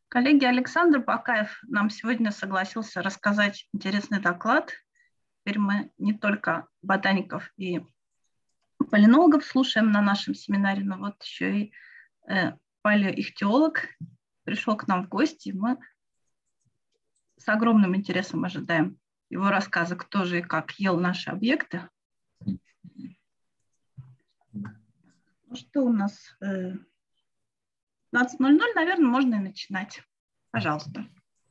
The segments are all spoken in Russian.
Коллеги, Александр Бакаев нам сегодня согласился рассказать интересный доклад. Теперь мы не только ботаников и полинологов слушаем на нашем семинаре, но вот еще и палеоихтиолог пришел к нам в гости. Мы с огромным интересом ожидаем его рассказа, кто же и как ел наши объекты. Ну что у нас? 15:00, наверное, можно и начинать. Пожалуйста.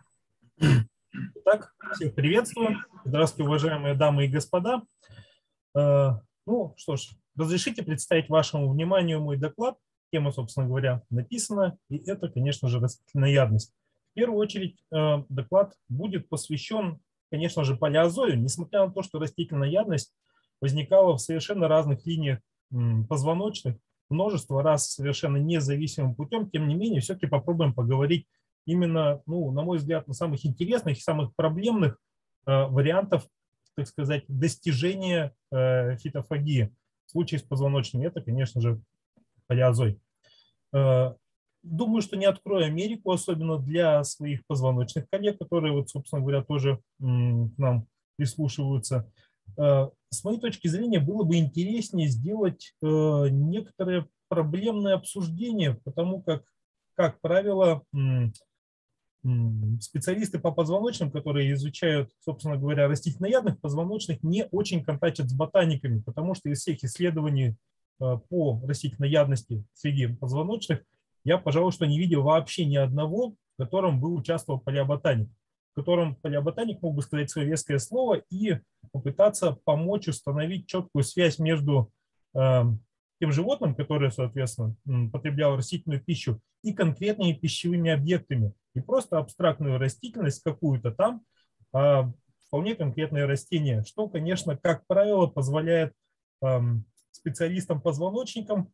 Итак, всех приветствую. Здравствуйте, уважаемые дамы и господа. Ну что ж, разрешите представить вашему вниманию мой доклад. Тема, собственно говоря, написана, и это, конечно же, растительноядность. В первую очередь доклад будет посвящен, конечно же, палеозою, несмотря на то, что растительноядность возникала в совершенно разных линиях позвоночных, множество раз совершенно независимым путем. Тем не менее, все-таки попробуем поговорить именно, на мой взгляд, на самых интересных и самых проблемных вариантов, так сказать, достижения фитофагии. В случае с позвоночными это, конечно же, палеозой. Думаю, что не открою Америку, особенно для своих позвоночных коллег, которые, вот, собственно говоря, тоже к нам прислушиваются. С моей точки зрения, было бы интереснее сделать некоторое проблемное обсуждение, потому как правило, специалисты по позвоночным, которые изучают, собственно говоря, растительноядных позвоночных, не очень контактят с ботаниками, потому что из всех исследований по растительноядности среди позвоночных я, пожалуй, что не видел вообще ни одного, в котором бы участвовал палеоботаник, в котором палеоботаник мог бы сказать свое веское слово и попытаться помочь установить четкую связь между тем животным, которое, соответственно, потребляло растительную пищу, и конкретными пищевыми объектами. Не просто абстрактную растительность какую-то там, а вполне конкретное растение, что, конечно, как правило, позволяет специалистам-позвоночникам,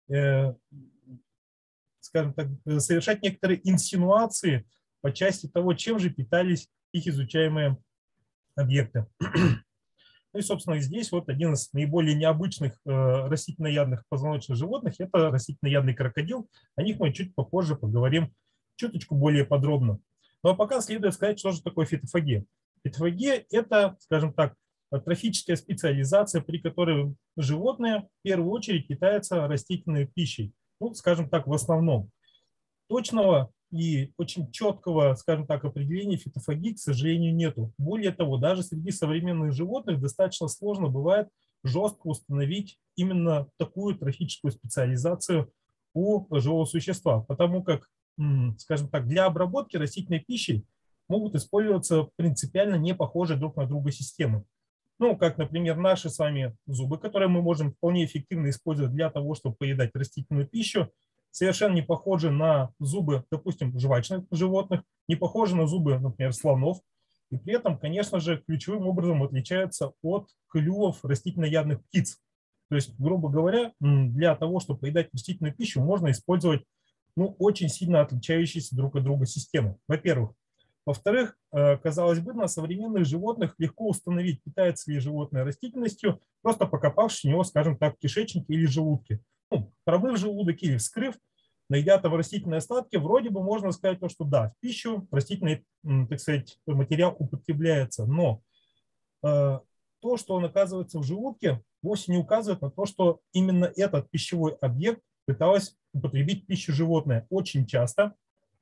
скажем так, совершать некоторые инсинуации по части того, чем же питались их изучаемые объекты. Ну и, собственно, здесь вот один из наиболее необычных растительноядных позвоночных животных – это растительноядный крокодил. О них мы чуть попозже поговорим чуточку более подробно. Ну а пока следует сказать, что же такое фитофагия. Фитофагия – это, скажем так, трофическая специализация, при которой животное в первую очередь питается растительной пищей. Ну, скажем так, в основном. Точного и очень четкого, скажем так, определения фитофагии, к сожалению, нету. Более того, даже среди современных животных достаточно сложно бывает жестко установить именно такую трофическую специализацию у живого существа, потому как, скажем так, для обработки растительной пищи могут использоваться принципиально не похожие друг на друга системы. Ну, как, например, наши с вами зубы, которые мы можем вполне эффективно использовать для того, чтобы поедать растительную пищу, совершенно не похожи на зубы, допустим, жвачных животных, не похожи на зубы, например, слонов. И при этом, конечно же, ключевым образом отличаются от клювов растительноядных птиц. То есть, грубо говоря, для того, чтобы поедать растительную пищу, можно использовать очень сильно отличающиеся друг от друга системы. Во-первых. Во-вторых, казалось бы, на современных животных легко установить, питается ли животное растительностью, просто покопавшись в него, скажем так, в кишечнике или желудке. Промыв желудок или вскрыв, найдя там растительные остатки, вроде бы можно сказать, что да, в пищу растительный, так сказать, материал употребляется, но то, что он оказывается в желудке, вовсе не указывает на то, что именно этот пищевой объект пыталось употребить пищу животное. Очень часто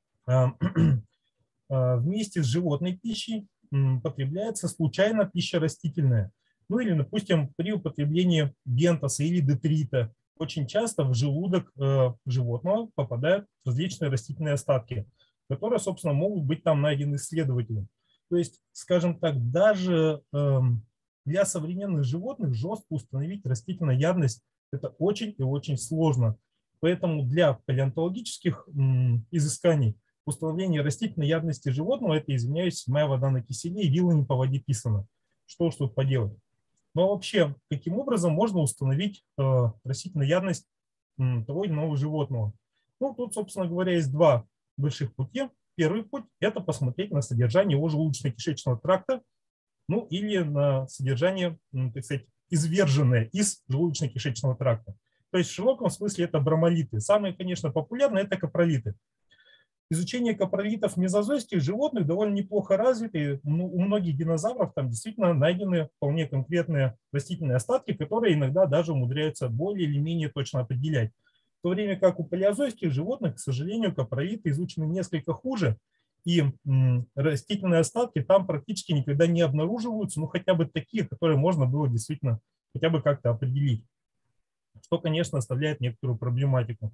вместе с животной пищей потребляется случайно пища растительная. Ну или, допустим, при употреблении бентоса или детрита очень часто в желудок животного попадают различные растительные остатки, которые, собственно, могут быть там найдены исследователем. То есть, скажем так, даже для современных животных жестко установить растительноядность это очень и очень сложно. Поэтому для палеонтологических изысканий установление растительноядности животного – это, извиняюсь, моя вода на киселе и вилла не по воде писана. Что уж тут поделать. Но вообще, каким образом можно установить растительноядность того или иного животного? Ну, тут, собственно говоря, есть два больших пути. Первый путь – это посмотреть на содержание его желудочно-кишечного тракта, ну или на содержание, так сказать, изверженное из желудочно-кишечного тракта. То есть в широком смысле это бромолиты. Самые, конечно, популярные – это капролиты. Изучение капролитов мезозойских животных довольно неплохо развито. И у многих динозавров там действительно найдены вполне конкретные растительные остатки, которые иногда даже умудряются более или менее точно определять. В то время как у палеозойских животных, к сожалению, капролиты изучены несколько хуже, и растительные остатки там практически никогда не обнаруживаются, ну хотя бы такие, которые можно было действительно хотя бы как-то определить, что, конечно, оставляет некоторую проблематику.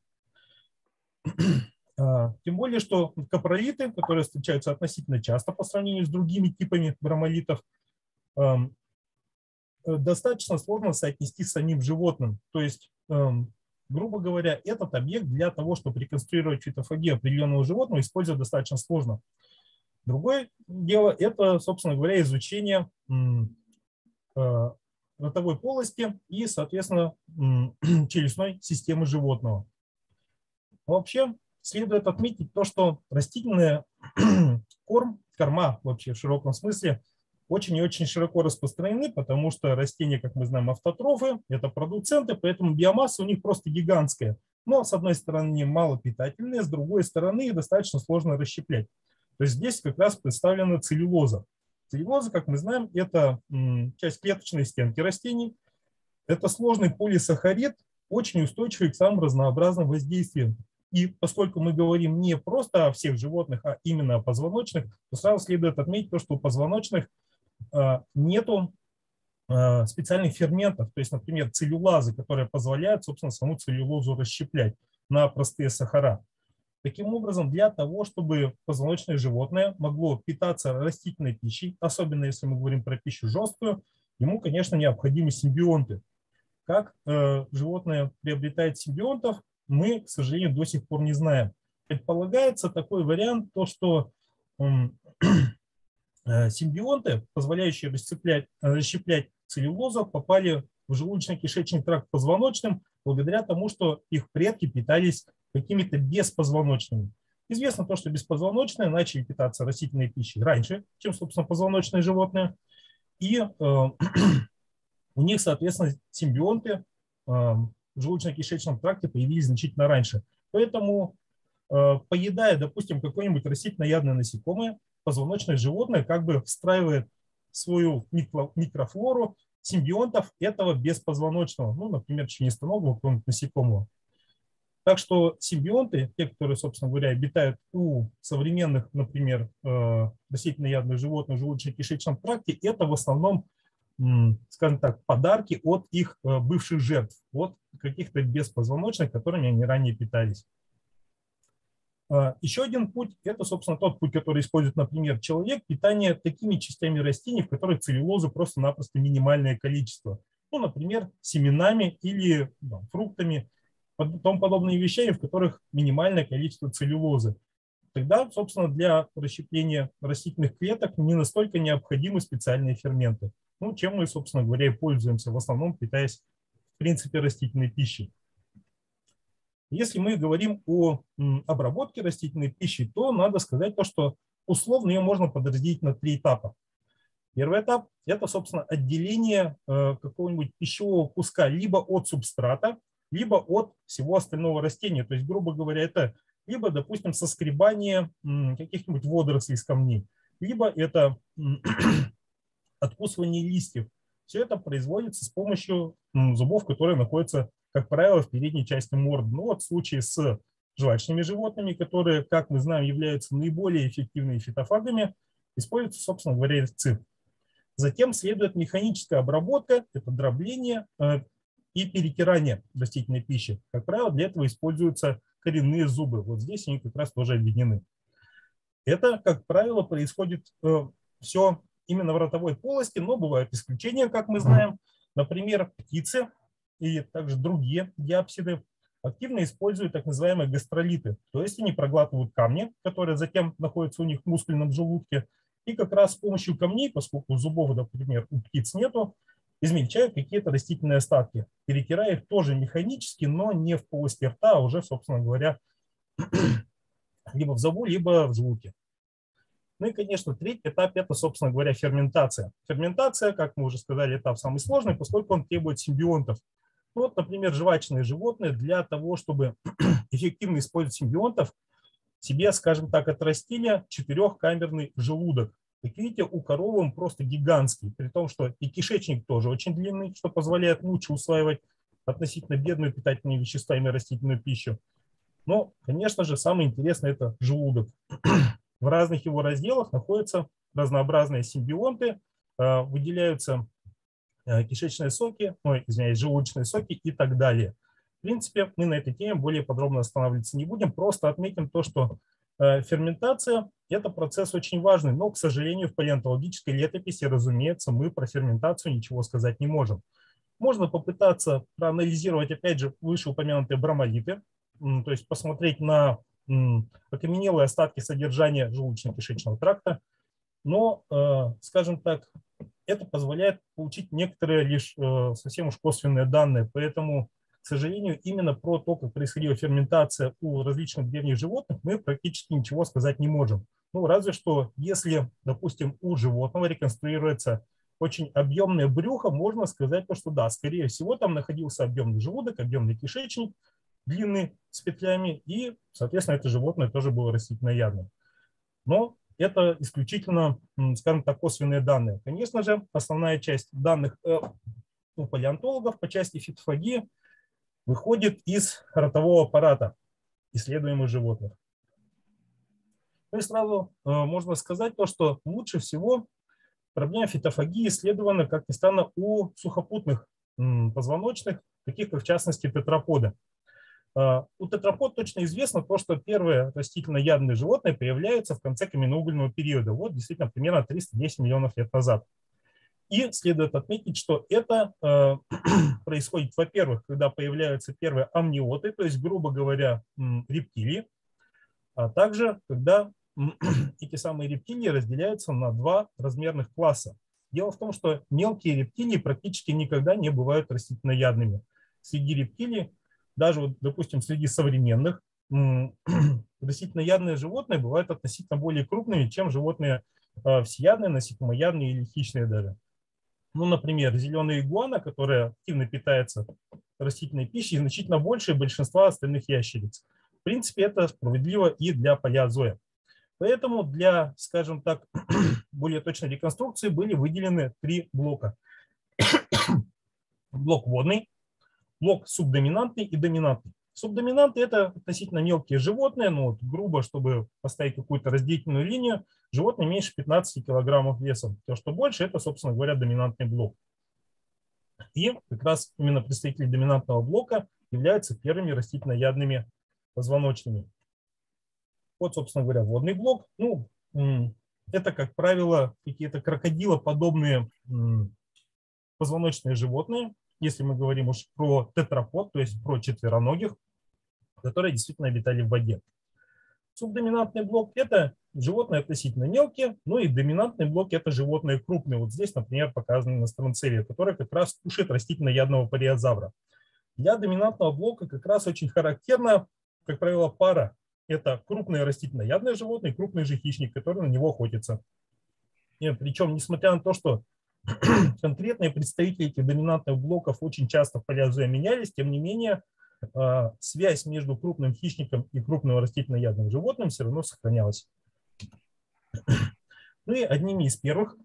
Тем более, что капролиты, которые встречаются относительно часто по сравнению с другими типами бромолитов, достаточно сложно соотнести с самим животным. То есть, грубо говоря, этот объект для того, чтобы реконструировать фитофагию определенного животного, использовать достаточно сложно. Другое дело – это, собственно говоря, изучение ротовой полости и, соответственно, челюстной системы животного. Вообще, следует отметить то, что растительный корма вообще в широком смысле очень и очень широко распространены, потому что растения, как мы знаем, автотрофы, это продуценты, поэтому биомасса у них просто гигантская. Но, с одной стороны, малопитательные, с другой стороны, их достаточно сложно расщеплять. То есть здесь как раз представлена целлюлоза. Целлюлоза, как мы знаем, это часть клеточной стенки растений. Это сложный полисахарид, очень устойчивый к самым разнообразным воздействиям. И поскольку мы говорим не просто о всех животных, а именно о позвоночных, то сразу следует отметить то, что у позвоночных нету специальных ферментов, то есть, например, целлюлазы, которые позволяют, собственно, саму целлюлозу расщеплять на простые сахара. Таким образом, для того, чтобы позвоночное животное могло питаться растительной пищей, особенно если мы говорим про пищу жесткую, ему, конечно, необходимы симбионты. Как животное приобретает симбионтов, мы, к сожалению, до сих пор не знаем. Предполагается такой вариант, то, что симбионты, позволяющие расщеплять целлюлозу, попали в желудочно-кишечный тракт позвоночным благодаря тому, что их предки питались какими-то беспозвоночными. Известно то, что беспозвоночные начали питаться растительной пищей раньше, чем, собственно, позвоночные животные. И у них, соответственно, симбионты в желудочно-кишечном тракте появились значительно раньше. Поэтому, поедая, допустим, какое-нибудь растительноядное насекомое, позвоночное животное как бы встраивает в свою микрофлору симбионтов этого беспозвоночного, ну, например, членистоногого какого-нибудь насекомого. Так что симбионты, те, которые, собственно говоря, обитают у современных, например, растительноядных животных в желудочно-кишечном тракте, это в основном, скажем так, подарки от их бывших жертв, от каких-то беспозвоночных, которыми они ранее питались. Еще один путь – это, собственно, тот путь, который использует, например, человек, питание такими частями растений, в которых целлюлозы просто-напросто минимальное количество. Ну, например, семенами или фруктами, тому подобные вещами, в которых минимальное количество целлюлозы. Тогда, собственно, для расщепления растительных клеток не настолько необходимы специальные ферменты. Ну, чем мы, собственно говоря, и пользуемся, в основном питаясь, в принципе, растительной пищей. Если мы говорим о обработке растительной пищи, то надо сказать то, что условно ее можно подразделить на 3 этапа. Первый этап – это, собственно, отделение какого-нибудь пищевого куска либо от субстрата, либо от всего остального растения. То есть, грубо говоря, это либо, допустим, соскребание каких-нибудь водорослей с камней, либо это откусывание листьев. Все это производится с помощью зубов, которые находятся, как правило, в передней части морды. Ну вот в случае с жвачными животными, которые, как мы знаем, являются наиболее эффективными фитофагами, используется, собственно говоря, резцы. Затем следует механическая обработка, это дробление и перетирание растительной пищи. Как правило, для этого используются коренные зубы. Вот здесь они как раз тоже объединены. Это, как правило, происходит все именно в ротовой полости, но бывают исключения, как мы знаем. Например, птицы и также другие диапсиды активно используют так называемые гастролиты. То есть они проглатывают камни, которые затем находятся у них в мускульном желудке, и как раз с помощью камней, поскольку зубов, например, у птиц нету, измельчают какие-то растительные остатки, перетирая их тоже механически, но не в полости рта, а уже, собственно говоря, либо в зубу, либо в желудке. Ну и, конечно, третий этап – это, собственно говоря, ферментация. Ферментация, как мы уже сказали, этап самый сложный, поскольку он требует симбионтов. Вот, например, жвачные животные для того, чтобы эффективно использовать симбионтов, себе, скажем так, отрастили четырехкамерный желудок. Как видите, у коровы он просто гигантский, при том, что и кишечник тоже очень длинный, что позволяет лучше усваивать относительно бедную питательными веществами растительную пищу. Но, конечно же, самое интересное – это желудок. В разных его разделах находятся разнообразные симбионты, выделяются кишечные соки, желудочные соки и так далее. В принципе, мы на этой теме более подробно останавливаться не будем, просто отметим то, что ферментация – это процесс очень важный, но, к сожалению, в палеонтологической летописи, разумеется, мы про ферментацию ничего сказать не можем. Можно попытаться проанализировать, опять же, вышеупомянутые бромолиты, то есть посмотреть на окаменелые остатки содержания желудочно-кишечного тракта, но, скажем так, это позволяет получить некоторые лишь совсем уж косвенные данные, поэтому, к сожалению, именно про то, как происходила ферментация у различных древних животных, мы практически ничего сказать не можем. Ну, разве что, если, допустим, у животного реконструируется очень объемное брюхо, можно сказать, что да, скорее всего, там находился объемный желудок, объемный кишечник, длинный с петлями, и, соответственно, это животное тоже было растительноядным. Но это исключительно, скажем так, косвенные данные. Конечно же, основная часть данных у палеонтологов по части фитофагии выходит из ротового аппарата исследуемых животных. Ну и сразу можно сказать то, что лучше всего проблема фитофагии исследована, как ни странно, у сухопутных позвоночных, таких как в частности тетраподы. У тетрапод точно известно то, что первые растительноядные животные появляются в конце каменноугольного периода. Вот действительно примерно 310 миллионов лет назад. И следует отметить, что это происходит, во-первых, когда появляются первые амниоты, то есть, грубо говоря, рептилии, а также когда эти самые рептилии разделяются на два размерных класса. Дело в том, что мелкие рептилии практически никогда не бывают растительноядными. Среди рептилий, даже, вот, допустим, среди современных, растительноядные животные бывают относительно более крупными, чем животные всеядные, насекомоядные или хищные даже. Ну, например, зеленая игуана, которая активно питается растительной пищей, значительно больше большинства остальных ящериц. В принципе, это справедливо и для палеозоя. Поэтому для, скажем так, более точной реконструкции были выделены три блока. Блок водный, блок субдоминантный и доминантный. Субдоминанты – это относительно мелкие животные, но вот, грубо, чтобы поставить какую-то разделительную линию, животные меньше 15 килограммов весом. То, что больше, это, собственно говоря, доминантный блок. И как раз именно представители доминантного блока являются первыми растительноядными позвоночными. Вот, собственно говоря, водный блок. Ну, это, как правило, какие-то крокодилоподобные позвоночные животные, если мы говорим уж про тетрапод, то есть про четвероногих, которые действительно обитали в воде. Субдоминантный блок – это животные относительно мелкие, ну и доминантный блок – это животные крупные. Вот здесь, например, показаны иностранцевия, которые как раз кушают растительноядного париозавра. Для доминантного блока как раз очень характерна, как правило, пара. Это крупные растительноядные животные, крупный же хищник, который на него охотится. И причем, несмотря на то, что конкретные представители этих доминантных блоков очень часто в палеозое менялись, тем не менее, связь между крупным хищником и крупным растительноядным животным все равно сохранялась. Ну и одними из первых,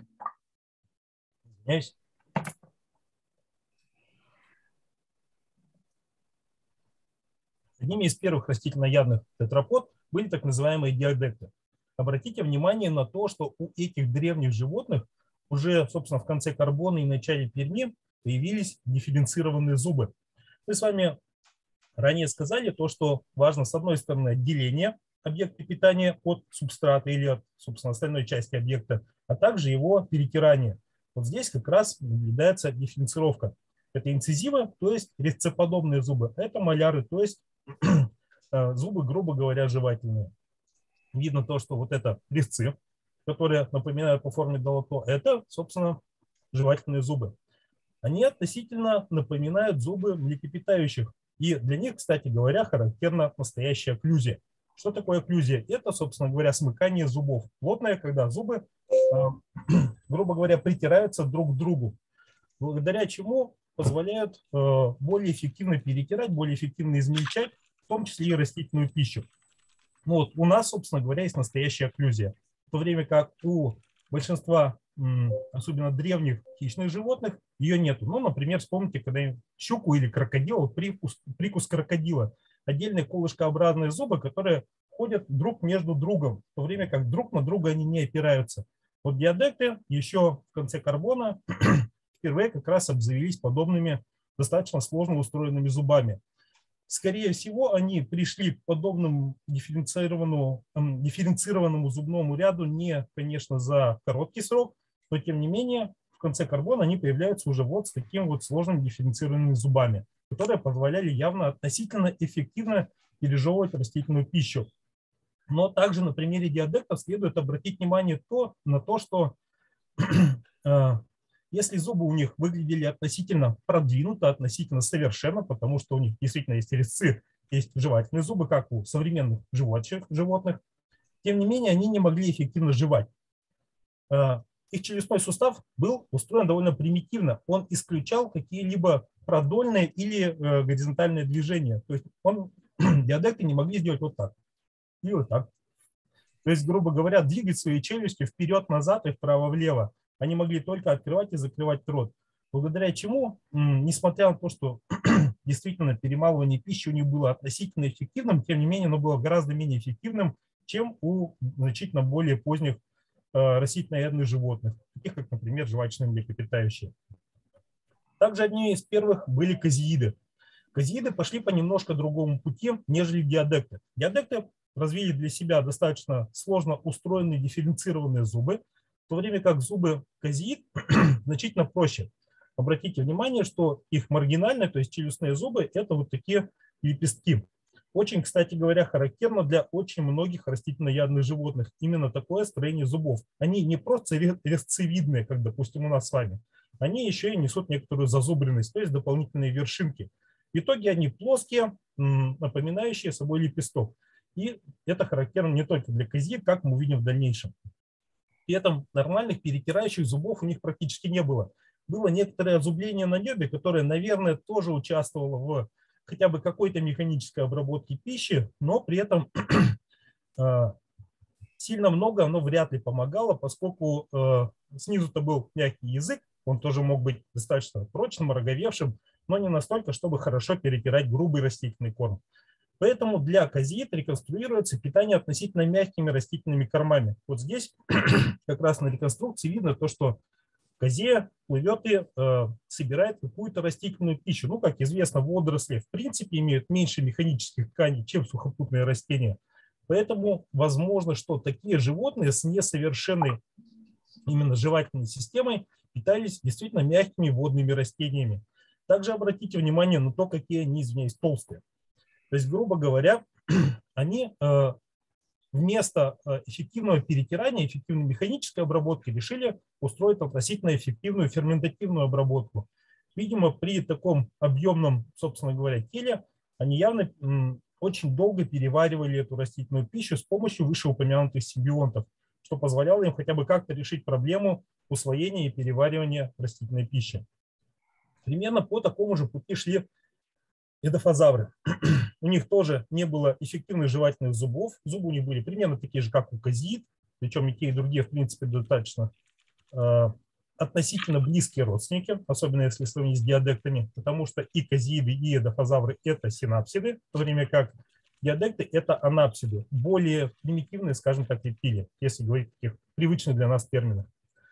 одними из первых растительноядных тетрапод были так называемые диадекты. Обратите внимание на то, что у этих древних животных уже, собственно, в конце Карбона и начале Перми появились дифференцированные зубы. Мы с вами ранее сказали то, что важно, с одной стороны, отделение объекта питания от субстрата или от, собственно, остальной части объекта, а также его перетирание. Вот здесь как раз наблюдается дифференцировка. Это инцизивы, то есть резцеподобные зубы, а это моляры, то есть зубы, грубо говоря, жевательные. Видно то, что вот это резцы, которые напоминают по форме долото, это, собственно, жевательные зубы. Они относительно напоминают зубы млекопитающих. И для них, кстати говоря, характерна настоящая окклюзия. Что такое окклюзия? Это, собственно говоря, смыкание зубов. Плотное, когда зубы, грубо говоря, притираются друг к другу. Благодаря чему позволяют более эффективно перетирать, более эффективно измельчать, в том числе и растительную пищу. Ну, вот у нас, собственно говоря, есть настоящая окклюзия. В то время как у большинства, особенно древних хищных животных, ее нету. Ну, например, вспомните, когда щуку или крокодила, прикус крокодила. Отдельные колышкообразные зубы, которые ходят друг между другом, в то время как друг на друга они не опираются. Вот диадекты еще в конце карбона впервые как раз обзавелись подобными достаточно сложно устроенными зубами. Скорее всего, они пришли к подобному дифференцированному зубному ряду не, конечно, за короткий срок, но тем не менее в конце карбона они появляются уже вот с такими вот сложными дифференцированными зубами, которые позволяли явно относительно эффективно пережевывать растительную пищу. Но также на примере диадектов следует обратить внимание на то, что если зубы у них выглядели относительно продвинуто, относительно совершенно, потому что у них действительно есть резцы, есть жевательные зубы, как у современных животных, тем не менее они не могли эффективно жевать. Их челюстной сустав был устроен довольно примитивно. Он исключал какие-либо продольные или горизонтальные движения. То есть диадекты не могли сделать вот так и вот так. То есть, грубо говоря, двигать свои челюсти вперед-назад и вправо-влево. Они могли только открывать и закрывать рот. Благодаря чему, несмотря на то, что действительно перемалывание пищи у них было относительно эффективным, тем не менее оно было гораздо менее эффективным, чем у значительно более поздних растительноядных животных, таких как, например, жвачные млекопитающие. Также одни из первых были казеиды. Казеиды пошли по немножко другому пути, нежели диадекты. Диадекты развили для себя достаточно сложно устроенные дифференцированные зубы, в то время как зубы казеид значительно проще. Обратите внимание, что их маргинальные, то есть челюстные зубы, это вот такие лепестки. Очень, кстати говоря, характерно для очень многих растительноядных животных именно такое строение зубов. Они не просто резцевидные, как, допустим, у нас с вами, они еще и несут некоторую зазубренность, то есть дополнительные вершинки. В итоге они плоские, напоминающие собой лепесток. И это характерно не только для казеид, как мы увидим в дальнейшем. При этом нормальных перетирающих зубов у них практически не было. Было некоторое озубрение на небе, которое, наверное, тоже участвовало в хотя бы какой-то механической обработке пищи, но при этом сильно много оно вряд ли помогало, поскольку снизу-то был мягкий язык, он тоже мог быть достаточно прочным, роговевшим, но не настолько, чтобы хорошо перетирать грубый растительный корм. Поэтому для казеид реконструируется питание относительно мягкими растительными кормами. Вот здесь как раз на реконструкции видно то, что казея плывет и собирает какую-то растительную пищу. Ну, как известно, водоросли в принципе имеют меньше механических тканей, чем сухопутные растения. Поэтому возможно, что такие животные с несовершенной именно жевательной системой питались действительно мягкими водными растениями. Также обратите внимание на то, какие они, извиняюсь, толстые. То есть, грубо говоря, они вместо эффективного перетирания, эффективной механической обработки решили устроить относительно эффективную ферментативную обработку. Видимо, при таком объемном, собственно говоря, теле они явно очень долго переваривали эту растительную пищу с помощью вышеупомянутых симбионтов, что позволяло им хотя бы как-то решить проблему усвоения и переваривания растительной пищи. Примерно по такому же пути шли эдофазавры. У них тоже не было эффективных жевательных зубов. Зубы у них были примерно такие же, как у казеид, причем и те, и другие, в принципе, достаточно относительно близкие родственники, особенно если сравнить с диадектами, потому что и казеиды, и эдофазавры – это синапсиды, в то время как диадекты – это анапсиды, более примитивные, скажем так, рептилии, если говорить в таких привычных для нас терминах.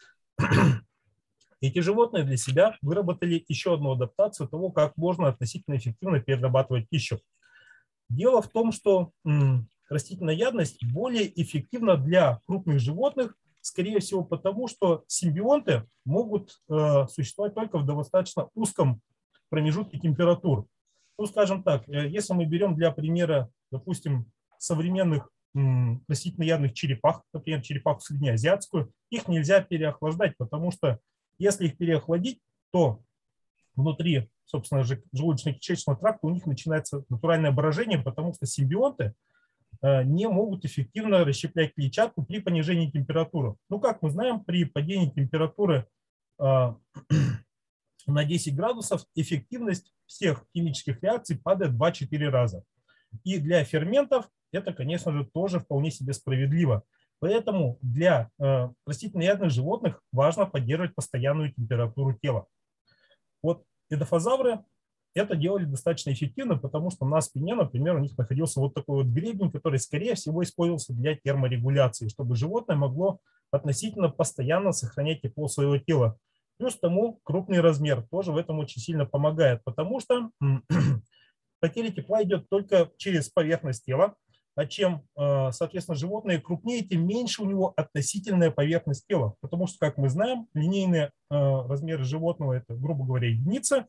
Эти животные для себя выработали еще одну адаптацию того, как можно относительно эффективно перерабатывать пищу. Дело в том, что растительноядность более эффективна для крупных животных, скорее всего потому, что симбионты могут существовать только в достаточно узком промежутке температур. Ну, скажем так, если мы берем для примера, допустим, современных растительноядных черепах, например, черепаху среднеазиатскую, их нельзя переохлаждать, потому что если их переохладить, то внутри, собственно, желудочно-кишечного тракта у них начинается натуральное брожение, потому что симбионты не могут эффективно расщеплять клетчатку при понижении температуры. Ну, как мы знаем, при падении температуры на 10 градусов эффективность всех химических реакций падает 2-4 раза. И для ферментов это, конечно же, тоже вполне себе справедливо. Поэтому для растительноядных животных важно поддерживать постоянную температуру тела. Вот эдофазавры это делали достаточно эффективно, потому что на спине, например, у них находился вот такой вот гребень, который, скорее всего, использовался для терморегуляции, чтобы животное могло относительно постоянно сохранять тепло своего тела. Плюс к тому крупный размер тоже в этом очень сильно помогает, потому что потеря тепла идет только через поверхность тела, а чем, соответственно, животное крупнее, тем меньше у него относительная поверхность тела. Потому что, как мы знаем, линейные размеры животного – это, грубо говоря, единица.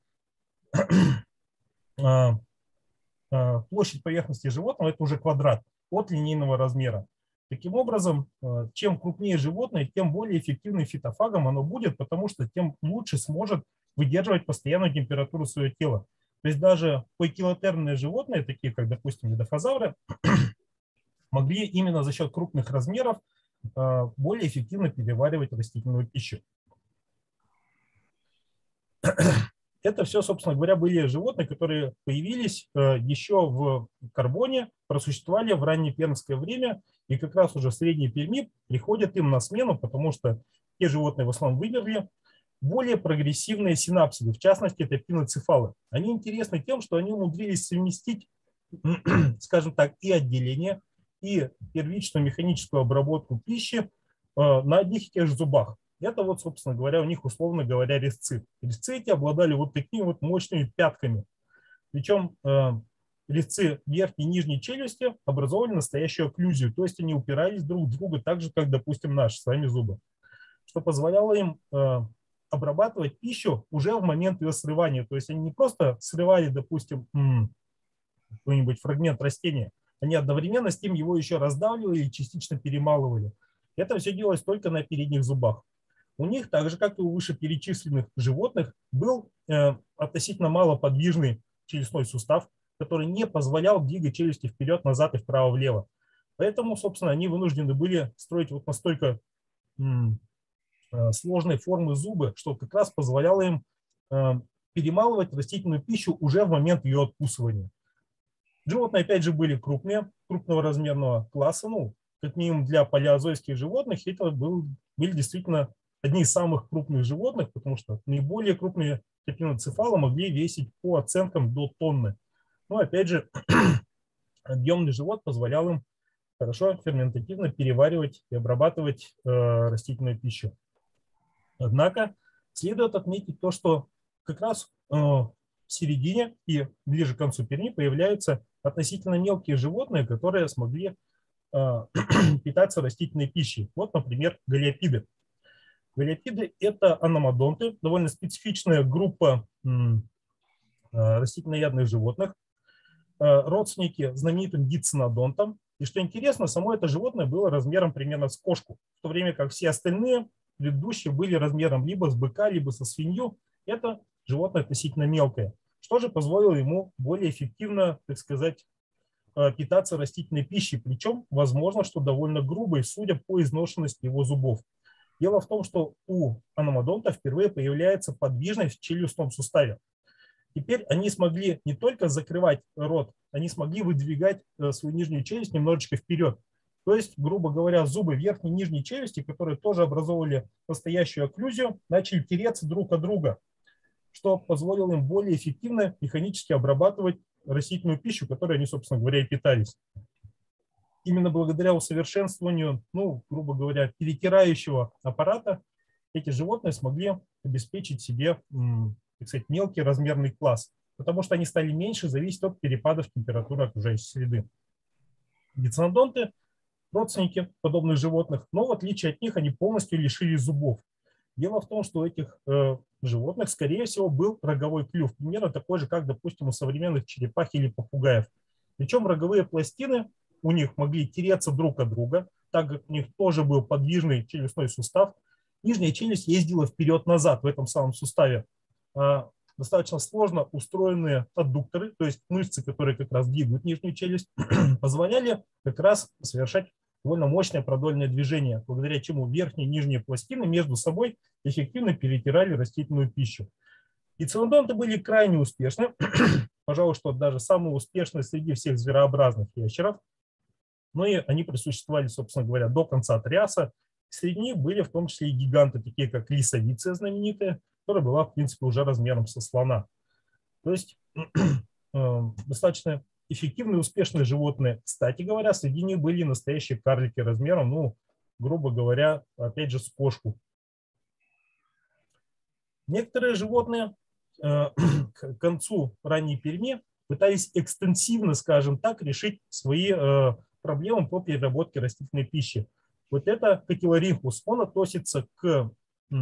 Площадь поверхности животного – это уже квадрат от линейного размера. Таким образом, чем крупнее животное, тем более эффективным фитофагом оно будет, потому что тем лучше сможет выдерживать постоянную температуру своего тела. То есть даже поикилотермные животные, такие как, допустим, эдофазавры, могли именно за счет крупных размеров более эффективно переваривать растительную пищу. Это все, собственно говоря, были животные, которые появились еще в Карбоне, просуществовали в раннее пермское время, и как раз уже в Средней Перми приходят им на смену, потому что те животные в основном вымерли, более прогрессивные синапсиды, в частности, это пиноцефалы. Они интересны тем, что они умудрились совместить, скажем так, и отделение, и первичную механическую обработку пищи на одних и тех же зубах. Это вот, собственно говоря, у них, условно говоря, резцы. Резцы эти обладали вот такими вот мощными пятками. Причем резцы верхней и нижней челюсти образовали настоящую окклюзию, то есть они упирались друг в друга так же, как, допустим, наши с вами зубы, что позволяло им обрабатывать пищу уже в момент ее срывания. То есть они не просто срывали, допустим, какой-нибудь фрагмент растения, они одновременно с тем его еще раздавливали и частично перемалывали. Это все делалось только на передних зубах. У них, так же как и у вышеперечисленных животных, был относительно малоподвижный челюстной сустав, который не позволял двигать челюсти вперед-назад и вправо-влево. Поэтому, собственно, они вынуждены были строить вот настолько сложной формы зубы, что как раз позволяло им перемалывать растительную пищу уже в момент ее откусывания. Животные, опять же, были крупные, крупного размерного класса, ну, как минимум для палеозойских животных, это были действительно одни из самых крупных животных, потому что наиболее крупные пиноцефалы могли весить по оценкам до тонны. Но, опять же, объемный живот позволял им хорошо ферментативно переваривать и обрабатывать растительную пищу. Однако следует отметить то, что как раз в середине и ближе к концу Перми появляются относительно мелкие животные, которые смогли питаться растительной пищей. Вот, например, галиопиды. Галиопиды – это аномодонты, довольно специфичная группа растительноядных животных, родственники знаменитым дицинодонтам. И что интересно, само это животное было размером примерно с кошку, в то время как все остальные предыдущие были размером либо с быка, либо со свинью. Это животное относительно мелкое, что же позволило ему более эффективно, так сказать, питаться растительной пищей, причем, возможно, что довольно грубой, судя по изношенности его зубов. Дело в том, что у аномодонта впервые появляется подвижность в челюстном суставе. Теперь они смогли не только закрывать рот, они смогли выдвигать свою нижнюю челюсть немножечко вперед. То есть, грубо говоря, зубы верхней и нижней челюсти, которые тоже образовывали настоящую окклюзию, начали тереться друг от друга, что позволило им более эффективно механически обрабатывать растительную пищу, которой они, собственно говоря, и питались. Именно благодаря усовершенствованию, ну, грубо говоря, перетирающего аппарата, эти животные смогли обеспечить себе, так сказать, мелкий размерный класс, потому что они стали меньше зависеть от перепадов температуры окружающей среды. Дицинодонты – родственники подобных животных, но в отличие от них они полностью лишились зубов. Дело в том, что у этих животных, скорее всего, был роговой клюв, примерно такой же, как, допустим, у современных черепах или попугаев. Причем роговые пластины у них могли тереться друг от друга, так как у них тоже был подвижный челюстной сустав. Нижняя челюсть ездила вперед-назад в этом самом суставе. Достаточно сложно устроенные аддукторы, то есть мышцы, которые как раз двигают нижнюю челюсть, позволяли как раз совершать довольно мощное продольное движение, благодаря чему верхние и нижние пластины между собой эффективно перетирали растительную пищу. И дицинодонты были крайне успешны, пожалуй, что даже самые успешные среди всех зверообразных ящеров. но и они просуществовали, собственно говоря, до конца Триаса. Среди них были в том числе и гиганты, такие как лисовиция знаменитая, которая была, в принципе, уже размером со слона. То есть достаточно эффективные и успешные животные. Кстати говоря, среди них были настоящие карлики размером, ну, грубо говоря, опять же, с кошку. Некоторые животные к концу ранней Перми пытались экстенсивно, скажем так, решить свои проблемы по переработке растительной пищи. Вот это Катилоринхус, он относится к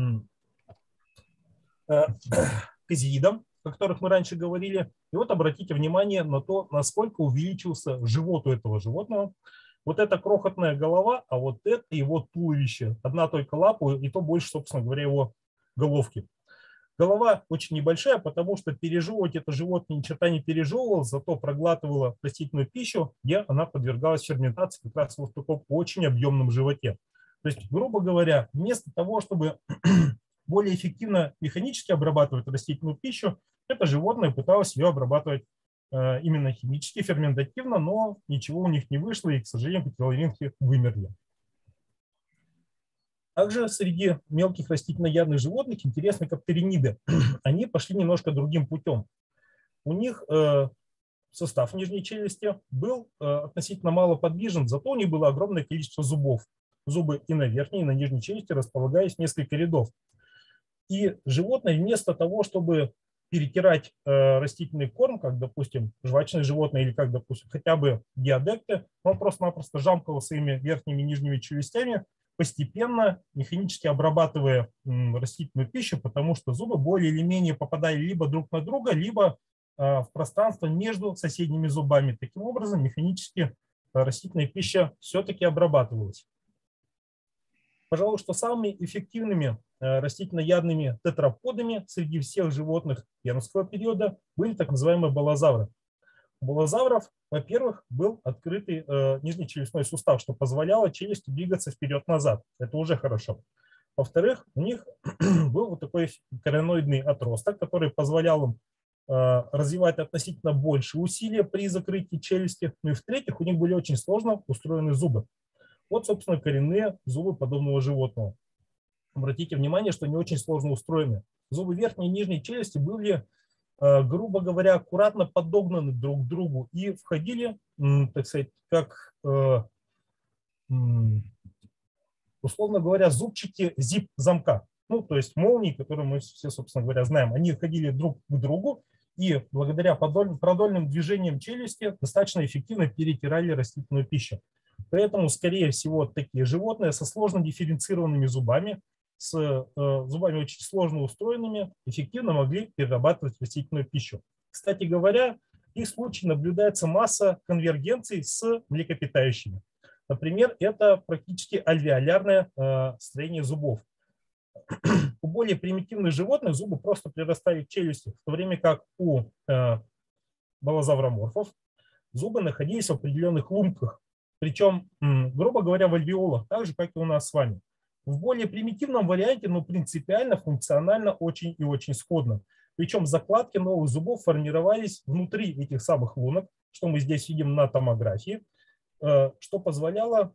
казеидам, о которых мы раньше говорили. И вот обратите внимание на то, насколько увеличился живот у этого животного. Вот это крохотная голова, а вот это его туловище. Одна только лапа, и то больше, собственно говоря, его головки. Голова очень небольшая, потому что пережевывать это животное ни черта не пережевывало, зато проглатывало растительную пищу, где она подвергалась ферментации как раз вот в таком очень объемном животе. То есть, грубо говоря, вместо того, чтобы более эффективно механически обрабатывать растительную пищу, это животное пыталось ее обрабатывать именно химически, ферментативно, но ничего у них не вышло, и, к сожалению, катилоринхи вымерли. Также среди мелких растительноядных животных интересны коптериниды. Они пошли немножко другим путем. У них состав нижней челюсти был относительно мало подвижен, зато у них было огромное количество зубов. Зубы и на верхней, и на нижней челюсти располагались в несколько рядов. И животное вместо того, чтобы перетирать растительный корм, как, допустим, жвачные животные или, как, допустим, хотя бы геодекты, он просто-напросто жамкал своими верхними и нижними челюстями, постепенно механически обрабатывая растительную пищу, потому что зубы более или менее попадали либо друг на друга, либо в пространство между соседними зубами. Таким образом, механически растительная пища все-таки обрабатывалась. Пожалуй, что самыми эффективными растительноядными тетраподами среди всех животных пермского периода были так называемые балозавры. У балозавров, во-первых, был открытый нижнечелюстной сустав, что позволяло челюсти двигаться вперед-назад. Это уже хорошо. Во-вторых, у них был вот такой короноидный отросток, который позволял им развивать относительно больше усилия при закрытии челюсти. Ну и в-третьих, у них были очень сложно устроены зубы. Вот, собственно, коренные зубы подобного животного. Обратите внимание, что они очень сложно устроены. Зубы верхней и нижней челюсти были, грубо говоря, аккуратно подогнаны друг к другу и входили, так сказать, как, условно говоря, зубчики zip-замка. Ну, то есть молнии, которые мы все, собственно говоря, знаем, они входили друг к другу и благодаря продольным движениям челюсти достаточно эффективно перетирали растительную пищу. Поэтому, скорее всего, такие животные со сложно дифференцированными зубами, с зубами очень сложно устроенными, эффективно могли перерабатывать растительную пищу. Кстати говоря, в их случае наблюдается масса конвергенций с млекопитающими. Например, это практически альвеолярное строение зубов. У более примитивных животных зубы просто прирастали к челюсти, в то время как у балозавроморфов зубы находились в определенных лумках. Причем, грубо говоря, в альвеолах, так же, как и у нас с вами. В более примитивном варианте, но принципиально, функционально очень и очень сходно. Причем закладки новых зубов формировались внутри этих самых лунок, что мы здесь видим на томографии, что позволяло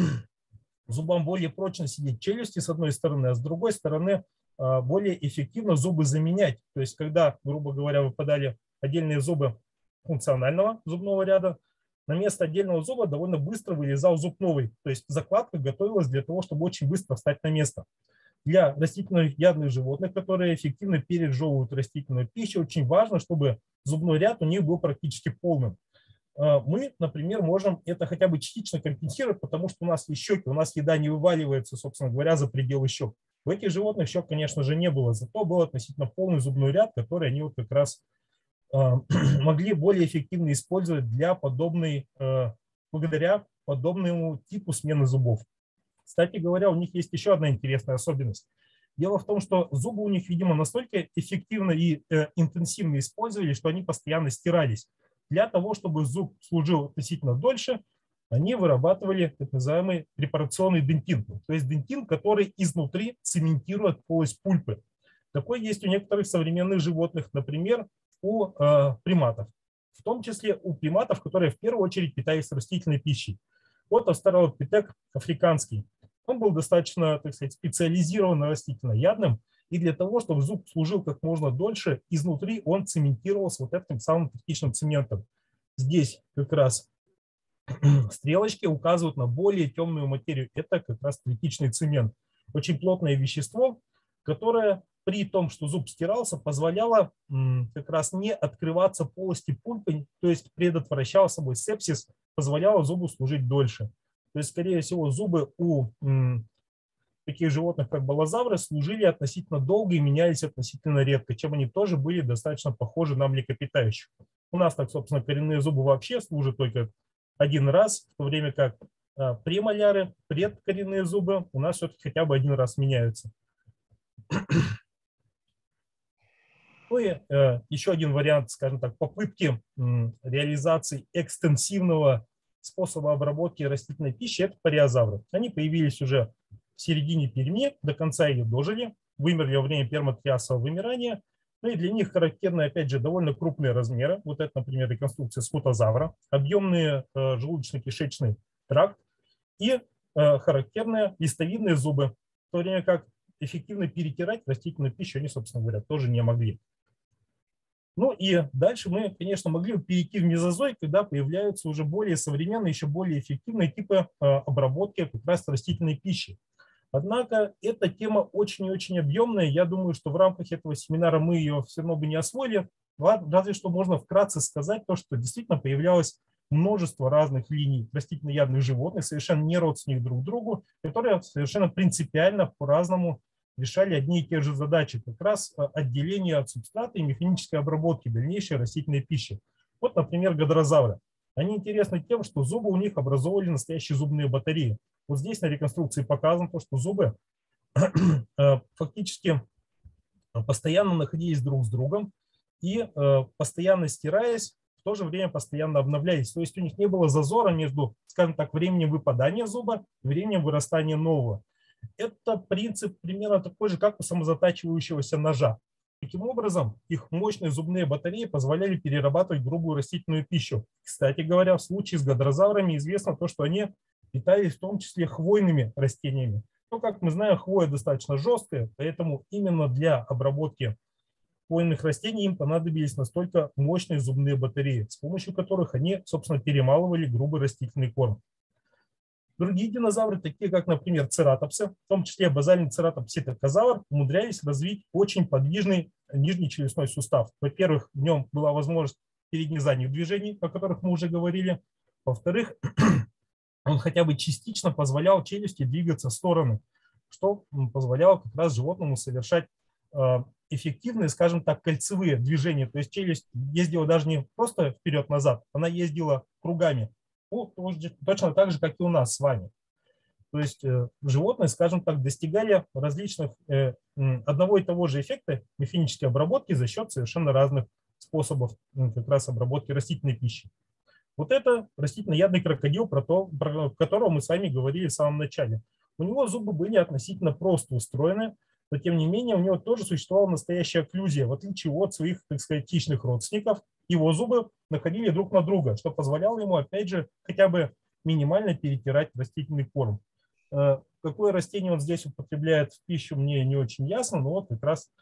зубам более прочно сидеть в челюсти с одной стороны, а с другой стороны более эффективно зубы заменять. То есть, когда, грубо говоря, выпадали отдельные зубы функционального зубного ряда, на место отдельного зуба довольно быстро вылезал зуб новый. То есть закладка готовилась для того, чтобы очень быстро встать на место. Для растительноядных животных, которые эффективно пережевывают растительную пищу, очень важно, чтобы зубной ряд у них был практически полным. Мы, например, можем это хотя бы частично компенсировать, потому что у нас есть щеки, у нас еда не вываливается, собственно говоря, за пределы щек. У этих животных щек, конечно же, не было, зато был относительно полный зубной ряд, который они вот как раз могли более эффективно использовать для благодаря подобному типу смены зубов. Кстати говоря, у них есть еще одна интересная особенность. Дело в том, что зубы у них, видимо, настолько эффективно и интенсивно использовали, что они постоянно стирались. Для того, чтобы зуб служил относительно дольше, они вырабатывали так называемый препарационный дентин. То есть дентин, который изнутри цементирует полость пульпы. Такой есть у некоторых современных животных, например, у приматов. В том числе у приматов, которые в первую очередь питались растительной пищей. Вот австралопитек африканский. Он был достаточно, так сказать, специализированно растительноядным, и для того, чтобы зуб служил как можно дольше, изнутри он цементировался вот этим самым третичным цементом. Здесь как раз стрелочки указывают на более темную материю. Это как раз третичный цемент. Очень плотное вещество, которое при том, что зуб стирался, позволяло как раз не открываться полости пульпы, то есть предотвращало собой сепсис, позволяло зубу служить дольше. То есть, скорее всего, зубы у таких животных, как балозавры, служили относительно долго и менялись относительно редко, чем они тоже были достаточно похожи на млекопитающих. У нас так, собственно, коренные зубы вообще служат только один раз, в то время как премоляры, предкоренные зубы у нас все-таки хотя бы один раз меняются. Ну и еще один вариант, скажем так, попытки реализации экстенсивного способа обработки растительной пищи – это париозавры. Они появились уже в середине Перми, до конца ее дожили, вымерли во время пермотриасового вымирания. Ну и для них характерны, опять же, довольно крупные размеры. Вот это, например, реконструкция скутозавра, объемный желудочно-кишечный тракт и характерные листовидные зубы, в то время как эффективно перетирать растительную пищу они, собственно говоря, тоже не могли. Ну и дальше мы, конечно, могли перейти в мезозой, когда появляются уже более современные, еще более эффективные типы обработки как раз растительной пищи. Однако эта тема очень и очень объемная. Я думаю, что в рамках этого семинара мы ее все равно бы не освоили. Разве что можно вкратце сказать то, что действительно появлялось множество разных линий растительноядных животных, совершенно не родственных друг другу, которые совершенно принципиально по-разному решали одни и те же задачи, как раз отделение от субстрата и механической обработки дальнейшей растительной пищи. Вот, например, гадрозавры. Они интересны тем, что зубы у них образовывали настоящие зубные батареи. Вот здесь на реконструкции показано то, что зубы фактически постоянно находились друг с другом и постоянно стираясь, в то же время постоянно обновлялись. То есть у них не было зазора между, скажем так, временем выпадания зуба и временем вырастания нового. Это принцип примерно такой же, как у самозатачивающегося ножа. Таким образом, их мощные зубные батареи позволяли перерабатывать грубую растительную пищу. Кстати говоря, в случае с гадрозаврами известно то, что они питались в том числе хвойными растениями. Но, как мы знаем, хвоя достаточно жесткая, поэтому именно для обработки хвойных растений им понадобились настолько мощные зубные батареи, с помощью которых они, собственно, перемалывали грубый растительный корм. Другие динозавры, такие как, например, цератопсы, в том числе базальный цератопситокозавр, умудрялись развить очень подвижный нижний челюстной сустав. Во-первых, в нем была возможность передних и задних движений, о которых мы уже говорили. Во-вторых, он хотя бы частично позволял челюсти двигаться в стороны, что позволяло как раз животному совершать эффективные, скажем так, кольцевые движения. То есть челюсть ездила даже не просто вперед-назад, она ездила кругами. Точно так же, как и у нас с вами. То есть животные, скажем так, достигали различных одного и того же эффекта механической обработки за счет совершенно разных способов как раз обработки растительной пищи. Вот это растительноядный крокодил, про которого мы с вами говорили в самом начале. У него зубы были относительно просто устроены, но тем не менее у него тоже существовала настоящая окклюзия. В отличие от своих, так сказать, хищных родственников, его зубы находили друг на друга, что позволяло ему, опять же, хотя бы минимально перетирать растительный корм. Какое растение он здесь употребляет в пищу, мне не очень ясно, но вот как раз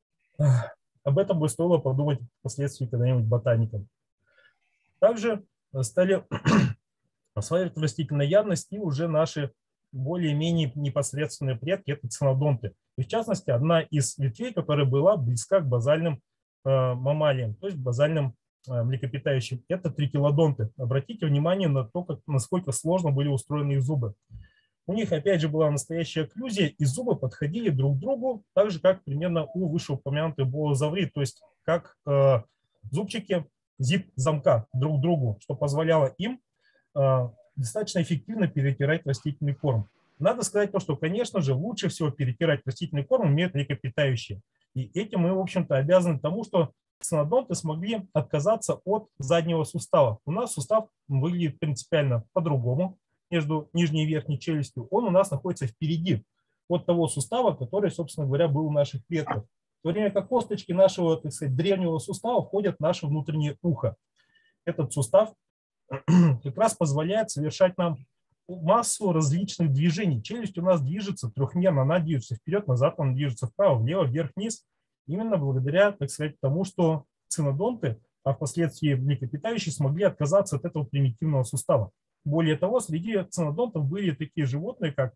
об этом бы стоило подумать впоследствии когда-нибудь ботаникам. Также стали осваивать растительноядность и уже наши более-менее непосредственные предки – это цинодонты. И в частности, одна из ветвей, которая была близка к базальным маммалиям, то есть базальным млекопитающим, это трикелодонты. Обратите внимание на то, насколько сложно были устроены их зубы. У них, опять же, была настоящая окклюзия, и зубы подходили друг к другу, так же, как примерно у вышеупомянутой болозаврид, то есть как зубчики зип-замка друг к другу, что позволяло им достаточно эффективно перетирать растительный корм. Надо сказать то, что, конечно же, лучше всего перетирать растительный корм умеют млекопитающие. И этим мы, в общем-то, обязаны тому, что цинодонты смогли отказаться от заднего сустава. У нас сустав выглядит принципиально по-другому между нижней и верхней челюстью. Он у нас находится впереди от того сустава, который, собственно говоря, был у наших предков. В то время как косточки нашего, так сказать, древнего сустава входят в наше внутреннее ухо. Этот сустав как раз позволяет совершать нам массу различных движений. Челюсть у нас движется трехмерно, она движется вперед, назад, она движется вправо, влево, вверх, вниз. Именно благодаря, так сказать, тому, что цинодонты, а впоследствии млекопитающие, смогли отказаться от этого примитивного сустава. Более того, среди цинодонтов были такие животные, как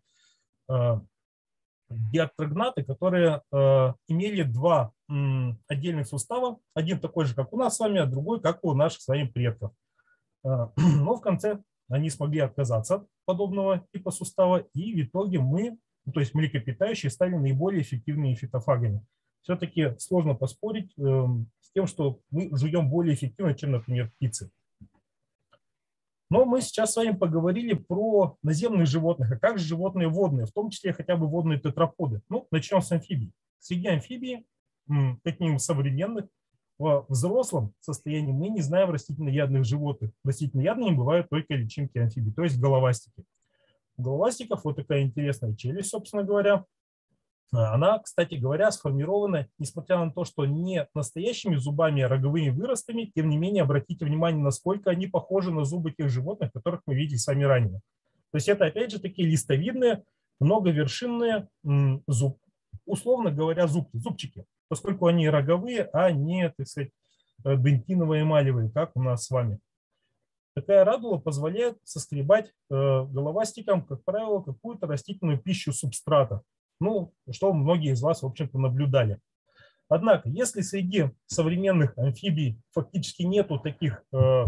диартрогнаты, которые имели два отдельных сустава, один такой же, как у нас с вами, а другой, как у наших с вами предков. Но в конце они смогли отказаться от подобного типа сустава, и в итоге мы, то есть млекопитающие, стали наиболее эффективными фитофагами. Все-таки сложно поспорить с тем, что мы жуем более эффективно, чем, например, птицы. Но мы сейчас с вами поговорили про наземных животных, а как же животные водные, в том числе хотя бы водные тетраподы. Ну, начнем с амфибий. Среди амфибий, как минимум современных, в взрослом состоянии мы не знаем растительноядных животных. Растительноядными бывают только личинки амфибий, то есть головастики. У головастиков вот такая интересная челюсть, собственно говоря. Она, кстати говоря, сформирована, несмотря на то, что не настоящими зубами, а роговыми выростами, тем не менее, обратите внимание, насколько они похожи на зубы тех животных, которых мы видели с вами ранее. То есть это, опять же, такие листовидные, многовершинные зубы, условно говоря, зубчики, поскольку они роговые, а не, так сказать, дентиново-эмалевые, как у нас с вами. Такая радула позволяет соскребать головастикам, как правило, какую-то растительную пищу субстрата. Ну, что многие из вас, в общем-то, наблюдали. Однако, если среди современных амфибий фактически нету таких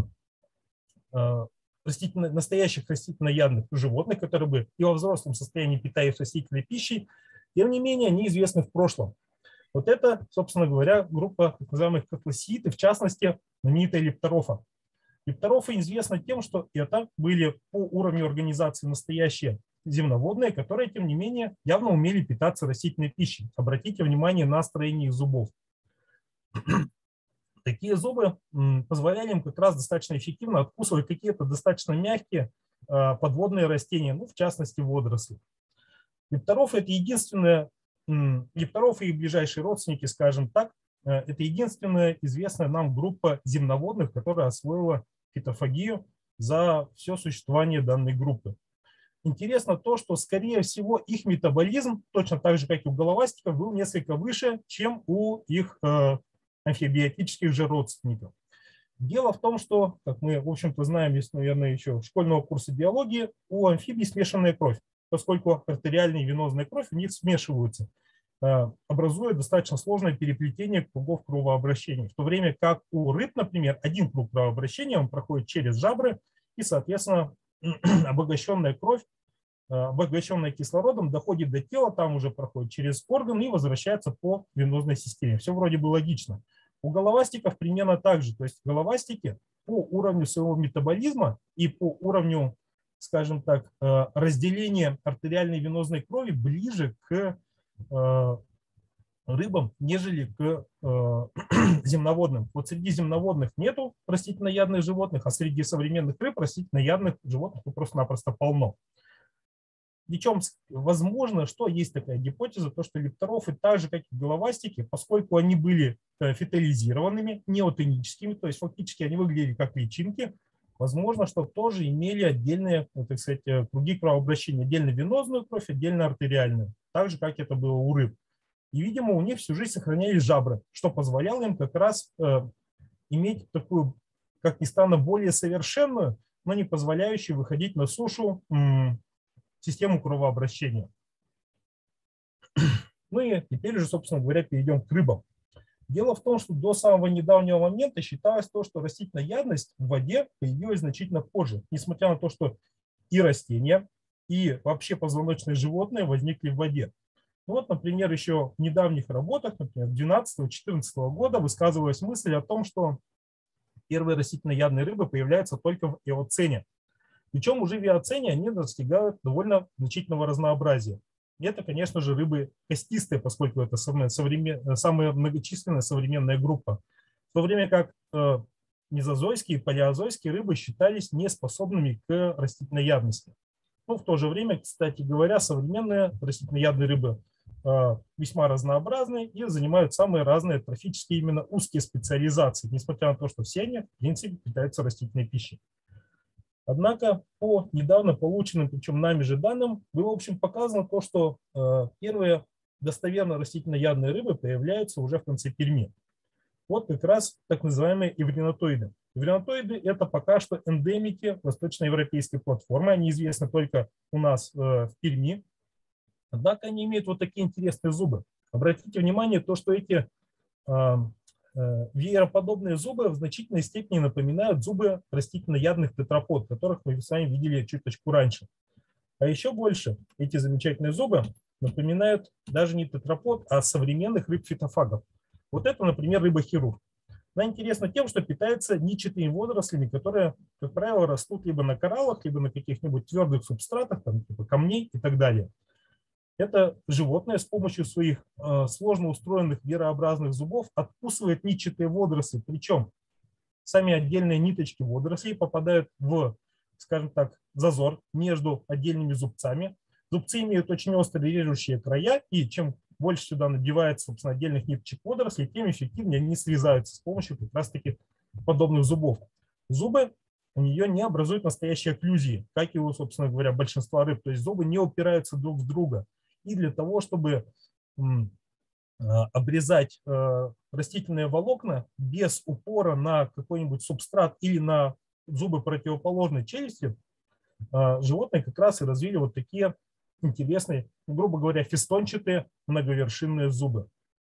настоящих растительноядных животных, которые бы и во взрослом состоянии питались растительной пищей, тем не менее, они известны в прошлом. Вот это, собственно говоря, группа так называемых котлосиид, и в частности, знаменитая лепторофа. Лепторофы известны тем, что это были по уровню организации настоящие земноводные, которые, тем не менее, явно умели питаться растительной пищей. Обратите внимание на строение их зубов. Такие зубы позволяли им как раз достаточно эффективно откусывать какие-то достаточно мягкие подводные растения, ну, в частности, водоросли. Лепторофы – это единственные, лепторофы и ближайшие родственники, скажем так, это единственная известная нам группа земноводных, которая освоила фитофагию за все существование данной группы. Интересно то, что, скорее всего, их метаболизм, точно так же, как и у головастиков, был несколько выше, чем у их амфибиотических же родственников. Дело в том, что, как мы, в общем-то, знаем, если, наверное, еще школьного курса биологии, у амфибий смешанная кровь, поскольку артериальная и венозная кровь у них смешиваются, образуя достаточно сложное переплетение кругов кровообращения. В то время как у рыб, например, один круг кровообращения он проходит через жабры, и, соответственно, обогащенная кровь, обогащенная кислородом, доходит до тела, там уже проходит через орган и возвращается по венозной системе. Все вроде бы логично. У головастиков примерно так же. То есть головастики по уровню своего метаболизма и по уровню, скажем так, разделения артериальной и венозной крови ближе к рыбам, нежели к земноводным. Вот среди земноводных нету растительноядных животных, а среди современных рыб растительноядных животных просто-напросто полно. Причем, возможно, что есть такая гипотеза, то, что лепторофы, так же, как и головастики, поскольку они были фетализированными, неотоническими, то есть фактически они выглядели как личинки, возможно, что тоже имели отдельные, так сказать, круги кровообращения, отдельно венозную кровь, отдельно артериальную, так же, как это было у рыб. И, видимо, у них всю жизнь сохранялись жабры, что позволяло им как раз иметь такую, как ни странно, более совершенную, но не позволяющую выходить на сушу систему кровообращения. Ну и теперь уже, собственно говоря, перейдем к рыбам. Дело в том, что до самого недавнего момента считалось то, что растительноядность в воде появилась значительно позже, несмотря на то, что и растения, и вообще позвоночные животные возникли в воде. Вот, например, еще в недавних работах, например, 2012-2014 года высказывалась мысль о том, что первые растительноядные рыбы появляются только в Эоцене. Причем уже в Эоцене они достигают довольно значительного разнообразия. И это, конечно же, рыбы костистые, поскольку это самая многочисленная современная группа. В то время как мезозойские и палеозойские рыбы считались неспособными к растительноядности. Ну, в то же время, кстати говоря, современные растительноядные рыбы весьма разнообразны и занимают самые разные трофические именно узкие специализации, несмотря на то, что все они, в принципе, питаются растительной пищей. Однако по недавно полученным, причем нами же данным, было, в общем, показано то, что первые достоверно растительноядные рыбы появляются уже в конце Перми. Вот как раз так называемые эвринотоиды. Эвринотоиды – это пока что эндемики восточноевропейской платформы. Они известны только у нас в Перми. Однако они имеют вот такие интересные зубы. Обратите внимание, то, что эти веероподобные зубы в значительной степени напоминают зубы растительноядных тетрапод, которых мы с вами видели чуточку раньше. А еще больше эти замечательные зубы напоминают даже не тетрапод, а современных рыб-фитофагов. Вот это, например, рыба-хирург. Она интересна тем, что питается нитчатыми водорослями, которые, как правило, растут либо на кораллах, либо на каких-нибудь твердых субстратах, там, типа камней и так далее. Это животное с помощью своих сложно устроенных веерообразных зубов откусывает нитчатые водоросли, причем сами отдельные ниточки водорослей попадают в, скажем так, зазор между отдельными зубцами. Зубцы имеют очень острые режущие края, и чем больше сюда набивается, собственно, отдельных ниточек водорослей, тем эффективнее они срезаются с помощью как раз-таки подобных зубов. Зубы у нее не образуют настоящие окклюзии, как и у, собственно говоря, большинства рыб. То есть зубы не упираются друг в друга. И для того, чтобы обрезать растительные волокна без упора на какой-нибудь субстрат или на зубы противоположной челюсти, животные как раз и развили вот такие интересные, грубо говоря, фестончатые многовершинные зубы.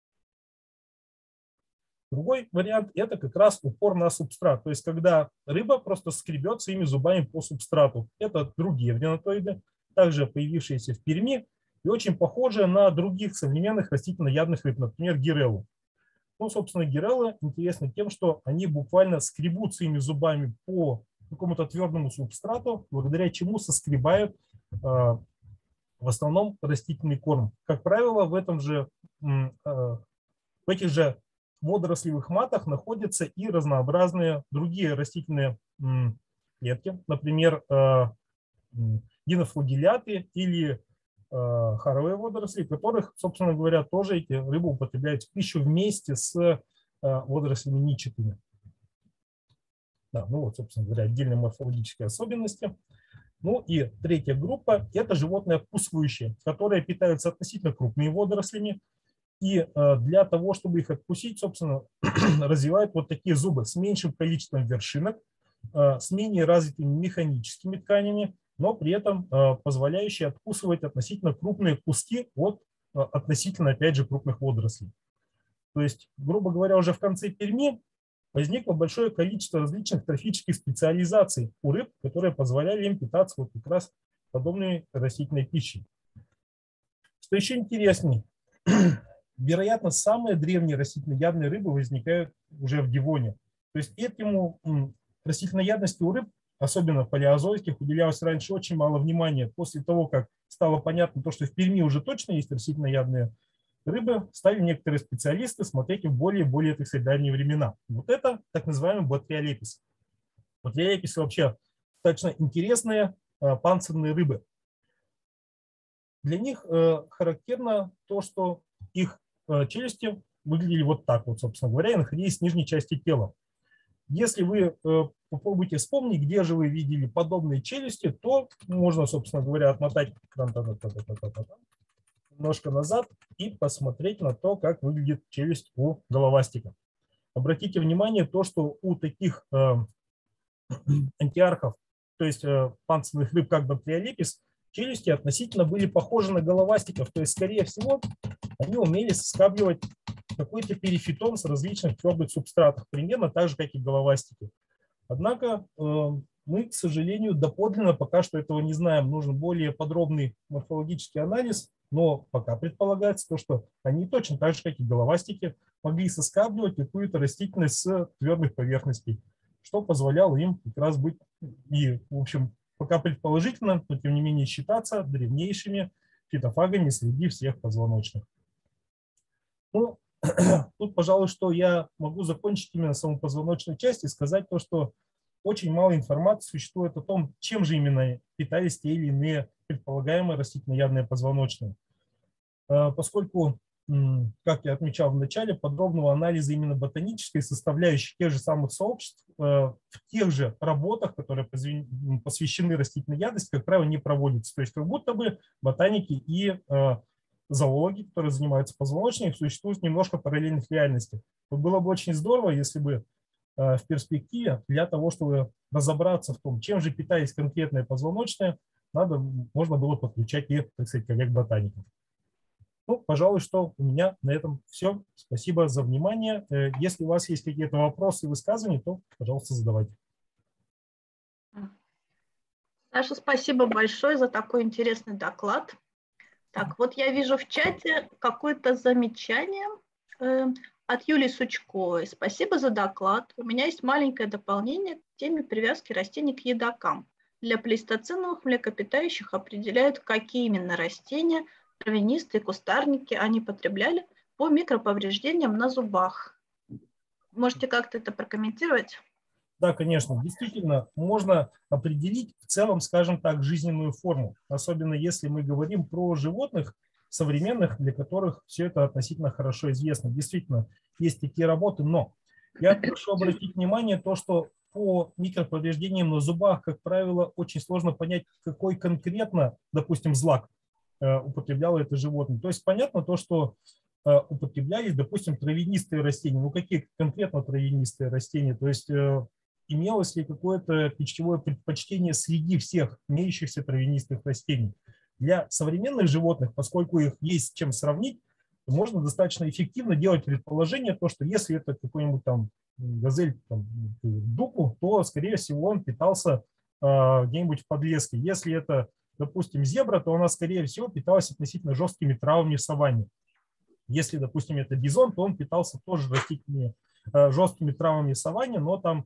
Другой вариант – это как раз упор на субстрат. То есть когда рыба просто скребет своими зубами по субстрату. Это другие эвринотоиды, также появившиеся в Перми и очень похожие на других современных растительноядных рыб, например, гиреллу. Ну, собственно, гиреллы интересны тем, что они буквально скребут своими зубами по какому-то твердому субстрату, благодаря чему соскребают в основном растительный корм. Как правило, в этих же водорослевых матах находятся и разнообразные другие растительные клетки, например, динофлагелляты или харовые водоросли, которых, собственно говоря, тоже эти рыбы употребляют в пищу вместе с водорослями нитчатыми. Да, ну вот, собственно говоря, отдельные морфологические особенности. Ну и третья группа – это животные откусывающие, которые питаются относительно крупными водорослями. И для того, чтобы их откусить, собственно, развивают вот такие зубы с меньшим количеством вершинок, с менее развитыми механическими тканями, но при этом позволяющие откусывать относительно крупные куски от относительно, опять же, крупных водорослей. То есть, грубо говоря, уже в конце Перми возникло большое количество различных трофических специализаций у рыб, которые позволяли им питаться вот как раз подобной растительной пищей. Что еще интереснее, вероятно, самые древние растительноядные рыбы возникают уже в Девоне. То есть этому растительноядности у рыб, особенно палеозойских, уделялось раньше очень мало внимания. После того, как стало понятно, что в Перми уже точно есть растительноядные рыбы, стали некоторые специалисты смотреть в более так сказать, дальние времена. Вот это так называемый ботриолепис. Ботриолеписы вообще достаточно интересные панцирные рыбы. Для них характерно то, что их челюсти выглядели вот так вот, собственно говоря, и находились в нижней части тела. Если вы попробуйте вспомнить, где же вы видели подобные челюсти, то можно, собственно говоря, отмотать немножко назад и посмотреть на то, как выглядит челюсть у головастика. Обратите внимание, то, что у таких антиархов, то есть панцирных рыб, как ботриолепис, челюсти относительно были похожи на головастиков. То есть, скорее всего, они умели соскабливать какой-то перифитон с различных твердых субстратов, примерно так же, как и головастики. Однако мы, к сожалению, доподлинно пока что этого не знаем. Нужен более подробный морфологический анализ, но пока предполагается то, что они точно так же, как и головастики, могли соскабливать какую-то растительность с твердых поверхностей, что позволяло им как раз быть и, в общем, пока предположительно, но тем не менее считаться древнейшими фитофагами среди всех позвоночных. Ну, тут, пожалуй, что я могу закончить именно саму позвоночную часть и сказать то, что очень мало информации существует о том, чем же именно питались те или иные предполагаемые растительноядные позвоночные. Поскольку как я отмечал в начале, подробного анализа именно ботанической составляющей тех же самых сообществ в тех же работах, которые посвящены растительной ядности, как правило, не проводятся. То есть как будто бы ботаники и зоологи, которые занимаются позвоночными, существуют немножко параллельных реальностей. Вот было бы очень здорово, если бы в перспективе для того, чтобы разобраться в том, чем же питались конкретные позвоночные, можно было подключать и, так сказать, коллег-ботаников. Ну, пожалуй, что у меня на этом все. Спасибо за внимание. Если у вас есть какие-то вопросы и высказывания, то, пожалуйста, задавайте. Саша, спасибо большое за такой интересный доклад. Так, вот я вижу в чате какое-то замечание от Юлии Сучковой. Спасибо за доклад. У меня есть маленькое дополнение к теме привязки растений к едокам. Для плейстоценовых млекопитающих определяют, какие именно растения, травянистые, кустарники они потребляли по микроповреждениям на зубах. Можете как-то это прокомментировать? Да, конечно. Действительно, можно определить в целом, скажем так, жизненную форму. Особенно если мы говорим про животных современных, для которых все это относительно хорошо известно. Действительно, есть такие работы, но я прошу обратить внимание то, что по микроповреждениям на зубах, как правило, очень сложно понять, какой конкретно, допустим, злак употребляло это животное. То есть понятно то, что употреблялись, допустим, травянистые растения. Ну, какие конкретно травянистые растения? То есть имелось ли какое-то пищевое предпочтение среди всех имеющихся травянистых растений. Для современных животных, поскольку их есть с чем сравнить, можно достаточно эффективно делать предположение, то, что если это какой-нибудь там газель там, дуку, то, скорее всего, он питался где-нибудь в подлеске. Если это, допустим, зебра, то она, скорее всего, питалась относительно жесткими травами в саванне. Если, допустим, это бизон, то он питался тоже растительными жесткими травами в саванне, но там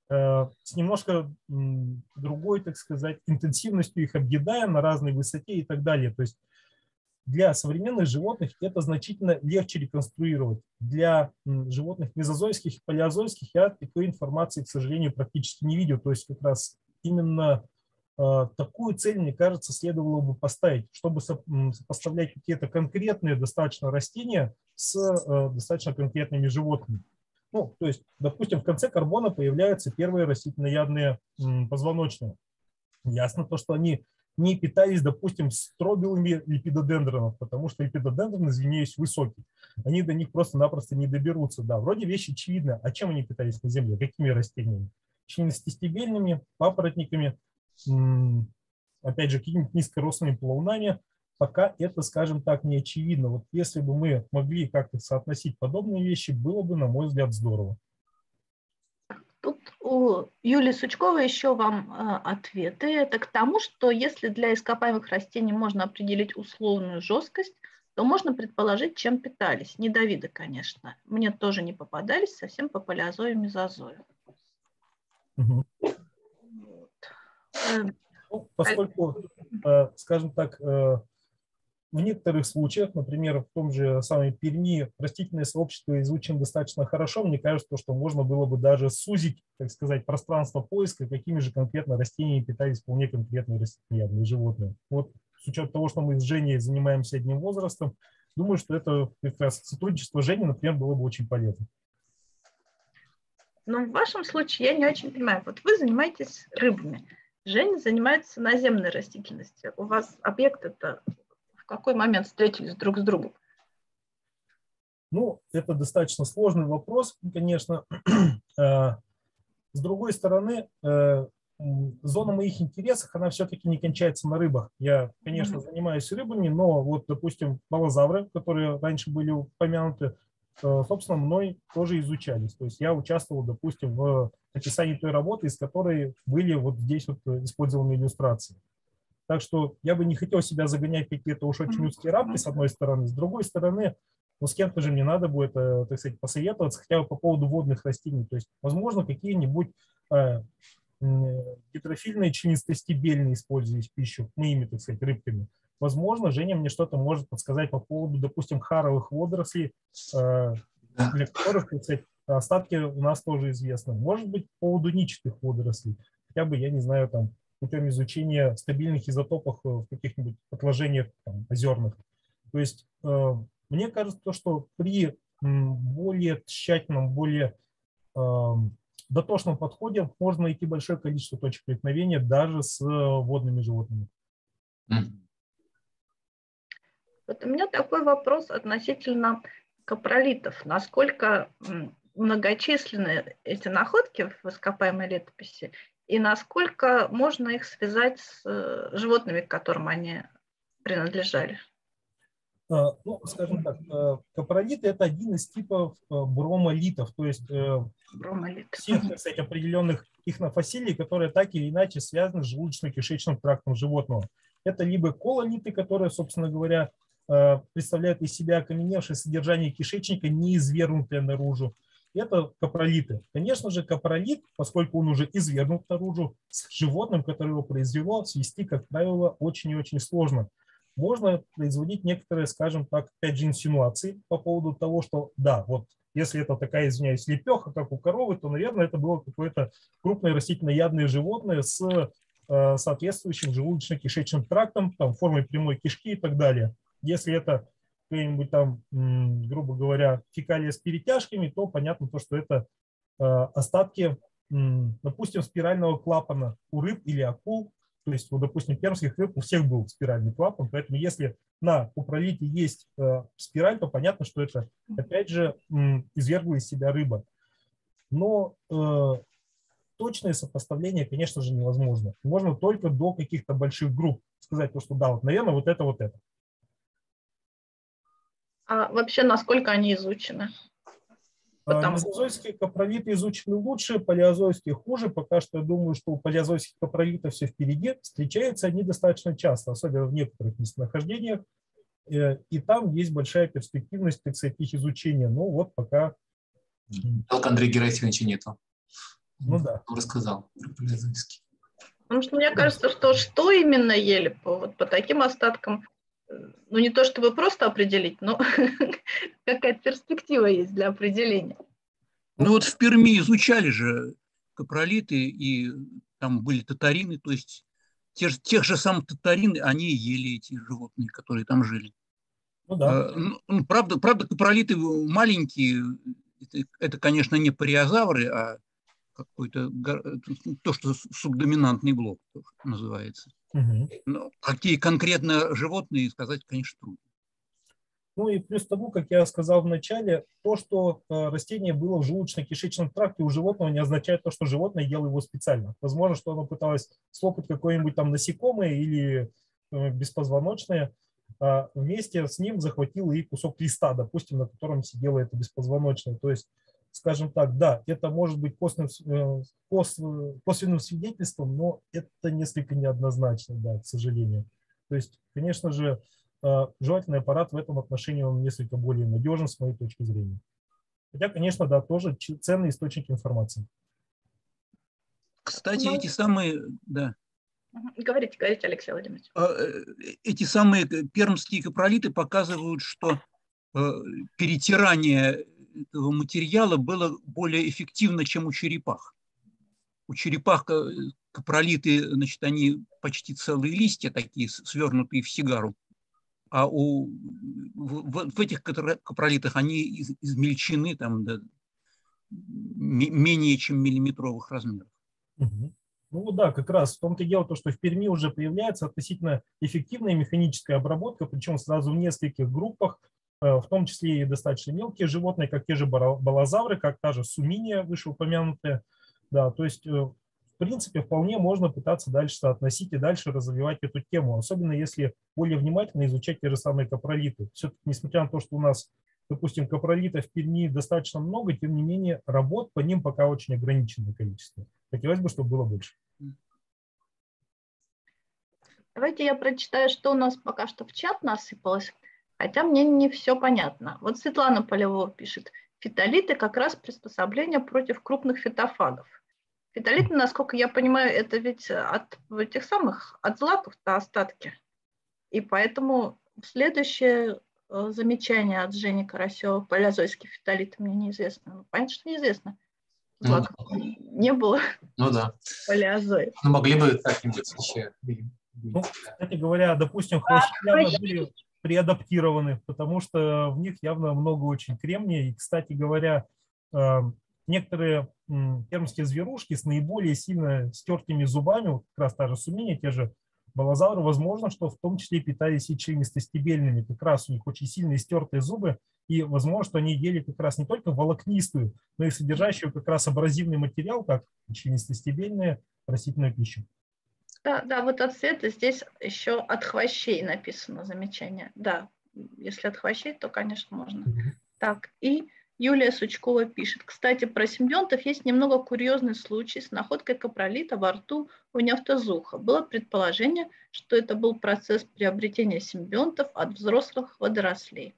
с немножко другой, так сказать, интенсивностью их объедая на разной высоте и так далее. То есть для современных животных это значительно легче реконструировать. Для животных мезозойских и палеозойских я такой информации, к сожалению, практически не видел. То есть как раз именно такую цель, мне кажется, следовало бы поставить, чтобы сопоставлять какие-то конкретные достаточно растения с достаточно конкретными животными. Ну, то есть, допустим, в конце карбона появляются первые растительноядные позвоночные. Ясно то, что они не питались, допустим, стробилами липидодендронов, потому что липидодендроны, извиняюсь, высокие. Они до них просто-напросто не доберутся. Да, вроде вещь очевидна. А чем они питались на Земле? Какими растениями? Членистостебельными, папоротниками, опять же, какими-то низкорослыми плавунами. Пока это, скажем так, не очевидно. Вот если бы мы могли как-то соотносить подобные вещи, было бы, на мой взгляд, здорово. Тут у Юлии Сучковой еще вам ответы. Это к тому, что если для ископаемых растений можно определить условную жесткость, то можно предположить, чем питались. Не Давида, конечно. Мне тоже не попадались, совсем по палеозою и мезозою. Угу. Ну, поскольку, скажем так, в некоторых случаях, например, в том же самой Перми, растительное сообщество изучено достаточно хорошо. Мне кажется, что можно было бы даже сузить, так сказать, пространство поиска, какими же конкретно растениями питались вполне конкретные растительноядные животные. Вот с учетом того, что мы с Женей занимаемся одним возрастом, думаю, что это как раз сотрудничество Жени, например, было бы очень полезно. Но в вашем случае я не очень понимаю. Вот вы занимаетесь рыбами, Женя занимается наземной растительностью. У вас объекты-то в какой момент встретились друг с другом? Ну, это достаточно сложный вопрос, конечно. С другой стороны, зона моих интересов, она все-таки не кончается на рыбах. Я, конечно, занимаюсь рыбами, но вот, допустим, малозавры, которые раньше были упомянуты, собственно, мной тоже изучались. То есть я участвовал, допустим, в описании той работы, из которой были вот здесь вот использованы иллюстрации. Так что я бы не хотел себя загонять в какие-то уж очень узкие рамки, с одной стороны. С другой стороны, ну, с кем-то же мне надо будет, так сказать, посоветоваться хотя бы по поводу водных растений. То есть, возможно, какие-нибудь гидрофильные членистостебельные использовались в пищу, моими, так сказать, рыбками. Возможно, Женя мне что-то может подсказать по поводу, допустим, харовых водорослей, для которых, так сказать, остатки у нас тоже известны. Может быть, по поводу ничатых водорослей. Хотя бы, я не знаю, там, путем изучения стабильных изотопов в каких-нибудь отложениях там, озерных. То есть Мне кажется, что при более тщательном, более дотошном подходе можно найти большое количество точек преткновения даже с водными животными. Вот у меня такой вопрос относительно капролитов. Насколько многочисленны эти находки в ископаемой летописи и насколько можно их связать с животными, к которым они принадлежали? Ну, скажем так, капролиты – это один из типов бромолитов, то есть всех, так сказать, определенных ихнофасилий, которые так или иначе связаны с желудочно-кишечным трактом животного. Это либо кололиты, которые, собственно говоря, представляют из себя окаменевшее содержание кишечника, не извергнутое наружу. Это капролиты. Конечно же, капролит, поскольку он уже извергнут наружу, с животным, которое его произвело, свести, как правило, очень и очень сложно. Можно производить некоторые, скажем так, опять же, инсинуации по поводу того, что да, вот если это такая, извиняюсь, лепеха, как у коровы, то, наверное, это было какое-то крупное растительноядное животное с соответствующим желудочно-кишечным трактом, там, формой прямой кишки и так далее. Если это какие-нибудь там, грубо говоря, фекалия с перетяжками, то понятно то, что это остатки, допустим, спирального клапана у рыб или акул. То есть, вот, допустим, пермских рыб у всех был спиральный клапан, поэтому если на капролите есть спираль, то понятно, что это, опять же, извергла из себя рыба. Но точное сопоставление, конечно же, невозможно. Можно только до каких-то больших групп сказать, что да, вот, наверное, вот это, вот это. А вообще, насколько они изучены? Мезозойские капролиты изучены лучше, палеозойские хуже. Пока что я думаю, что у палеозойских капролитов все впереди. Встречаются они достаточно часто, особенно в некоторых местонахождениях. И там есть большая перспективность, так сказать, их изучения. Но вот пока... Только Андрея Герасимовича нету. Ну да. Он рассказал про палеозойские. Потому что мне кажется, что именно ели вот по таким остаткам, ну не то чтобы просто определить, но какая-то перспектива есть для определения. Ну вот в Перми изучали же капролиты, и там были татарины, то есть тех же самых татарин, они ели эти животные, которые там жили. Ну да. Правда, капролиты маленькие, это, конечно, не париозавры, а какой-то, то, что субдоминантный блок называется. Угу. Но какие конкретно животные, сказать, конечно, трудно. Ну и плюс тому, как я сказал в начале, то, что растение было в желудочно-кишечном тракте у животного, не означает то, что животное ело его специально. Возможно, что оно пыталось слопать какое-нибудь там насекомое или беспозвоночное, а вместе с ним захватило и кусок листа, допустим, на котором сидело это беспозвоночное. То есть, скажем так, да, это может быть косвенным свидетельством, но это несколько неоднозначно, да, к сожалению. То есть, конечно же, жевательный аппарат в этом отношении он несколько более надежен с моей точки зрения. Хотя, конечно, да, тоже ценный источник информации. Кстати, эти самые, да. Говорите, Алексей Владимирович. Эти самые пермские капролиты показывают, что перетирание этого материала было более эффективно, чем у черепах. У черепах капролиты, значит, они почти целые листья такие, свернутые в сигару. А в этих капролитах они измельчены там до менее чем миллиметровых размеров. Угу. Ну да, как раз в том-то и дело, что в Перми уже появляется относительно эффективная механическая обработка, причем сразу в нескольких группах, в том числе и достаточно мелкие животные, как те же балозавры, как та же суминия, вышеупомянутая. Да, то есть, в принципе, вполне можно пытаться дальше соотносить и дальше развивать эту тему, особенно если более внимательно изучать те же самые капролиты. Все-таки, несмотря на то, что у нас, допустим, капролитов в Перми достаточно много, тем не менее, работ по ним пока очень ограниченное количество. Хотелось бы, чтобы было больше. Давайте я прочитаю, что у нас пока что в чат насыпалось, хотя мне не все понятно. Вот Светлана Полевова пишет: фитолиты как раз приспособление против крупных фитофагов. Фитолиты, насколько я понимаю, это ведь от этих самых, от злаков-то остатки. И поэтому следующее замечание от Жени Карасева: палеозойские фитолиты мне неизвестно. Ну, понятно, что неизвестно. Злаков не было. Ну да. Палеозоев. Ну могли бы как-нибудь еще. Ну, кстати говоря, допустим, хвощеплявы были преадаптированы, потому что в них явно много очень кремния. И, кстати говоря, некоторые пермские зверушки с наиболее сильно стертыми зубами, вот как раз та же суминя, те же балазауры, возможно, что в том числе питались и членистостебельными. Как раз у них очень сильные стертые зубы, и возможно, что они ели как раз не только волокнистую, но и содержащую как раз абразивный материал, как членистостебельная растительная пища. Да, да, вот от цвета здесь еще от хвощей написано замечание. Да, если от хвощей, то, конечно, можно. Так, и Юлия Сучкова пишет. Кстати, про симбионтов есть немного курьезный случай с находкой капролита во рту у неавтозуха. Было предположение, что это был процесс приобретения симбионтов от взрослых водорослей.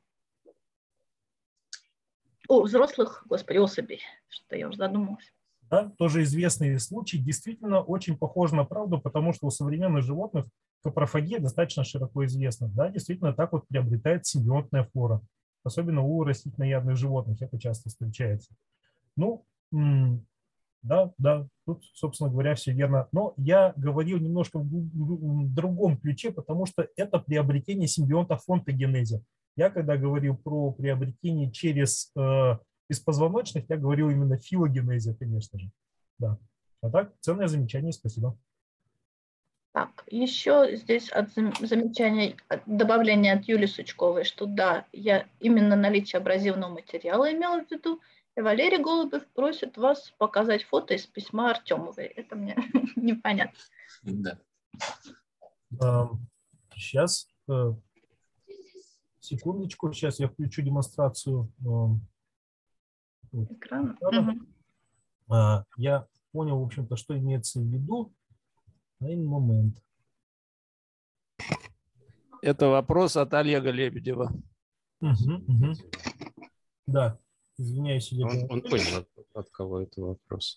О, взрослых, господи, особей. Что я уже задумалась. Да, тоже известный случай, действительно очень похож на правду, потому что у современных животных капрофагия достаточно широко известна. Да, действительно, так вот приобретает симбионтная флора, особенно у растительноядных животных это часто встречается. Ну, да, тут, собственно говоря, все верно. Но я говорил немножко в другом ключе, потому что это приобретение симбионта в фонтогенезе. Я когда говорил про приобретение через беспозвоночных, я говорил именно филогенезе, конечно же. Да. А так, ценное замечание, спасибо. Так, еще здесь замечание, добавление от Юлии Сучковой, что да, я именно наличие абразивного материала имела в виду. И Валерий Голубев просит вас показать фото из письма Артемовой. Это мне непонятно. Да. Сейчас, секундочку, сейчас я включу демонстрацию Экрана. Я понял, в общем-то, что имеется в виду. Один момент. Это вопрос от Олега Лебедева. Да, извиняюсь. Он понял, от кого это вопрос.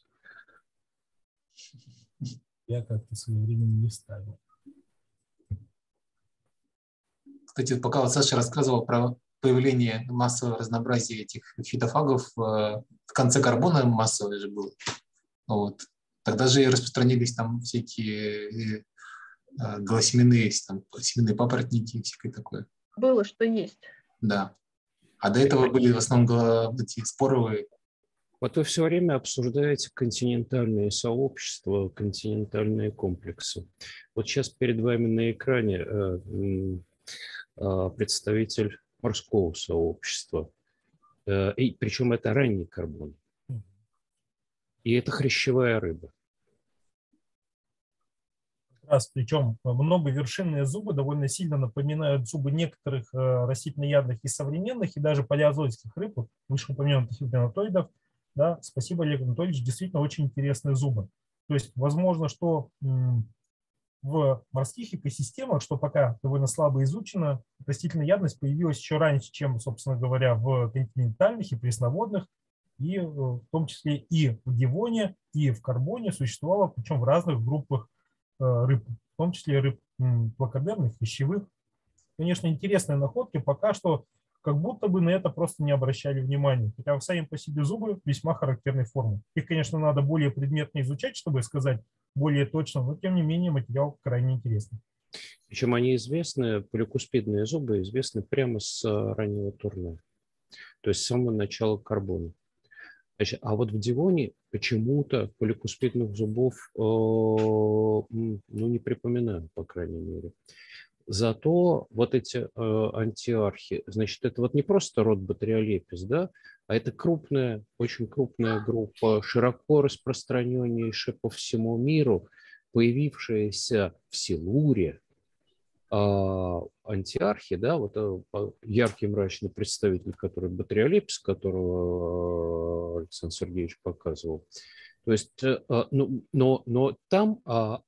Я как-то своевременно не ставил. Кстати, пока вот Саша рассказывал про появление массового разнообразия этих фитофагов, в конце карбона массовое же было. Вот. Тогда же и распространились там всякие голосеменные, там, семенные папоротники и всякое такое. Было, что есть. Да. А до этого были в основном эти споровые. Вот вы все время обсуждаете континентальные сообщества, континентальные комплексы. Вот сейчас перед вами на экране представитель морского сообщества. И причем это ранний карбон. И это хрящевая рыба. Раз, причем многовершинные зубы довольно сильно напоминают зубы некоторых растительноядных и современных, и даже палеозойских рыб, вышеупомянутых эвденатоидов. Да, спасибо, Олег Анатольевич, действительно очень интересные зубы. То есть, возможно, что в морских экосистемах, что пока довольно слабо изучено, растительноядность появилась еще раньше, чем, собственно говоря, в континентальных и пресноводных, и в том числе и в Девоне, и в карбоне существовало, причем в разных группах рыб, в том числе рыб плакодерных, пищевых. Конечно, интересные находки, пока что как будто бы на это просто не обращали внимания. Хотя сами по себе зубы весьма характерной формы. Их, конечно, надо более предметно изучать, чтобы сказать более точно, но тем не менее материал крайне интересный. Причем они известны, поликуспидные зубы известны прямо с раннего Турне, то есть с самого начала карбона. Значит, а вот в Девоне почему-то поликуспидных зубов не припоминаю, по крайней мере. Зато вот эти антиархи, значит, это вот не просто род Батриолепис, да, а это крупная, очень крупная группа, широко распространеннейшая по всему миру, появившаяся в Силуре, антиархи, да, вот яркий мрачный представитель, который Батриолепис, которого Александр Сергеевич показывал. То есть, но там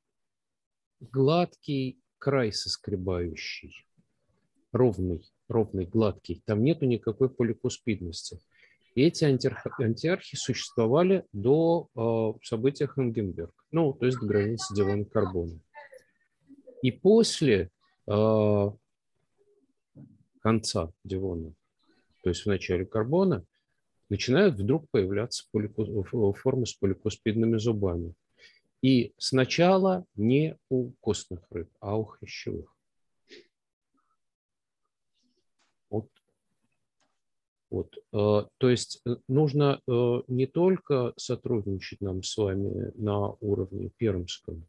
гладкий край соскребающий, ровный, гладкий, там нету никакой поликуспидности. И эти антиархи существовали до события Хангенберг, то есть до границы Девона карбона. И после конца Девона, то есть в начале карбона, начинают вдруг появляться формы с поликуспидными зубами. И сначала не у костных рыб, а у хрящевых. Вот. То есть нужно не только сотрудничать нам с вами на уровне пермском,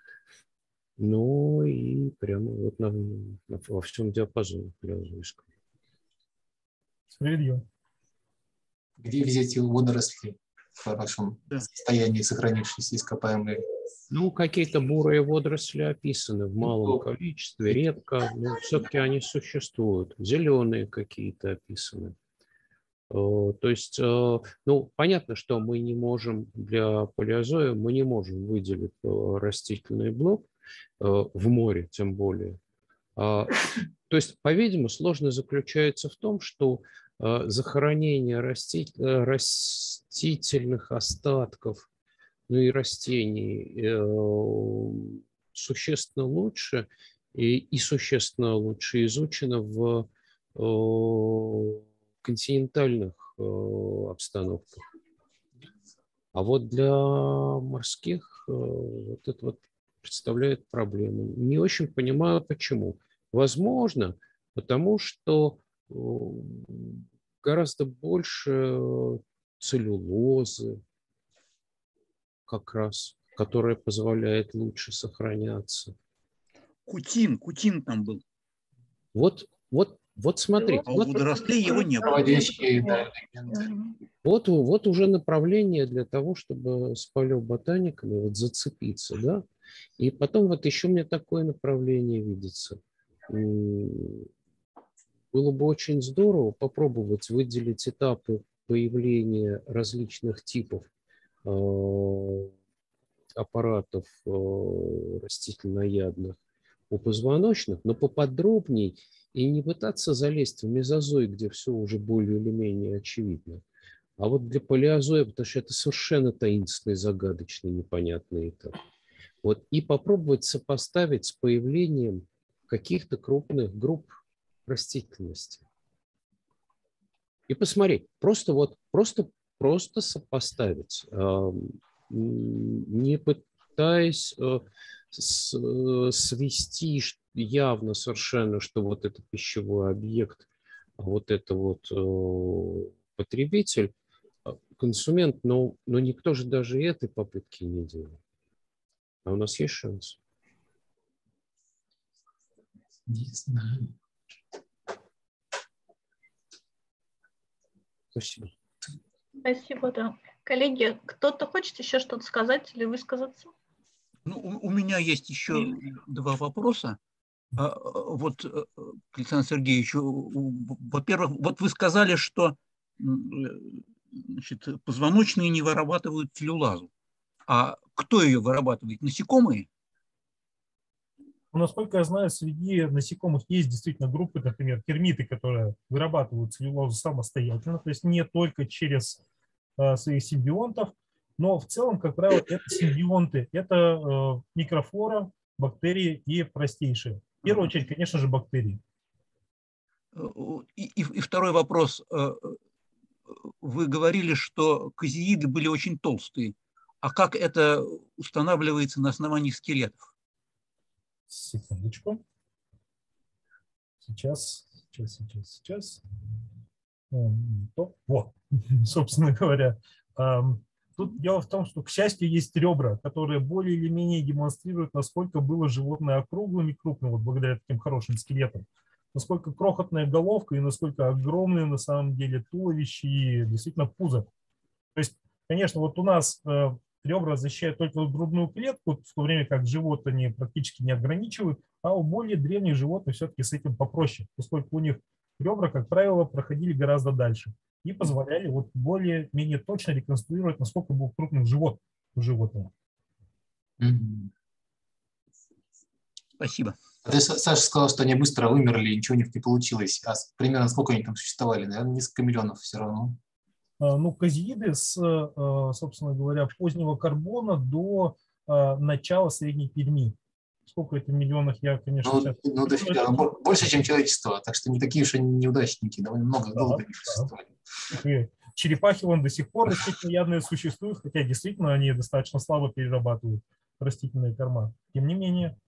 но и прямо вот во всем диапазоне палеозойском. Справедливо. Где взять водоросли в хорошем состоянии, сохранившиеся ископаемые? Ну, какие-то бурые водоросли описаны в малом количестве, редко, но все-таки они существуют. Зеленые какие-то описаны. То есть, ну, понятно, что мы не можем для палеозоя, мы не можем выделить растительный блок в море, тем более. То есть, по-видимому, сложность заключается в том, что захоронение растительных остатков, ну и растений существенно лучше и существенно лучше изучено в континентальных обстановках. А вот для морских вот это вот представляет проблему. Не очень понимаю, почему. Возможно, потому что гораздо больше целлюлозы, как раз, которая позволяет лучше сохраняться. Кутин там был. Вот смотрите. А у водорослей его не было. Вот уже направление для того, чтобы с палеоботаниками вот зацепиться, да? И потом вот еще мне такое направление видится. Было бы очень здорово попробовать выделить этапы появления различных типов аппаратов растительноядных у позвоночных, но поподробней и не пытаться залезть в мезозой, где все уже более или менее очевидно. А вот для палеозоя, потому что это совершенно таинственный, загадочный, непонятный этап. Вот, и попробовать сопоставить с появлением каких-то крупных групп растительности. И посмотреть, просто сопоставить, не пытаясь свести явно совершенно, что вот это пищевой объект, а вот это вот потребитель, консумент, но никто же даже этой попытки не делает. А у нас есть шанс? Не знаю. Спасибо. Спасибо, да. Коллеги, кто-то хочет еще что-то сказать или высказаться? Ну, у меня есть еще два вопроса. Вот, Александр Сергеевич, во-первых, вот вы сказали, что значит, позвоночные не вырабатывают целлюлазу. А кто ее вырабатывает? Насекомые? Насколько я знаю, среди насекомых есть действительно группы, например, термиты, которые вырабатывают целлюлозу самостоятельно, то есть не только через своих симбионтов, но в целом, как правило, это симбионты, это микрофлора, бактерии и простейшие. В первую очередь, конечно же, бактерии. И второй вопрос. Вы говорили, что казеиды были очень толстые. А как это устанавливается на основании скелетов? Секундочку. Сейчас. Вот, собственно говоря. Тут дело в том, что, к счастью, есть ребра, которые более или менее демонстрируют, насколько было животное округлым и крупным, вот благодаря таким хорошим скелетам. Насколько крохотная головка и насколько огромное на самом деле туловище и действительно пузо. То есть, конечно, вот у нас ребра защищают только грудную клетку, в то время как живот они практически не ограничивают, а у более древних животных все-таки с этим попроще, поскольку у них ребра, как правило, проходили гораздо дальше и позволяли вот более-менее точно реконструировать, насколько был крупным живот у животного. Спасибо. Ты, Саша, сказал, что они быстро вымерли, и ничего у них не получилось. А примерно сколько они там существовали? Наверное, несколько миллионов все равно. Ну, казеиды с, собственно говоря, позднего карбона до начала Средней Перми. Сколько это миллионов, я, конечно, сейчас... Ну, дофига, больше, чем человечество, так что не такие уж они неудачники, довольно много долго не существовали. Черепахи вон до сих пор растительноядные существуют, хотя действительно они достаточно слабо перерабатывают растительные корма. Тем не менее,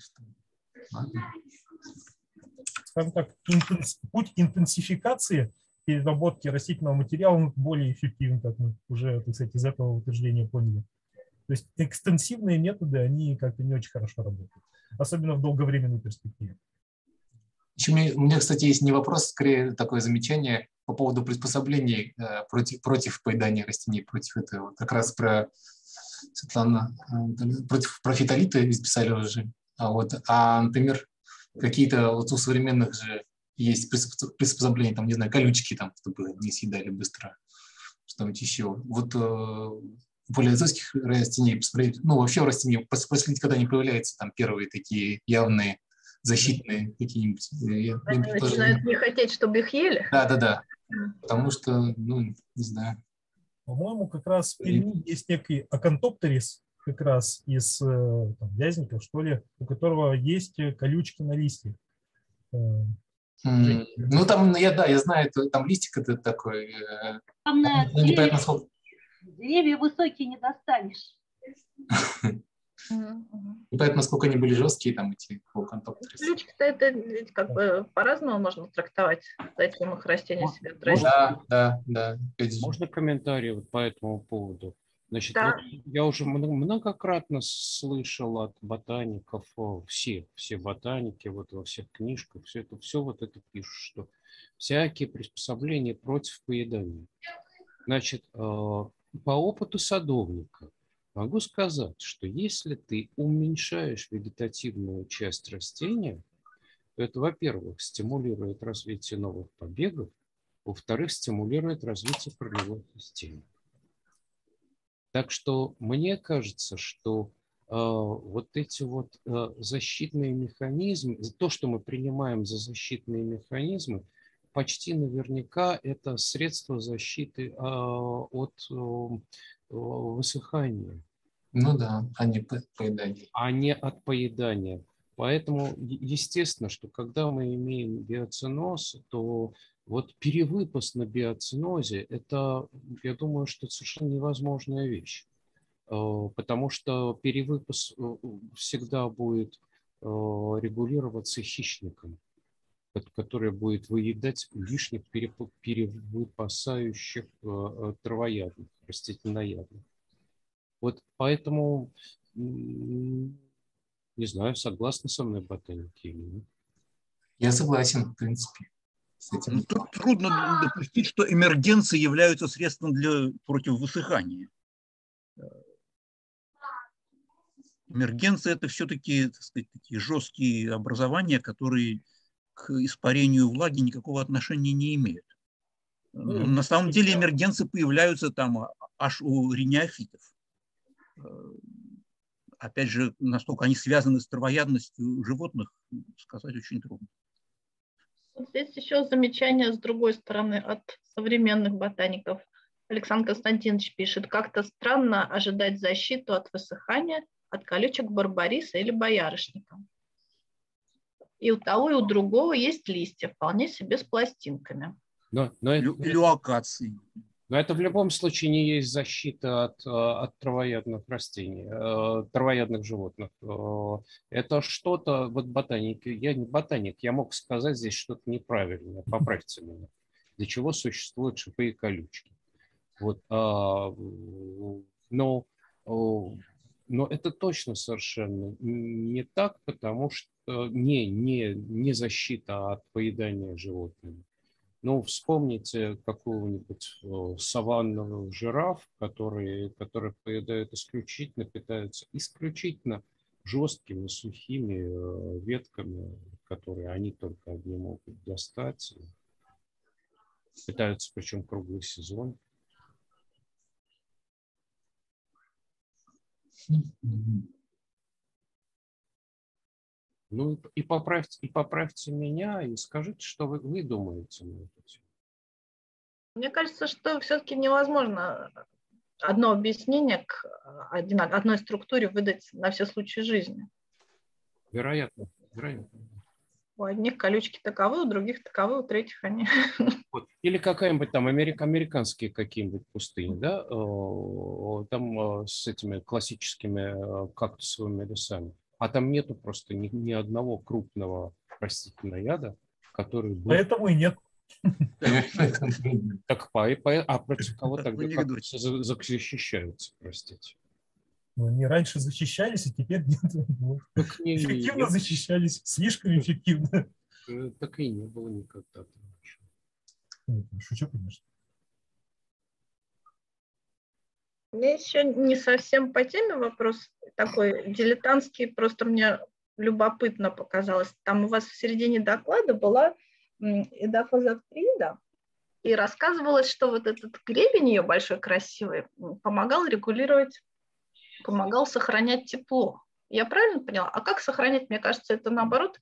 скажем так, путь интенсификации переработки растительного материала он более эффективен, как мы уже, так сказать, из этого утверждения поняли. То есть экстенсивные методы, они как-то не очень хорошо работают, особенно в долговременной перспективе. Еще у меня, кстати, есть не вопрос, скорее такое замечание по поводу приспособлений против поедания растений, против этого. Вот как раз про Светлана, про фитолиты писали уже. Например, какие-то вот у современных же есть приспособления, там, не знаю, колючки, там, чтобы не съедали быстро, что-нибудь еще. Вот у палеозойских растений, ну, вообще у растений, после когда они появляются, там, первые такие явные защитные какие-нибудь. Они начинают не хотеть, чтобы их ели? Да. Потому что, ну, не знаю. По-моему, как раз в Перми есть некий акантоптерис, как раз из вязников, что ли, у которого есть колючки на листьях. Ну, там, я знаю, там листик это такой. Там на непонятно сколько. Деревья высокие не достанешь. Непонятно, насколько они были жесткие, там, эти акантоптерисы. Колючки-то это как бы по-разному можно трактовать. Зачем их растения себе тратить? Да. Можно комментарий вот по этому поводу? Значит, Да. вот я уже многократно слышал от ботаников, все ботаники вот во всех книжках, все вот это пишут, что всякие приспособления против поедания. Значит, по опыту садовника могу сказать, что если ты уменьшаешь вегетативную часть растения, то это, во-первых, стимулирует развитие новых побегов, во-вторых, стимулирует развитие корневой системы. Так что мне кажется, что вот эти вот защитные механизмы, то, что мы принимаем за защитные механизмы, почти наверняка это средство защиты от высыхания. Ну да, а не поедания. А не от поедания. Поэтому, естественно, что когда мы имеем биоценоз, то вот перевыпас на биоценозе – это, я думаю, что это совершенно невозможная вещь. Потому что перевыпас всегда будет регулироваться хищником, который будет выедать лишних перевыпасающих травоядных, растительноядных. Вот поэтому, не знаю, согласны со мной ботаники или нет? Я согласен, в принципе. Ну, тут трудно допустить, что эмергенции являются средством против высыхания. Эмергенции – это все-таки, так сказать, такие жесткие образования, которые к испарению влаги никакого отношения не имеют. На самом деле эмергенции появляются там аж у рениофитов. Опять же, насколько они связаны с травоядностью животных, сказать очень трудно. Здесь еще замечание с другой стороны от современных ботаников. Александр Константинович пишет: как-то странно ожидать защиту от высыхания от колючек барбариса или боярышника. И у того, и у другого есть листья, вполне себе с пластинками. Или у акации. Но это в любом случае не есть защита от травоядных растений, травоядных животных. Это что-то, вот ботаники, я не ботаник, я мог сказать здесь что-то неправильное, поправьте меня. Для чего существуют шипы и колючки. Вот, но это точно совершенно не так, потому что не защита от поедания животными. Ну, вспомните какого-нибудь саванного жираф, которые поедают питаются исключительно жесткими, сухими ветками, которые они только одни могут достать. Питаются причем круглый сезон. Ну и поправьте меня и скажите, что вы думаете на эту тему. Мне кажется, что все-таки невозможно одно объяснение к одной структуре выдать на все случаи жизни. Вероятно. У одних колючки таковы, у других таковы, у третьих они. Вот. Или какая-нибудь там американские какие-нибудь пустыни, да, там с этими классическими кактусовыми лесами. А там нету просто ни одного крупного растительного яда, который был... Поэтому и нет. Так, а против кого тогда защищаются, простите? Ну, они раньше защищались, а теперь нет. Эффективно защищались, слишком эффективно. Так и не было никогда. Шучу, конечно. Мне еще не совсем по теме вопрос такой дилетантский, просто мне любопытно показалось. Там у вас в середине доклада была эдафазавтрида, и рассказывалось, что вот этот гребень ее большой, красивый, помогал регулировать, помогал сохранять тепло. Я правильно поняла? А как сохранять? Мне кажется, это наоборот,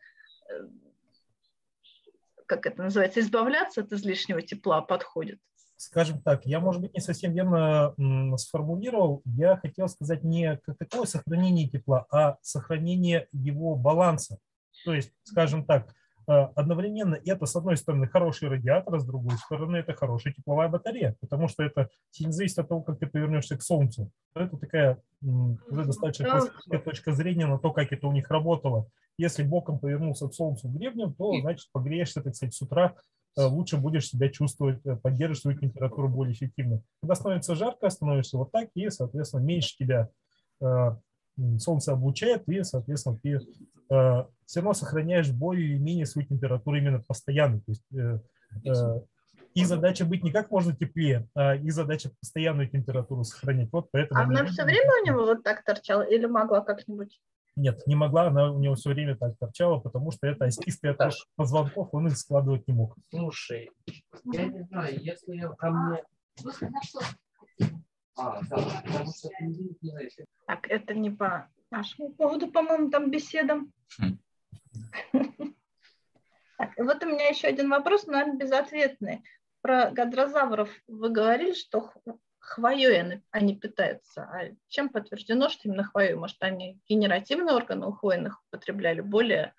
как это называется, избавляться от излишнего тепла подходит. Скажем так, я, может быть, не совсем верно сформулировал. Я хотел сказать не как такое сохранение тепла, а сохранение его баланса. То есть, скажем так, одновременно это, с одной стороны, хороший радиатор, а с другой стороны, это хорошая тепловая батарея, потому что это сильно зависит от того, как ты повернешься к Солнцу. Это такая уже достаточно классическая точка зрения на то, как это у них работало. Если боком повернулся к Солнцу гребнем, то, значит, погреешься, так сказать, с утра, лучше будешь себя чувствовать, поддерживать свою температуру более эффективно. Когда становится жарко, становишься вот так, и, соответственно, меньше тебя солнце облучает, и, соответственно, ты все равно сохраняешь более или менее свою температуру именно постоянно. То есть и задача быть не как можно теплее, а и задача постоянную температуру сохранять. Вот поэтому она все время у него вот так торчала или могла как-нибудь? Нет, не могла, она у него все время так торчала, потому что это остистый отрыв позвонков, он их складывать не мог. Слушай, я не знаю, если ко мне... Так, это не по нашему поводу, по-моему, там беседа. Вот у меня еще один вопрос, наверное, безответный. Про гадрозавров вы говорили, что хвоей они питаются. А чем подтверждено, что именно хвоей? Может, они генеративные органы у хвойных употребляли более,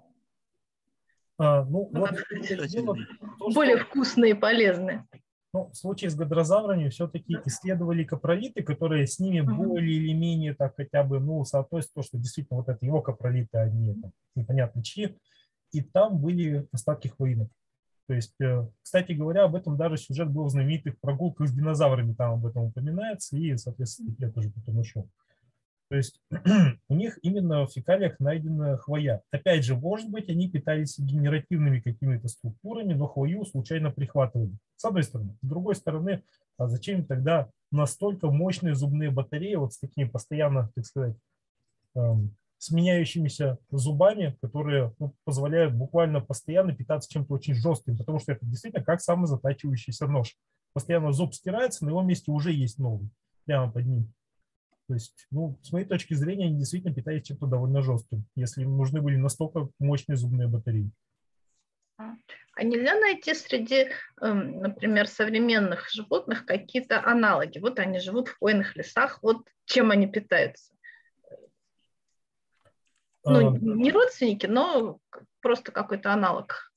более вкусные и полезные? Ну, в случае с гадрозаврами все-таки исследовали капролиты, которые с ними более или менее так хотя бы, соответствует то, что действительно вот это его капролиты, они там, непонятно чьи, и там были остатки хвоинок. То есть, кстати говоря, об этом даже сюжет был в знаменитых прогулках с динозаврами, там об этом упоминается, и, соответственно, я тоже потом ушел. То есть у них именно в фекалиях найдена хвоя. Опять же, может быть, они питались генеративными какими-то структурами, но хвою случайно прихватывали. С одной стороны. С другой стороны, а зачем тогда настолько мощные зубные батареи вот с такими постоянно, так сказать, сменяющимися зубами, которые позволяют буквально постоянно питаться чем-то очень жестким, потому что это действительно как самозатачивающийся нож. Постоянно зуб стирается, на его месте уже есть новый, прямо под ним. То есть, с моей точки зрения, они действительно питались чем-то довольно жестким, если им нужны были настолько мощные зубные батареи. А нельзя найти среди, например, современных животных какие-то аналоги? Вот они живут в хвойных лесах, вот чем они питаются? Не родственники, но просто какой-то аналог.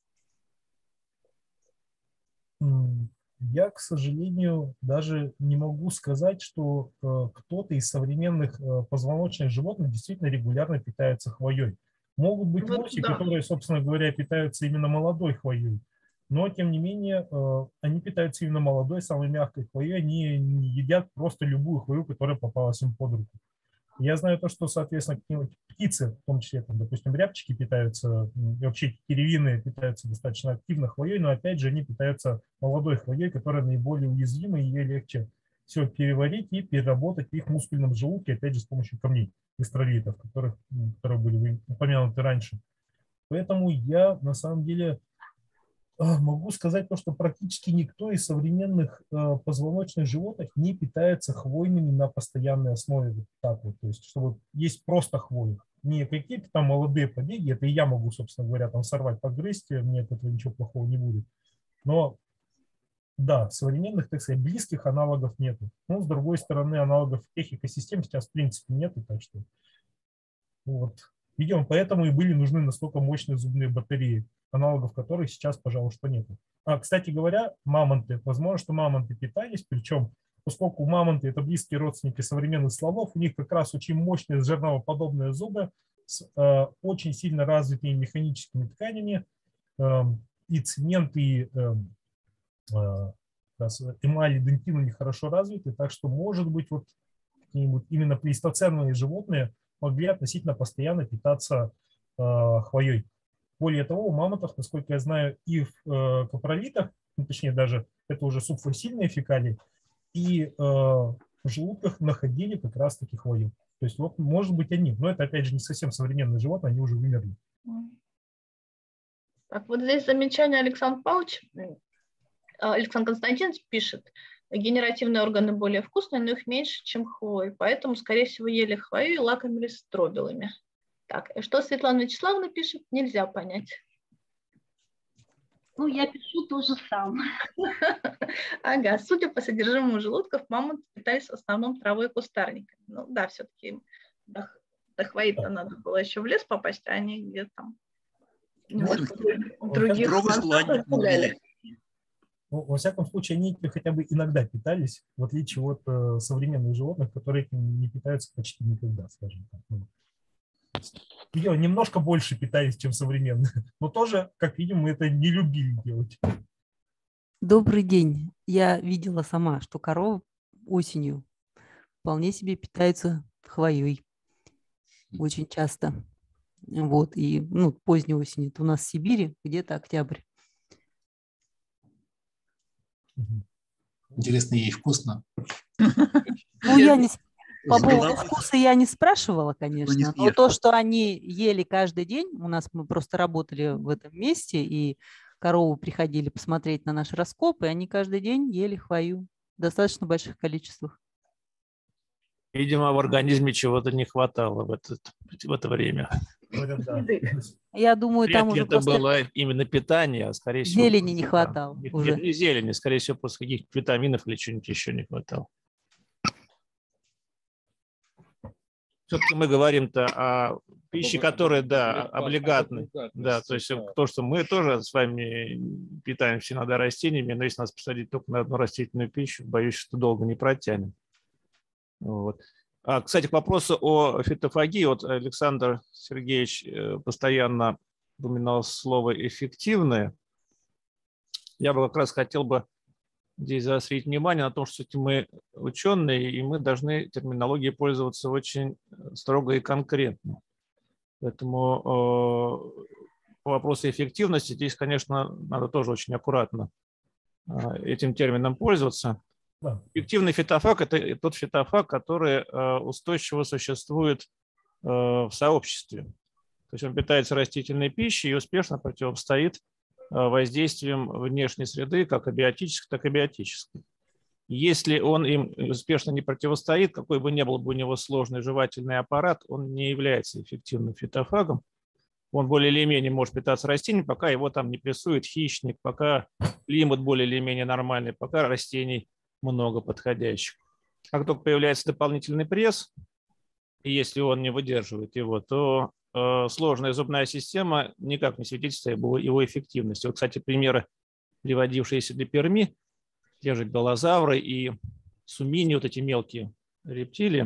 Я, к сожалению, даже не могу сказать, что кто-то из современных позвоночных животных действительно регулярно питается хвоей. Могут быть лоси, которые, собственно говоря, питаются именно молодой хвоей, но, тем не менее, они питаются именно молодой, самой мягкой хвоей, они не едят просто любую хвою, которая попалась им под руку. Я знаю то, что, соответственно, какие-нибудь птицы, в том числе, допустим, рябчики питаются, и вообще киревины питаются достаточно активно хвоей, но, опять же, они питаются молодой хвоей, которая наиболее уязвима, и ей легче все переварить и переработать в их мускульном желудке, опять же, с помощью камней, гастролитов, которые были упомянуты раньше. Поэтому я, на самом деле, могу сказать то, что практически никто из современных позвоночных животных не питается хвойными на постоянной основе. Вот так вот. То есть, чтобы есть просто хвои. Не какие-то там молодые побеги, это и я могу, собственно говоря, там сорвать, погрызть, мне от этого ничего плохого не будет. Но да, современных, так сказать, близких аналогов нету. Но, с другой стороны, аналогов тех экосистем сейчас в принципе нету, так что вот. Видимо, поэтому и были нужны настолько мощные зубные батареи, аналогов которых сейчас, пожалуй, что нету. Кстати говоря, мамонты. Возможно, что мамонты питались, причем, поскольку мамонты – это близкие родственники современных слонов, у них как раз очень мощные жерновоподобные зубы с очень сильно развитыми механическими тканями. и цемент, и эмаль, и дентин у них хорошо развиты, так что, может быть, вот какие-нибудь именно плейстоценные животные могли относительно постоянно питаться хвоей. Более того, у мамонтов, насколько я знаю, и в капролитах, ну, точнее даже это уже субфосильные фекалии, и в желудках находили как раз-таки хвою. То есть вот, может быть, они, но это опять же не совсем современные животные, они уже вымерли. Так, вот здесь замечание Александр Константинович пишет: генеративные органы более вкусные, но их меньше, чем хвой, поэтому, скорее всего, ели хвою и лакомились стробелами. Так, что Светлана Вячеславовна пишет, нельзя понять. Ну, я пишу то же самое. Ага, судя по содержимому желудков, мамонты питались в основном травой и кустарниками. Ну да, все-таки до хвои-то надо было еще в лес попасть, а они где-то там других планетах гуляли. Во всяком случае, они хотя бы иногда питались, в отличие от современных животных, которые этим не питаются почти никогда, скажем так. Видимо, немножко больше питались, чем современные, но тоже, как видим, мы это не любили делать. Добрый день. Я видела сама, что коровы осенью вполне себе питаются хвоей очень часто. Вот, и поздней осенью, это у нас в Сибири, где-то октябрь. Интересно, ей вкусно? По поводу вкуса я не спрашивала, конечно, но то, что они ели каждый день, мы просто работали в этом месте, и коровы приходили посмотреть на наш раскоп, и они каждый день ели хвою в достаточно больших количествах. Видимо, в организме чего-то не хватало в это время. Я думаю, там уже это было именно питание, а скорее всего... Зелени не хватало уже. Не зелени, скорее всего, просто каких-то витаминов или чего-нибудь еще не хватало. Все-таки мы говорим-то о пище, которая, облигатная. Да, то есть то, что мы тоже с вами питаемся иногда растениями, но если нас посадить только на одну растительную пищу, боюсь, что долго не протянем. Вот. Кстати, к вопросу о фитофагии, вот Александр Сергеевич постоянно упоминал слово «эффективное». Я бы как раз хотел бы здесь заострить внимание на том, что мы ученые, и мы должны терминологией пользоваться очень строго и конкретно. Поэтому по вопросу эффективности здесь, конечно, надо тоже очень аккуратно этим термином пользоваться. Эффективный фитофаг – это тот фитофаг, который устойчиво существует в сообществе. То есть он питается растительной пищей и успешно противостоит воздействием внешней среды, как абиотической, так и биотической. Если он им успешно не противостоит, какой бы ни был бы у него сложный жевательный аппарат, он не является эффективным фитофагом. Он более или менее может питаться растениями, пока его там не прессует хищник, пока климат более или менее нормальный, пока растений много подходящих. Как только появляется дополнительный пресс, и если он не выдерживает его, то сложная зубная система никак не свидетельствует об его эффективности. Вот, кстати, примеры, приводившиеся для Перми, те же голозавры и сумини, вот эти мелкие рептилии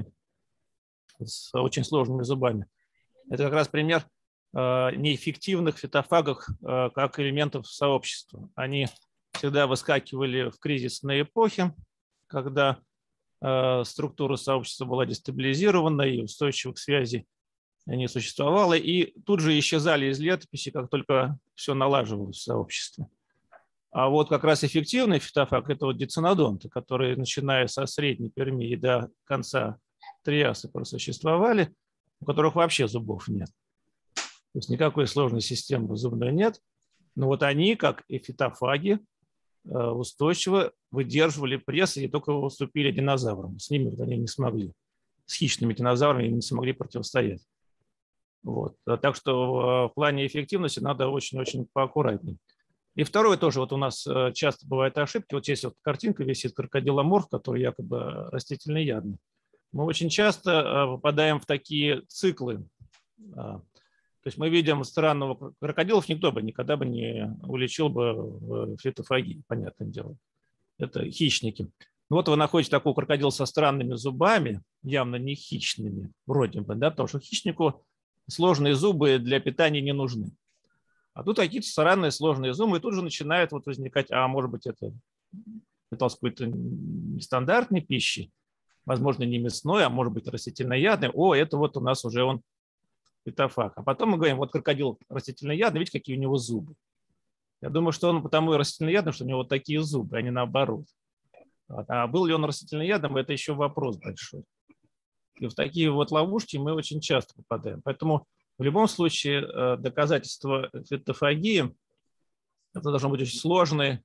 с очень сложными зубами. Это как раз пример неэффективных фитофагов как элементов сообщества. Они всегда выскакивали в кризисные эпохи, когда структура сообщества была дестабилизирована и устойчивых связей не существовало, и тут же исчезали из летописи, как только все налаживалось в сообществе. А вот как раз эффективный фитофаг – это вот дицинодонты, которые, начиная со Средней Перми и до конца Триаса просуществовали, у которых вообще зубов нет. То есть никакой сложной системы зубной нет, но вот они, как и фитофаги, устойчиво выдерживали пресс и только уступили динозаврам. С ними вот они не смогли. С хищными динозаврами не смогли противостоять. Вот. Так что в плане эффективности надо очень-очень поаккуратнее. И второе тоже, вот у нас часто бывают ошибки. Вот здесь вот картинка висит, крокодиломорф, который якобы растительноядный. Мы очень часто попадаем в такие циклы. То есть мы видим странного крокодилов, никто бы никогда бы не уличил бы в фитофагии, понятное дело. Это хищники. Вот вы находите такого крокодила со странными зубами, явно не хищными, вроде бы, да, потому что хищнику сложные зубы для питания не нужны. А тут какие-то странные сложные зубы, и тут же начинает вот возникать, а может быть это питался какой-то нестандартной пищей, возможно, не мясной, а может быть растительноядный. О, это вот у нас уже он фитофаг. А потом мы говорим, вот крокодил растительноядный, видите, какие у него зубы. Я думаю, что он потому и растительноядный, что у него вот такие зубы, а не наоборот. А был ли он растительноядным, это еще вопрос большой. И в такие вот ловушки мы очень часто попадаем. Поэтому в любом случае доказательство фитофагии – это должен быть очень сложный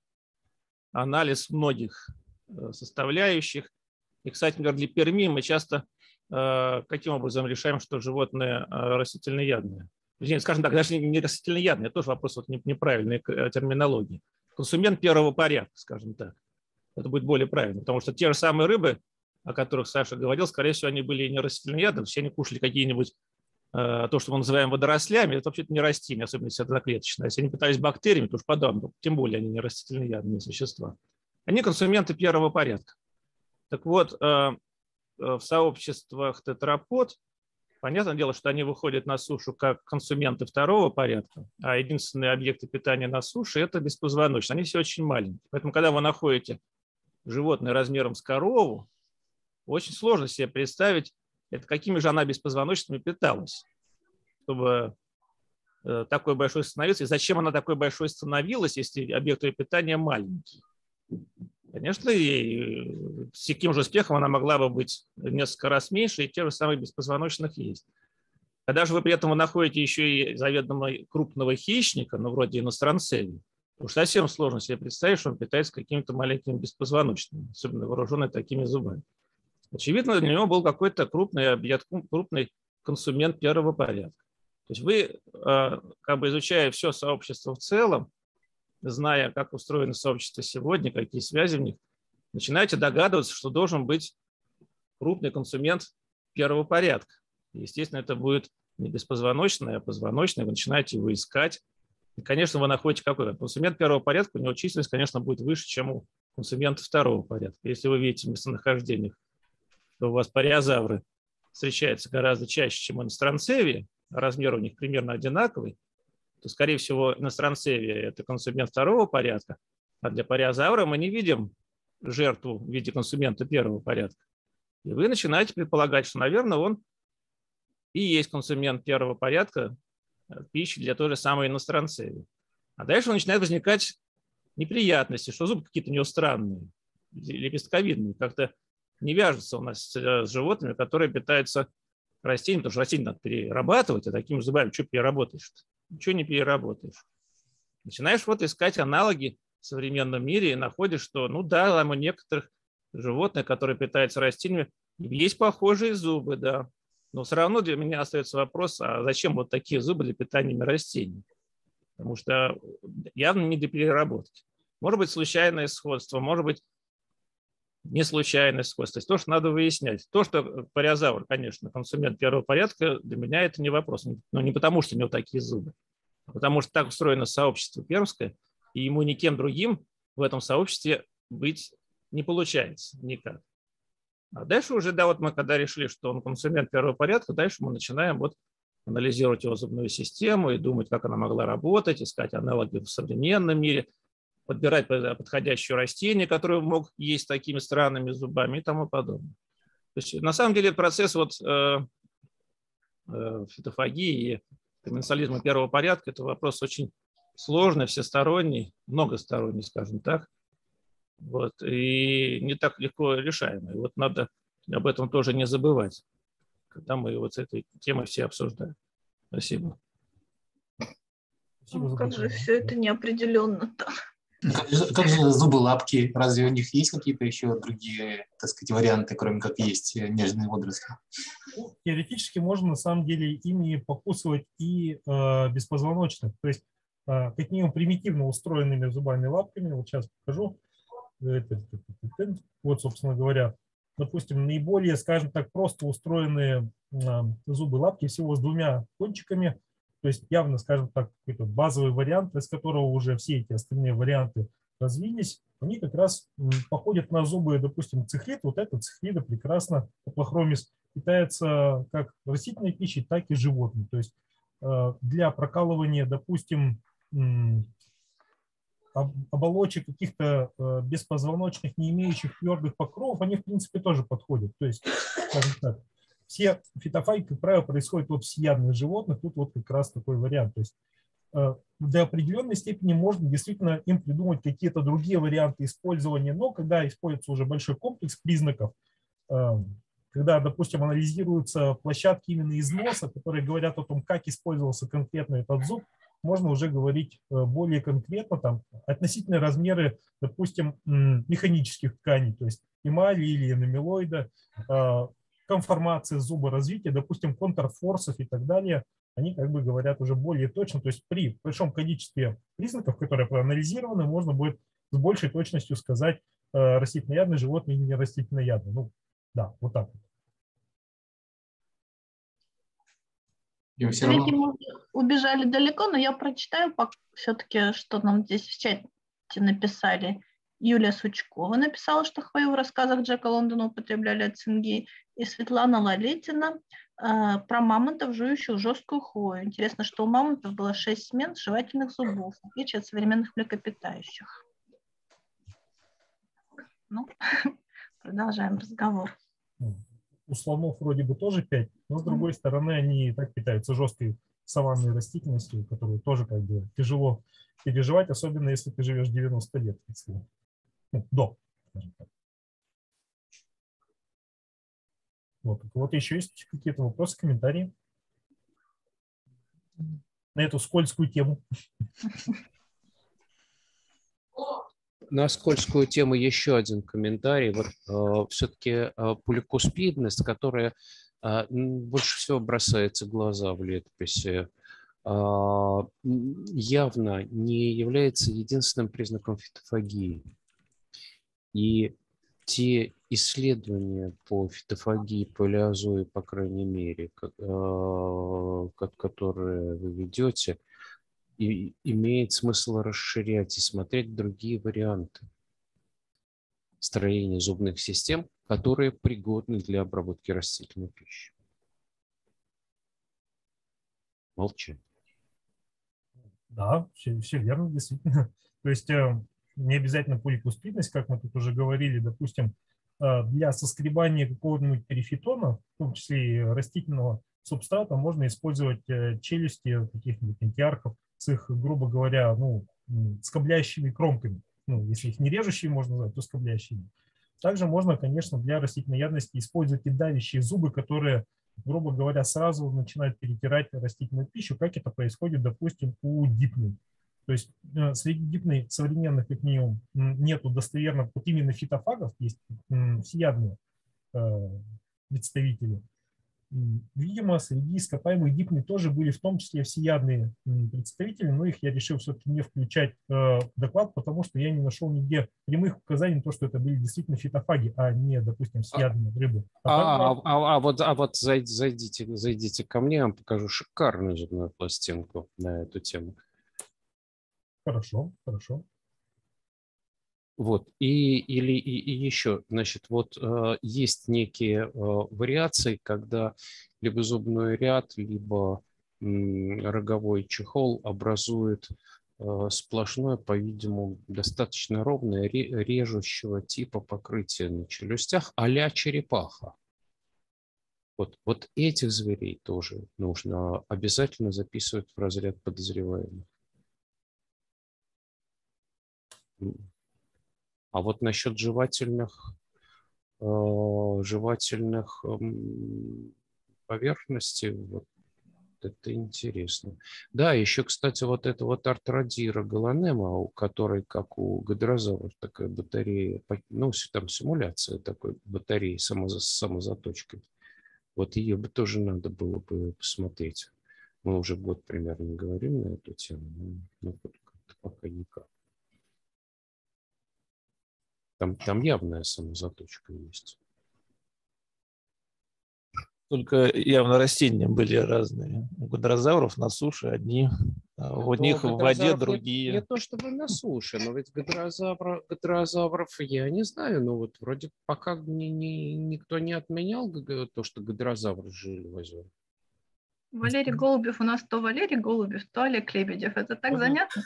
анализ многих составляющих. И, кстати, например, для Перми мы часто каким образом решаем, что животное растительноядное. Скажем так, даже не растительноядное, это тоже вопрос вот неправильной терминологии. Консумент первого порядка, скажем так. Это будет более правильно, потому что те же самые рыбы, о которых Саша говорил, скорее всего, они были не растительноядные, все они кушали какие-нибудь, то, что мы называем водорослями, это вообще-то не растения, особенно если это заклеточные. Если они питались бактериями, то уж подавно, тем более они не растительноядные существа. Они консументы первого порядка. Так вот, в сообществах тетрапод, понятное дело, что они выходят на сушу как консументы второго порядка, а единственные объекты питания на суше – это беспозвоночные. Они все очень маленькие. Поэтому, когда вы находите животное размером с корову, очень сложно себе представить, это какими же она беспозвоночными питалась, чтобы такой большой становиться. И зачем она такой большой становилась, если объект ее питания маленький? Конечно, и с таким же успехом она могла бы быть несколько раз меньше, и те же самые беспозвоночных есть. Когда же вы при этом вы находите еще и заведомо крупного хищника, ну, вроде иностранцевий, уж совсем сложно себе представить, что он питается какими-то маленькими беспозвоночными, особенно вооруженный такими зубами. Очевидно, для него был какой-то крупный объект, крупный консумент первого порядка. То есть вы, как бы изучая все сообщество в целом, зная, как устроено сообщество сегодня, какие связи в них, начинаете догадываться, что должен быть крупный консумент первого порядка. Естественно, это будет не беспозвоночный, а позвоночный. Вы начинаете его искать. И, конечно, вы находите какой-то консумент первого порядка, у него численность, конечно, будет выше, чем у консумента второго порядка. Если вы видите в местонахождениях, что у вас париозавры встречаются гораздо чаще, чем иностранцевии, а размер у них примерно одинаковый, то, скорее всего, иностранцевия – это консумент второго порядка, а для париозавра мы не видим жертву в виде консумента первого порядка. И вы начинаете предполагать, что, наверное, он и есть консумент первого порядка пищи для той же самой иностранцевии. А дальше начинают возникать неприятности, что зубы какие-то у него странные, лепестковидные, как-то не вяжутся у нас с животными, которые питаются растениями, потому что растения надо перерабатывать, а такими зубами что переработаешь-то? Ничего не переработаешь. Начинаешь вот искать аналоги в современном мире и находишь, что, ну да, у некоторых животных, которые питаются растениями, есть похожие зубы, да. Но все равно для меня остается вопрос, а зачем вот такие зубы для питания растений? Потому что явно не для переработки. Может быть, случайное сходство, может быть, не случайное сходство. То есть то, что надо выяснять. То, что париозавр, конечно, консумент первого порядка, для меня это не вопрос. Но не потому, что у него такие зубы, а потому что так устроено сообщество пермское, и ему никем другим в этом сообществе быть не получается никак. А дальше уже, да, вот мы когда решили, что он консумент первого порядка, дальше мы начинаем вот анализировать его зубную систему и думать, как она могла работать, искать аналоги в современном мире, подбирать подходящее растение, которое мог есть такими странными зубами и тому подобное. То есть, на самом деле процесс вот, фитофагии и комменсализма первого порядка – это вопрос очень сложный, всесторонний, многосторонний, скажем так, вот, и не так легко решаемый. Вот надо об этом тоже не забывать, когда мы вот с этой темой все обсуждаем. Спасибо. Ну, как же все это неопределенно-то? Как же зубы, лапки? Разве у них есть какие-то еще другие, так сказать, варианты, кроме как есть нежные водоросли? Теоретически можно на самом деле ими покусывать и беспозвоночных, то есть как минимум примитивно устроенными зубами лапками. Вот сейчас покажу. Вот, собственно говоря, допустим, наиболее, скажем так, просто устроенные зубы лапки всего с двумя кончиками. То есть явно, скажем так, какой-то базовый вариант, из которого уже все эти остальные варианты развились, они как раз походят на зубы, допустим, цихлид. Вот этот цихлида прекрасно, Поплохромис, питается как растительной пищей, так и животной. То есть для прокалывания, допустим, оболочек каких-то беспозвоночных, не имеющих твердых покровов, они, в принципе, тоже подходят. То есть, скажем так, все фитофаги, как правило, происходят от всеядных животных. Тут вот как раз такой вариант. То есть до определенной степени можно действительно им придумать какие-то другие варианты использования, но когда используется уже большой комплекс признаков, когда, допустим, анализируются площадки именно износа, которые говорят о том, как использовался конкретно этот зуб, можно уже говорить более конкретно, там, относительно размеры, допустим, механических тканей, то есть эмали или энамилоида, конформация зуба, развитие, допустим, контрфорсов и так далее, они как бы говорят уже более точно, то есть при большом количестве признаков, которые проанализированы, можно будет с большей точностью сказать, растительноядное животное или не растительноядное. Ну, да, вот так. Коллеги, мы убежали далеко, но я прочитаю все-таки, что нам здесь в чате написали. Юлия Сучкова написала, что хвою в рассказах Джека Лондона употребляли от цинги, и Светлана Лалетина про мамонтов, жующих жесткую хвою. Интересно, что у мамонтов было 6 смен жевательных зубов, в отличие от современных млекопитающих. Ну, продолжаем разговор. У слонов вроде бы тоже 5, но с другой стороны они и так питаются жесткой саванной растительностью, которую тоже как бы тяжело переживать, особенно если ты живешь 90 лет. Ну, до, скажем так. Вот. У кого-то еще есть какие-то вопросы, комментарии на эту скользкую тему? На скользкую тему еще один комментарий. Вот все-таки поликуспидность, которая больше всего бросается в глаза в летописи, явно не является единственным признаком фитофагии. И те исследования по фитофагии, палеозою, по крайней мере, которые вы ведете, и имеет смысл расширять и смотреть другие варианты строения зубных систем, которые пригодны для обработки растительной пищи. Молчи. Да, все верно, действительно. То есть не обязательно поликуспидность, как мы тут уже говорили, допустим, для соскребания какого-нибудь перифитона, в том числе и растительного субстрата, можно использовать челюсти каких-нибудь антиархов с их, грубо говоря, ну, скоблящими кромками. Ну, если их не режущими можно назвать, то скоблящими. Также можно, конечно, для растительноядности использовать и давящие зубы, которые, грубо говоря, сразу начинают перетирать растительную пищу, как это происходит, допустим, у дипной. То есть среди дипной современных, как минимум, нету достоверно, вот именно фитофагов, есть всеядные представители. Видимо, среди ископаемых дипной тоже были в том числе всеядные представители, но их я решил все-таки не включать в доклад, потому что я не нашел нигде прямых указаний на то, что это были действительно фитофаги, а не, допустим, всеядные рыбы. Вот зайдите ко мне, я вам покажу шикарную зубную пластинку на эту тему. Хорошо, хорошо. Вот, и еще, значит, вот есть некие вариации, когда либо зубной ряд, либо роговой чехол образует сплошное, по-видимому, достаточно ровное, режущего типа покрытие на челюстях а-ля черепаха. Вот этих зверей тоже нужно обязательно записывать в разряд подозреваемых. А вот насчет жевательных поверхностей, вот это интересно. Да, еще, кстати, вот это вот артродира галанема, у которой, как у гадрозавров, такая батарея, ну, там симуляция такой батареи с самозаточкой. Вот ее бы тоже надо было бы посмотреть. Мы уже год примерно говорим на эту тему, но как-то пока никак. Там явная самозаточка есть. Только явно растения были разные. У гадрозавров на суше одни, а у них в воде другие. Не то чтобы на суше, но ведь гадрозавров я не знаю. Но вот вроде пока никто не отменял то, что гадрозавры жили в озере. Валерий Голубев у нас то Валерий Голубев, то Олег Лебедев. Это так занятно?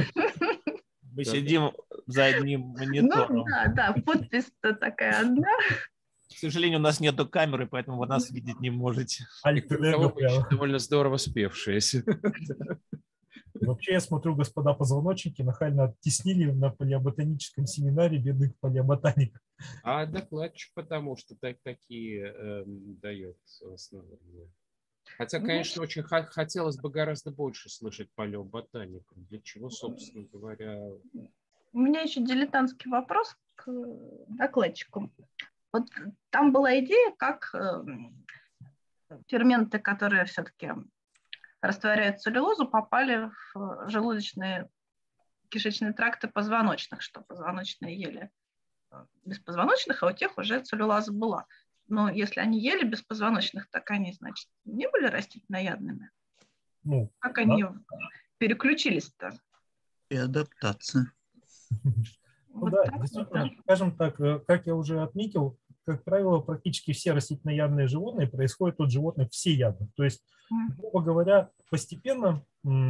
Мы сидим за одним монитором. Ну да, подпись-то такая одна. К сожалению, у нас нету камеры, поэтому вы нас видеть не можете. Довольно здорово спевшиеся. Вообще, я смотрю, господа позвоночники нахально оттеснили на палеоботаническом семинаре бедных палеоботаников. А докладчик потому что такие дает в основном. Хотя, конечно, очень хотелось бы гораздо больше слышать палеоботаников. Для чего, собственно говоря... У меня еще дилетантский вопрос к докладчику. Вот там была идея, как ферменты, которые все-таки растворяют целлюлозу, попали в желудочные кишечные тракты позвоночных, что позвоночные ели беспозвоночных, а у тех уже целлюлоза была. Но если они ели беспозвоночных, так они, значит, не были растительноядными. Ну, как они переключились-то? И адаптация. Ну да, действительно, скажем так, как я уже отметил, как правило, практически все растительноядные животные происходят от животных всеядных. То есть, грубо говоря, постепенно,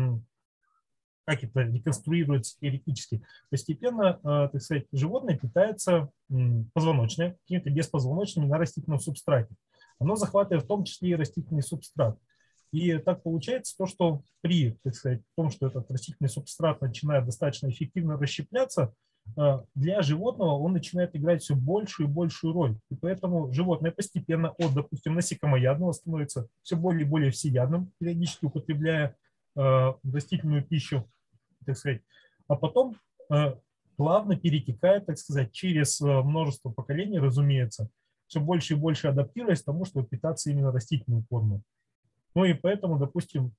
как это реконструируется теоретически, постепенно, так сказать, животное питается позвоночное, какими-то беспозвоночными на растительном субстрате. Оно захватывает в том числе и растительный субстрат. И так получается то, что при, так сказать, том, что этот растительный субстрат начинает достаточно эффективно расщепляться, для животного он начинает играть все большую и большую роль. И поэтому животное постепенно от, допустим, насекомоядного становится все более и более всеядным, периодически употребляя растительную пищу, так сказать. А потом плавно перетекает, так сказать, через множество поколений, разумеется, все больше и больше адаптируясь к тому, чтобы питаться именно растительной формой. Ну и поэтому, допустим,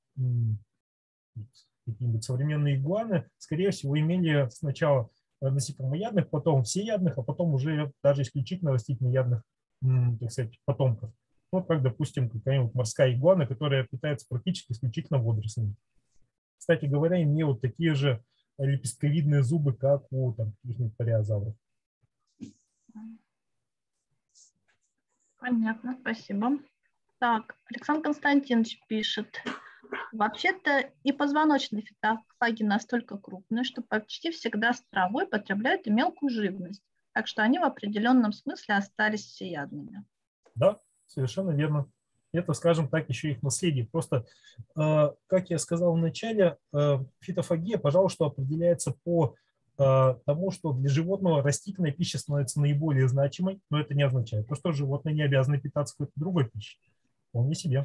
какие-нибудь современные игуаны, скорее всего, имели сначала насекомоядных, потом всеядных, а потом уже даже исключительно растительноядных, так сказать, потомков. Вот как, допустим, какая-нибудь морская игуана, которая питается практически исключительно водорослями. Кстати говоря, имеют такие же лепестковидные зубы, как у каких-нибудь париозавров. Понятно, спасибо. Так, Александр Константинович пишет. Вообще-то и позвоночные фитофаги настолько крупные, что почти всегда с травой потребляют и мелкую живность. Так что они в определенном смысле остались всеядными. Да, совершенно верно. Это, скажем так, еще их наследие. Просто, как я сказал в начале, фитофагия, пожалуй, что определяется по тому, что для животного растительная пища становится наиболее значимой, но это не означает, что животные не обязаны питаться какой-то другой пищей. Вполне себе.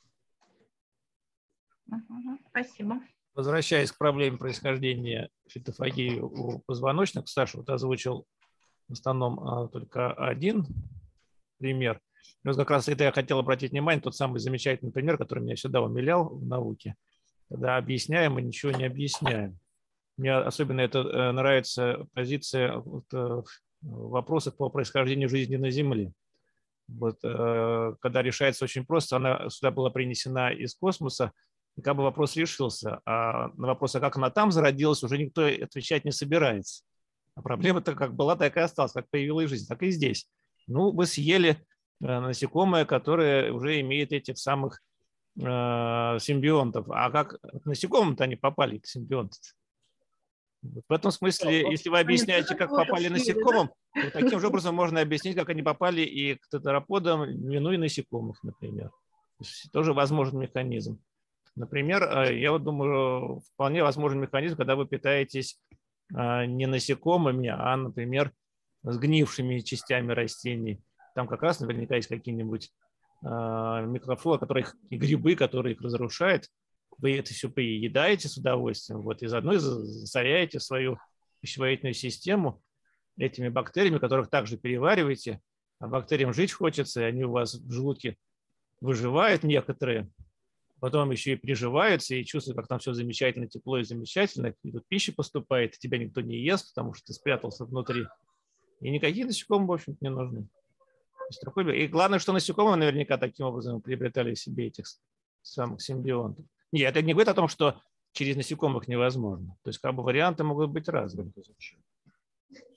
Спасибо. Возвращаясь к проблеме происхождения фитофагии у позвоночных, Саша вот озвучил в основном только один пример. Вот как раз это я хотел обратить внимание, тот самый замечательный пример, который меня всегда умилял в науке, когда объясняем и ничего не объясняем. Мне особенно это нравится позиция в вопросах по происхождению жизни на Земле. Вот, когда решается очень просто, она сюда была принесена из космоса, и как бы вопрос решился. А на вопрос, а как она там зародилась, уже никто отвечать не собирается. А проблема-то как была, так и осталась, как появилась жизнь, так и здесь. Ну, вы съели насекомое, которое уже имеет этих самых симбионтов. А как к насекомым-то они попали, к симбионтам? В этом смысле, если вы объясняете, как попали насекомым, то таким же образом можно объяснить, как они попали и к тетраподам, ну и насекомых, например. То есть тоже возможен механизм. Например, я вот думаю, вполне возможен механизм, когда вы питаетесь не насекомыми, а, например, сгнившими частями растений. Там как раз наверняка есть какие-нибудь микрофлора, и грибы, которые их разрушают. Вы это все поедаете с удовольствием, вот, и заодно засоряете свою пищеварительную систему этими бактериями, которых также перевариваете, а бактериям жить хочется, и они у вас в желудке выживают некоторые, потом еще и приживаются, и чувствуют, как там все замечательно, тепло и замечательно, и тут пища поступает, и тебя никто не ест, потому что ты спрятался внутри. И никакие насекомые, в общем-то, не нужны. И главное, что насекомые наверняка таким образом приобретали себе этих самых симбионтов. Нет, это не говорит о том, что через насекомых невозможно. То есть как бы варианты могут быть разные.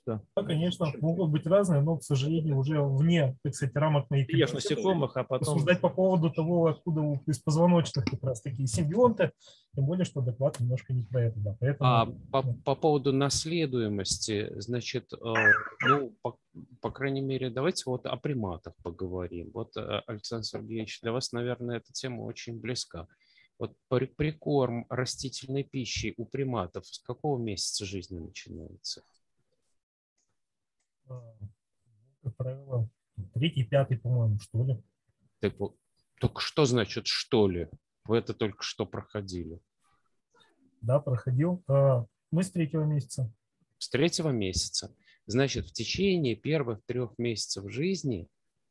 что? Да, конечно, могут быть разные, но, к сожалению, уже вне, так сказать, рамок моих Ешь компетенций насекомых, а потом... рассуждать по поводу того, откуда у беспозвоночных как раз такие симбионты, тем более, что доклад немножко не про это, да. Поэтому... По поводу наследуемости, значит, ну, по крайней мере, давайте вот о приматах поговорим. Вот, Александр Сергеевич, для вас, наверное, эта тема очень близка. Вот прикорм растительной пищи у приматов с какого месяца жизни начинается? Как правило, 3-й, 5-й, по-моему, что ли. Так что значит «что ли»? Вы это только что проходили. Да, проходил. Мы с 3-го месяца. С 3-го месяца. Значит, в течение первых 3 месяцев жизни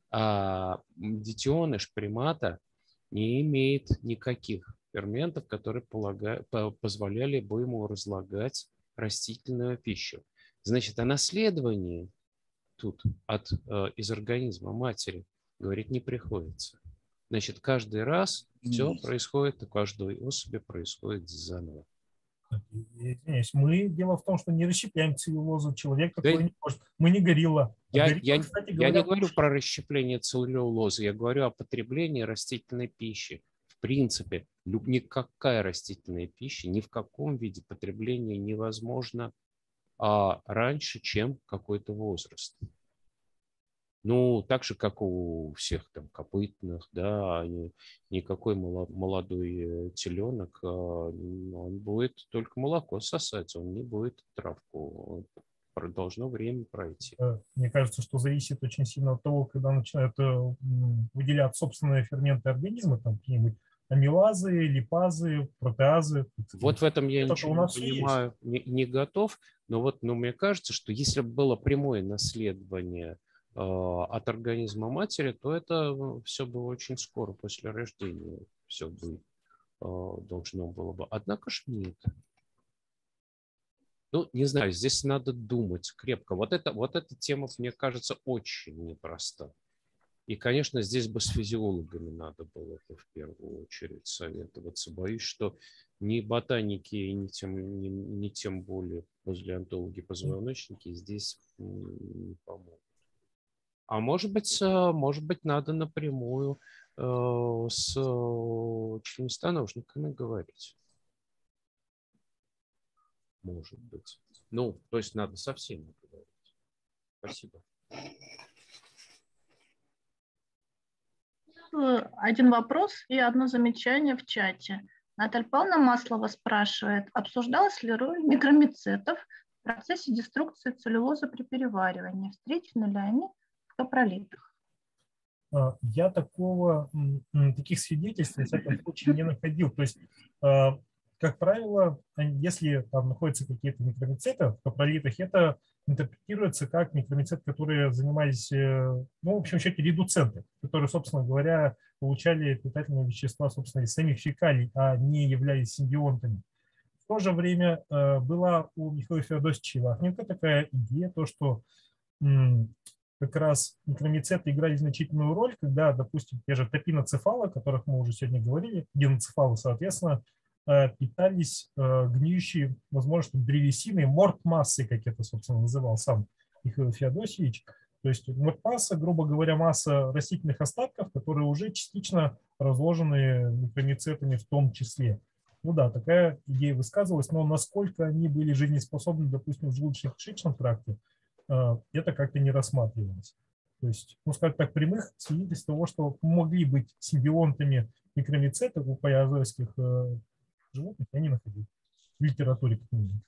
детеныш примата не имеет никаких ферментов, которые позволяли бы ему разлагать растительную пищу. Значит, о наследовании тут из организма матери говорить не приходится. Значит, каждый раз все происходит, у каждой особи происходит заново. Извиняюсь, дело в том, что не расщепляем целлюлозу, человек такой не может. Мы не горилла. Я не говорю про расщепление целлюлозы, я говорю о потреблении растительной пищи. В принципе, никакая растительная пища ни в каком виде потребления невозможно раньше, чем какой-то возраст. Ну, так же, как у всех там копытных, да, никакой молодой теленок, он будет только молоко сосать, он не будет травку. Должно время пройти. Мне кажется, что зависит очень сильно от того, когда начинают выделять собственные ферменты организма, там какие-нибудь амилазы, липазы, протеазы. Вот в этом я ничего не понимаю, не готов, но мне кажется, что если бы было прямое наследование от организма матери, то это все было очень скоро после рождения, все бы должно было бы. Однако ж нет. Ну, не знаю, здесь надо думать крепко. Вот эта тема, мне кажется, очень непроста. И, конечно, здесь бы с физиологами надо было в первую очередь советоваться. Боюсь, что ни ботаники, ни тем более палеонтологи-позвоночники здесь не помогут. А может быть, надо напрямую с членистоножниками говорить. Может быть. Ну, то есть надо со всеми говорить. Спасибо. Один вопрос и одно замечание в чате. Наталья Павловна Маслова спрашивает, обсуждалась ли роль микромицетов в процессе деструкции целлюлозы при переваривании? Встречены ли они в капролитах? Я таких свидетельств, во всяком случае, не находил. То есть, как правило, если там находятся какие-то микромицеты в капролитах, это интерпретируется как микромицеты, которые занимались, в общем счете, редуценты, которые, собственно говоря, получали питательные вещества, собственно, из самих фекалий, а не являлись симбионтами. В то же время была у Михаила Феодосича Вахненко такая идея, то, что как раз микромицеты играли значительную роль, когда, допустим, те же топиноцефалы, о которых мы уже сегодня говорили, диноцефалы, соответственно, питались гниющей, возможно, древесиной, мортмассой, как это, собственно, называл сам Михаил Феодосиевич. То есть мортмасса, грубо говоря, масса растительных остатков, которые уже частично разложены микромицетами в том числе. Ну да, такая идея высказывалась, но насколько они были жизнеспособны, допустим, в желудочно-кишечном тракте, это как-то не рассматривалось. То есть, скажем так, прямых свидетельств того, что могли быть симбионтами микромицетов у палеозойских животных, я не находил в литературе, как минимум.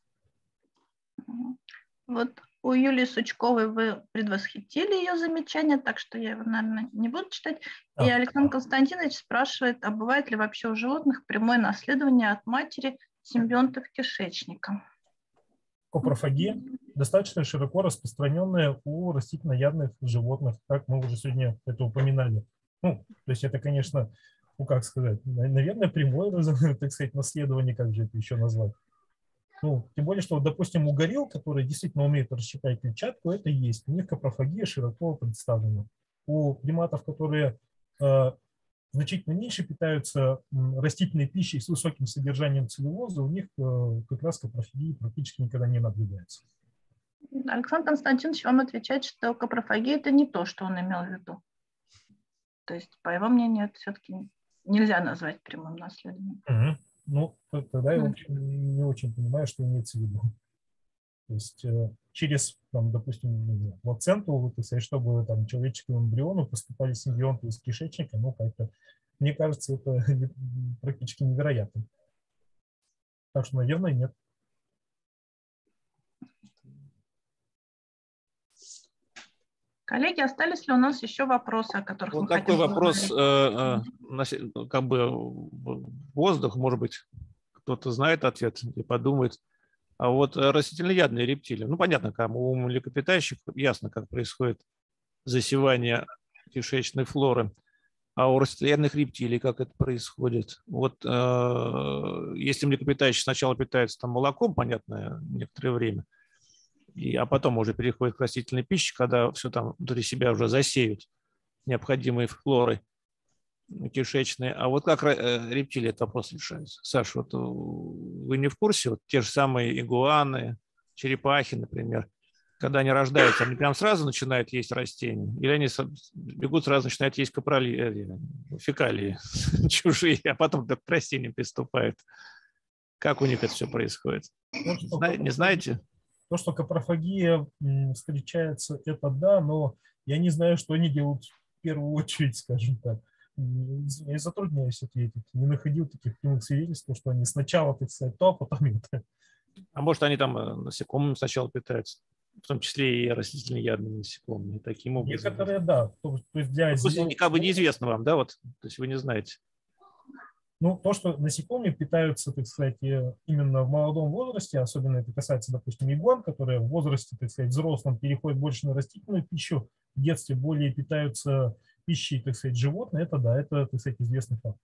Вот у Юлии Сучковой вы предвосхитили ее замечание, так что я его, наверное, не буду читать. И Александр Константинович спрашивает, а бывает ли вообще у животных прямое наследование от матери симбионтов кишечника? Копрофагия достаточно широко распространенная у растительноядных животных, как мы уже сегодня это упоминали. То есть это, конечно, как сказать, наверное, прямое, так сказать, наследование, как же это еще назвать. Тем более, что, допустим, у горилл, которые действительно умеют расщеплять клетчатку, это есть. У них копрофагия широко представлена. У приматов, которые значительно меньше питаются растительной пищей с высоким содержанием целлюлозы, у них как раз копрофагии практически никогда не наблюдается. Александр Константинович вам отвечает, что капрофагия – это не то, что он имел в виду. То есть, по его мнению, это все-таки нельзя назвать прямым наследованием. Ну, тогда я, в общем, не очень понимаю, что имеется в виду. То есть через, там, допустим, плаценту, чтобы там, человеческому эмбриону поступали симбионты из кишечника, ну, как-то, мне кажется, это практически невероятно. Так что, наверное, нет. Коллеги, остались ли у нас еще вопросы, о которых Вот мы такой хотим вопрос, поговорить? как бы воздух, может быть, кто-то знает ответ и подумает. А вот растительноядные рептилии, ну, понятно, у млекопитающих ясно, как происходит засевание кишечной флоры. А у растительноядных рептилий как это происходит? Вот если млекопитающие сначала питаются там молоком, понятно, некоторое время, а потом уже переходит к растительной пище, когда все там внутри себя уже засеют необходимой флорой кишечной. А вот как рептилии этот вопрос решается? Саша, вот вы не в курсе? Вот те же самые игуаны, черепахи, например, когда они рождаются, они прям сразу начинают есть растения? Или они бегут сразу начинают есть фекалии чужие, а потом к растениям приступают? Как у них это все происходит? Не знаете? То, что капрофагия встречается, это да, но я не знаю, что они делают в первую очередь, скажем так. Я затрудняюсь ответить. Не находил таких прямых свидетельств, что они сначала, так сказать, то, а потом это. А может, они там насекомыми сначала питаются, в том числе и растительноядными насекомыми, таким образом? Некоторые, да. То есть для как бы неизвестно вам, да, вот, то есть вы не знаете. Ну, то, что насекомые питаются, так сказать, именно в молодом возрасте, особенно это касается, допустим, игуан, которые в возрасте, так сказать, взрослом переходят больше на растительную пищу, в детстве более питаются пищей, так сказать, животных, это да, это, так сказать, известный факт.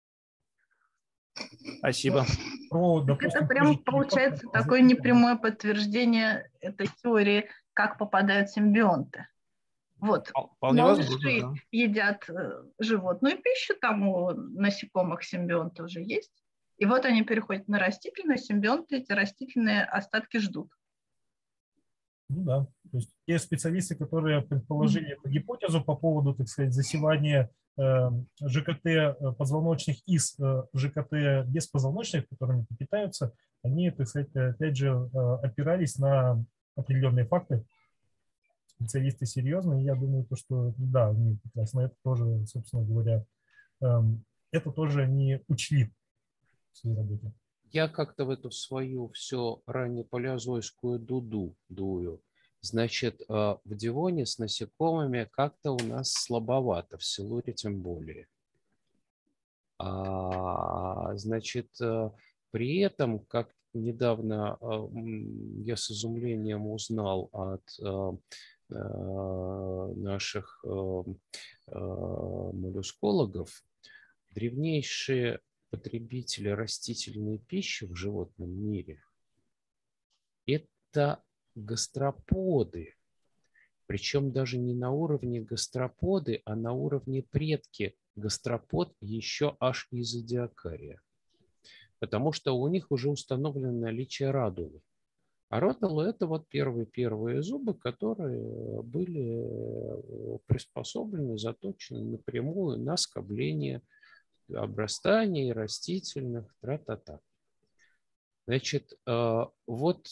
Спасибо. Это прям получается такое непрямое подтверждение этой теории, как попадают симбионты. Вот, малыши едят животную пищу, там у насекомых симбионты уже есть. И вот они переходят на растительные симбионты, эти растительные остатки ждут. Ну да, то есть те специалисты, которые предположили эту гипотезу по поводу, так сказать, засевания ЖКТ позвоночных из ЖКТ беспозвоночных, которыми питаются, они, так сказать, опять же опирались на определенные факты. Специалисты серьезные, я думаю, что да, они прекрасно это тоже, собственно говоря, это тоже они учли в своей работе. Я как-то в эту свою все ранее палеозойскую дуду дую. Значит, в Девоне с насекомыми как-то у нас слабовато, в Силуре тем более. Значит, при этом, как недавно я с изумлением узнал от наших моллюскологов, древнейшие потребители растительной пищи в животном мире – это гастроподы. Причем даже не на уровне гастроподы, а на уровне предки гастропод еще аж из зодиакария. Потому что у них уже установлено наличие радулы. А радула – это вот первые зубы, которые были приспособлены, заточены напрямую на скобление обрастаний растительных, тра-та-та. Значит, вот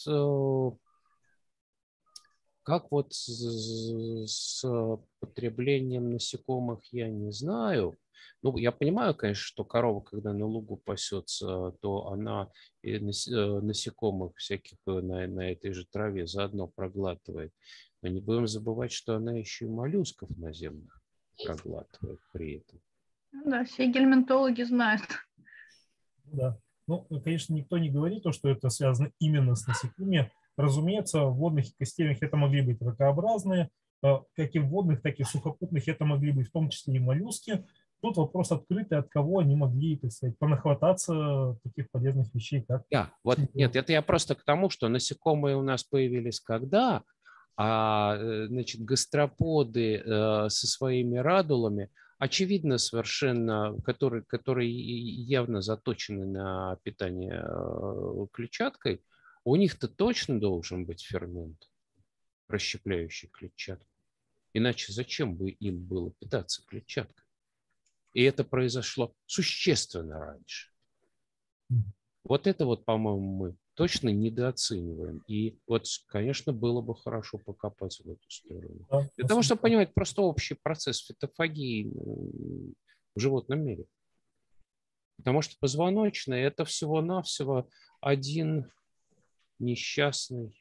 как вот с потреблением насекомых я не знаю. Ну, я понимаю, конечно, что корова, когда на лугу пасется, то она и насекомых всяких на этой же траве заодно проглатывает. Но не будем забывать, что она еще и моллюсков наземных проглатывает при этом. Да, все гельминтологи знают. Да. Ну, конечно, никто не говорит, что это связано именно с насекомыми. Разумеется, в водных и костельных это могли быть ракообразные, как и в водных, так и в сухопутных это могли быть в том числе и моллюски. Тут вопрос открытый, от кого они могли, так сказать, понахвататься таких полезных вещей, как... Вот, нет, это я просто к тому, что насекомые у нас появились когда, значит, гастроподы со своими радулами, очевидно совершенно, которые явно заточены на питание клетчаткой, у них-то точно должен быть фермент. расщепляющей клетчатку. Иначе зачем бы им было питаться клетчаткой? И это произошло существенно раньше. Вот это вот, по-моему, мы точно недооцениваем. И вот, конечно, было бы хорошо покопаться в эту сторону. Для того, чтобы понимать просто общий процесс фитофагии в животном мире. Потому что позвоночные – это всего-навсего один несчастный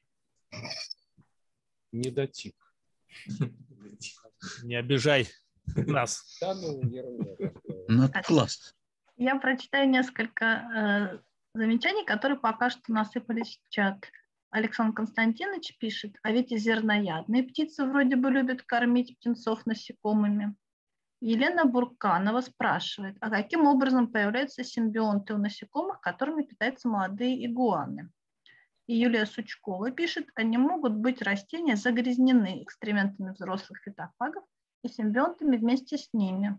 недотип. Не обижай нас. Класс. Я прочитаю несколько замечаний, которые пока что насыпались в чат. Александр Константинович пишет: а ведь и зерноядные птицы вроде бы любят кормить птенцов насекомыми. Елена Бурканова спрашивает: а каким образом появляются симбионты у насекомых, которыми питаются молодые игуаны? И Юлия Сучкова пишет: а не могут быть растения загрязнены экскрементами взрослых фитофагов и симбионтами вместе с ними?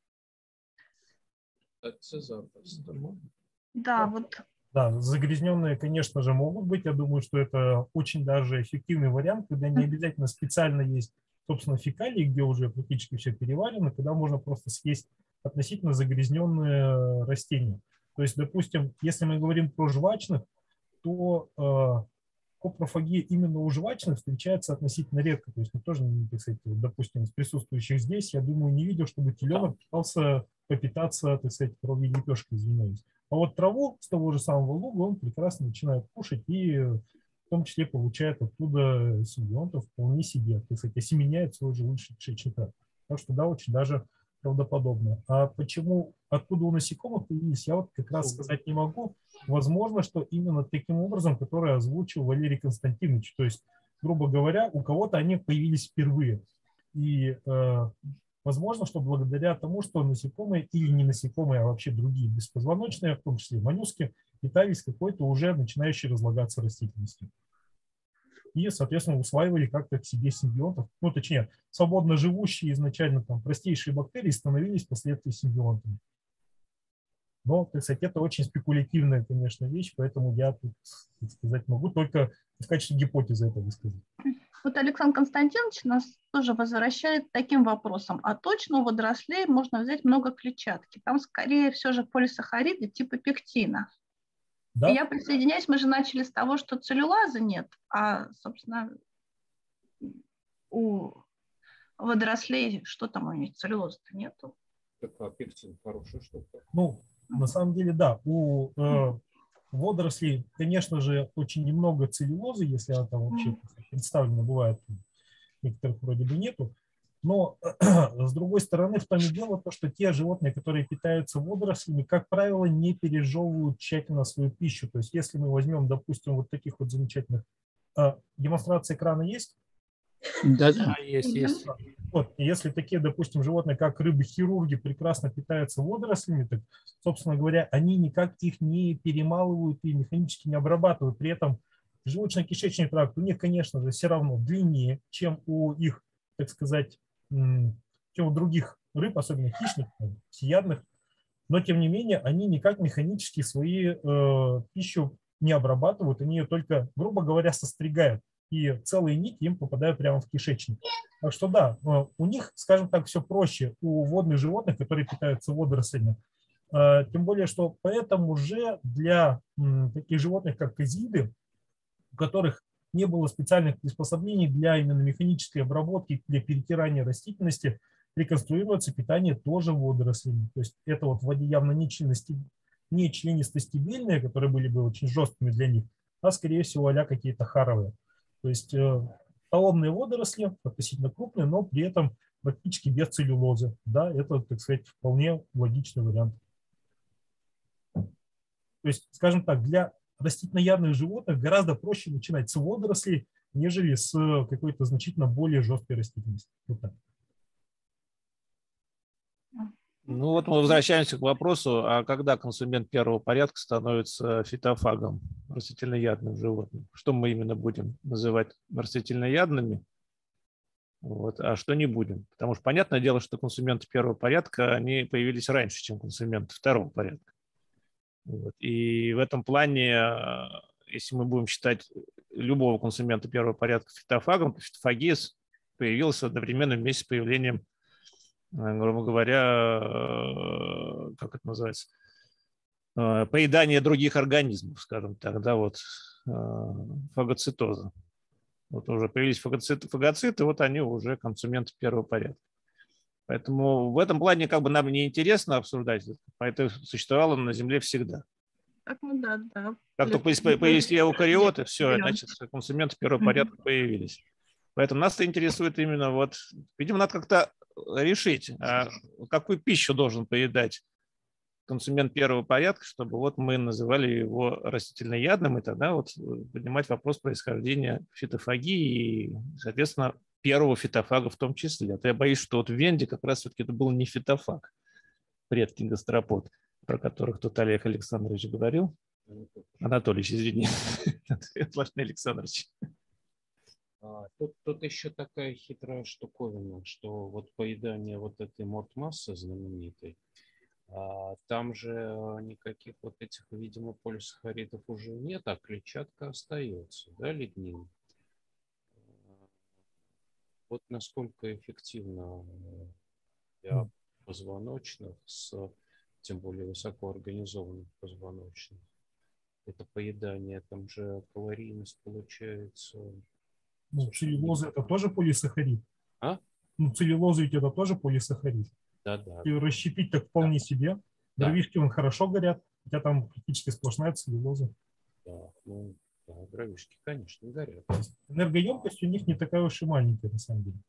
Да, вот. Да, загрязненные, конечно же, могут быть. Я думаю, что это очень даже эффективный вариант, когда не обязательно специально есть, собственно, фекалии, где уже практически все переварено, когда можно просто съесть относительно загрязненные растения. То есть, допустим, если мы говорим про жвачных, то копрофагия именно у жвачных встречается относительно редко. То есть, тоже, так сказать, допустим, из присутствующих здесь, я думаю, не видел, чтобы теленок пытался попитаться, так сказать, кровью лепешки, извиняюсь. А вот траву с того же самого луга он прекрасно начинает кушать и в том числе получает оттуда симбионтов вполне себе, так сказать, осеменяет свой желудочно-кишечный тракт. Так что да, очень даже правдоподобно. А почему, откуда у насекомых появились, я вот как раз сказать не могу. Возможно, что именно таким образом, который озвучил Валерий Константинович. То есть, грубо говоря, у кого-то они появились впервые. И возможно, что благодаря тому, что насекомые или не насекомые, а вообще другие беспозвоночные, в том числе моллюски, питались какой-то уже начинающей разлагаться растительностью. И, соответственно, усваивали как-то к себе симбионтов. Ну, точнее, свободно живущие изначально там простейшие бактерии становились впоследствии симбионтами. Но, так сказать, это очень спекулятивная, конечно, вещь, поэтому я тут, так сказать, могу только в качестве гипотезы это высказать. Вот Александр Константинович нас тоже возвращает таким вопросом: а точно у водорослей можно взять много клетчатки? Там скорее все же полисахариды типа пектина. Да? И я присоединяюсь, мы же начали с того, что целлюлазы нет, а, собственно, у водорослей, что там у них, целлюлозы-то нету. Так, а пектин хорошая штука. Ну, на самом деле, да, у водорослей, конечно же, очень немного целлюлозы, если она там вообще представлена, бывает, некоторых вроде бы нету. Но, с другой стороны, в том и дело, то, что те животные, которые питаются водорослями, как правило, не пережевывают тщательно свою пищу. То есть, если мы возьмем, допустим, вот таких вот замечательных... демонстрация экрана есть? Да, есть. Вот, если такие, допустим, животные, как рыбы-хирурги, прекрасно питаются водорослями, так, собственно говоря, они никак их не перемалывают и механически не обрабатывают. При этом желудочно-кишечный тракт у них, конечно же, все равно длиннее, чем у их, так сказать, чем у других рыб, особенно хищных, всеядных. Но, тем не менее, они никак механически пищу не обрабатывают, они ее только, грубо говоря, состригают. И целые нити им попадают прямо в кишечник. Так что да, у них, скажем так, все проще у водных животных, которые питаются водорослями. Тем более, что поэтому же для таких животных, как казиды, у которых не было специальных приспособлений для именно механической обработки, для перетирания растительности, реконструируется питание тоже водорослями. То есть это вот в воде явно не членистостебельные, которые были бы очень жесткими для них, а скорее всего а-ля какие-то харовые. То есть поломные водоросли, относительно крупные, но при этом практически без целлюлозы. Да, это, так сказать, вполне логичный вариант. То есть, скажем так, для растительноядных животных гораздо проще начинать с водорослей, нежели с какой-то значительно более жесткой растительности. Вот так. Ну вот мы возвращаемся к вопросу, а когда консумент первого порядка становится фитофагом, растительноядным животным? Что мы именно будем называть растительноядными, вот, а что не будем? Потому что понятное дело, что консументы первого порядка, они появились раньше, чем консументы второго порядка. Вот. И в этом плане если мы будем считать любого консумента первого порядка фитофагом, то фитофагия появилась одновременно вместе с появлением, грубо говоря, как это называется, поедание других организмов, скажем так, да, вот фагоцитоза. Вот уже появились фагоциты, вот они уже консументы первого порядка. Поэтому в этом плане как бы нам не интересно обсуждать, это существовало на Земле всегда. Так, ну да, да. Как только появились эукариоты, все, значит, консументы первого порядка появились. Поэтому нас интересует именно вот, видимо, надо как-то решить, какую пищу должен поедать консумент первого порядка, чтобы вот мы называли его растительноядным, и тогда вот поднимать вопрос происхождения фитофагии и, соответственно, первого фитофага в том числе. А то я боюсь, что вот в Венде как раз все-таки это был не фитофаг, предки гастропод, про которых тут Олег Александрович говорил. Анатольевич, извини. Анатолий Александрович. Тут еще такая хитрая штуковина, что вот поедание вот этой морт-массы знаменитой, там же никаких вот этих, видимо, полисахаридов уже нет, а клетчатка остается, да, лигнин. Вот насколько эффективно для позвоночных, тем более высокоорганизованных позвоночных, это поедание, там же калорийность получается. Ну, целлюлоза это тоже полисахарид. А? Ну, целлюлоза ведь это тоже полисахарид. Да. И расщепить так вполне себе. Дровишки вон хорошо горят, хотя там практически сплошная целлюлоза. Да, ну, да, дровишки, конечно, горят. Энергоемкость у них не такая уж и маленькая, на самом деле.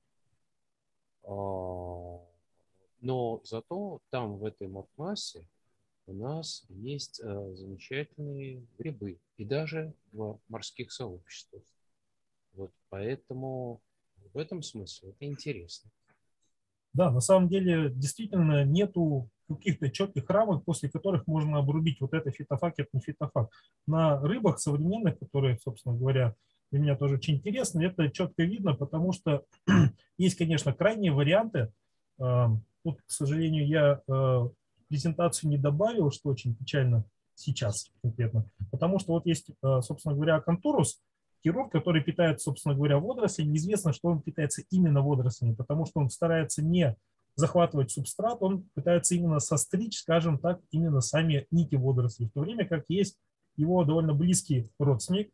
Но зато там, в этой морт-массе, у нас есть замечательные грибы. И даже в морских сообществах. Вот поэтому в этом смысле это интересно. Да, на самом деле действительно нету каких-то четких рамок, после которых можно обрубить вот это фитофаг, это не фитофаг. На рыбах современных, которые, собственно говоря, для меня тоже очень интересно, это четко видно, потому что есть, конечно, крайние варианты. Тут, к сожалению, я презентацию не добавил, что очень печально сейчас конкретно, потому что вот есть, собственно говоря, акантурус, хирург, который питает, собственно говоря, водоросли. Неизвестно, что он питается именно водорослями, потому что он старается не захватывать субстрат, он пытается именно состричь, скажем так, именно сами нити водорослей. В то время как есть его довольно близкий родственник,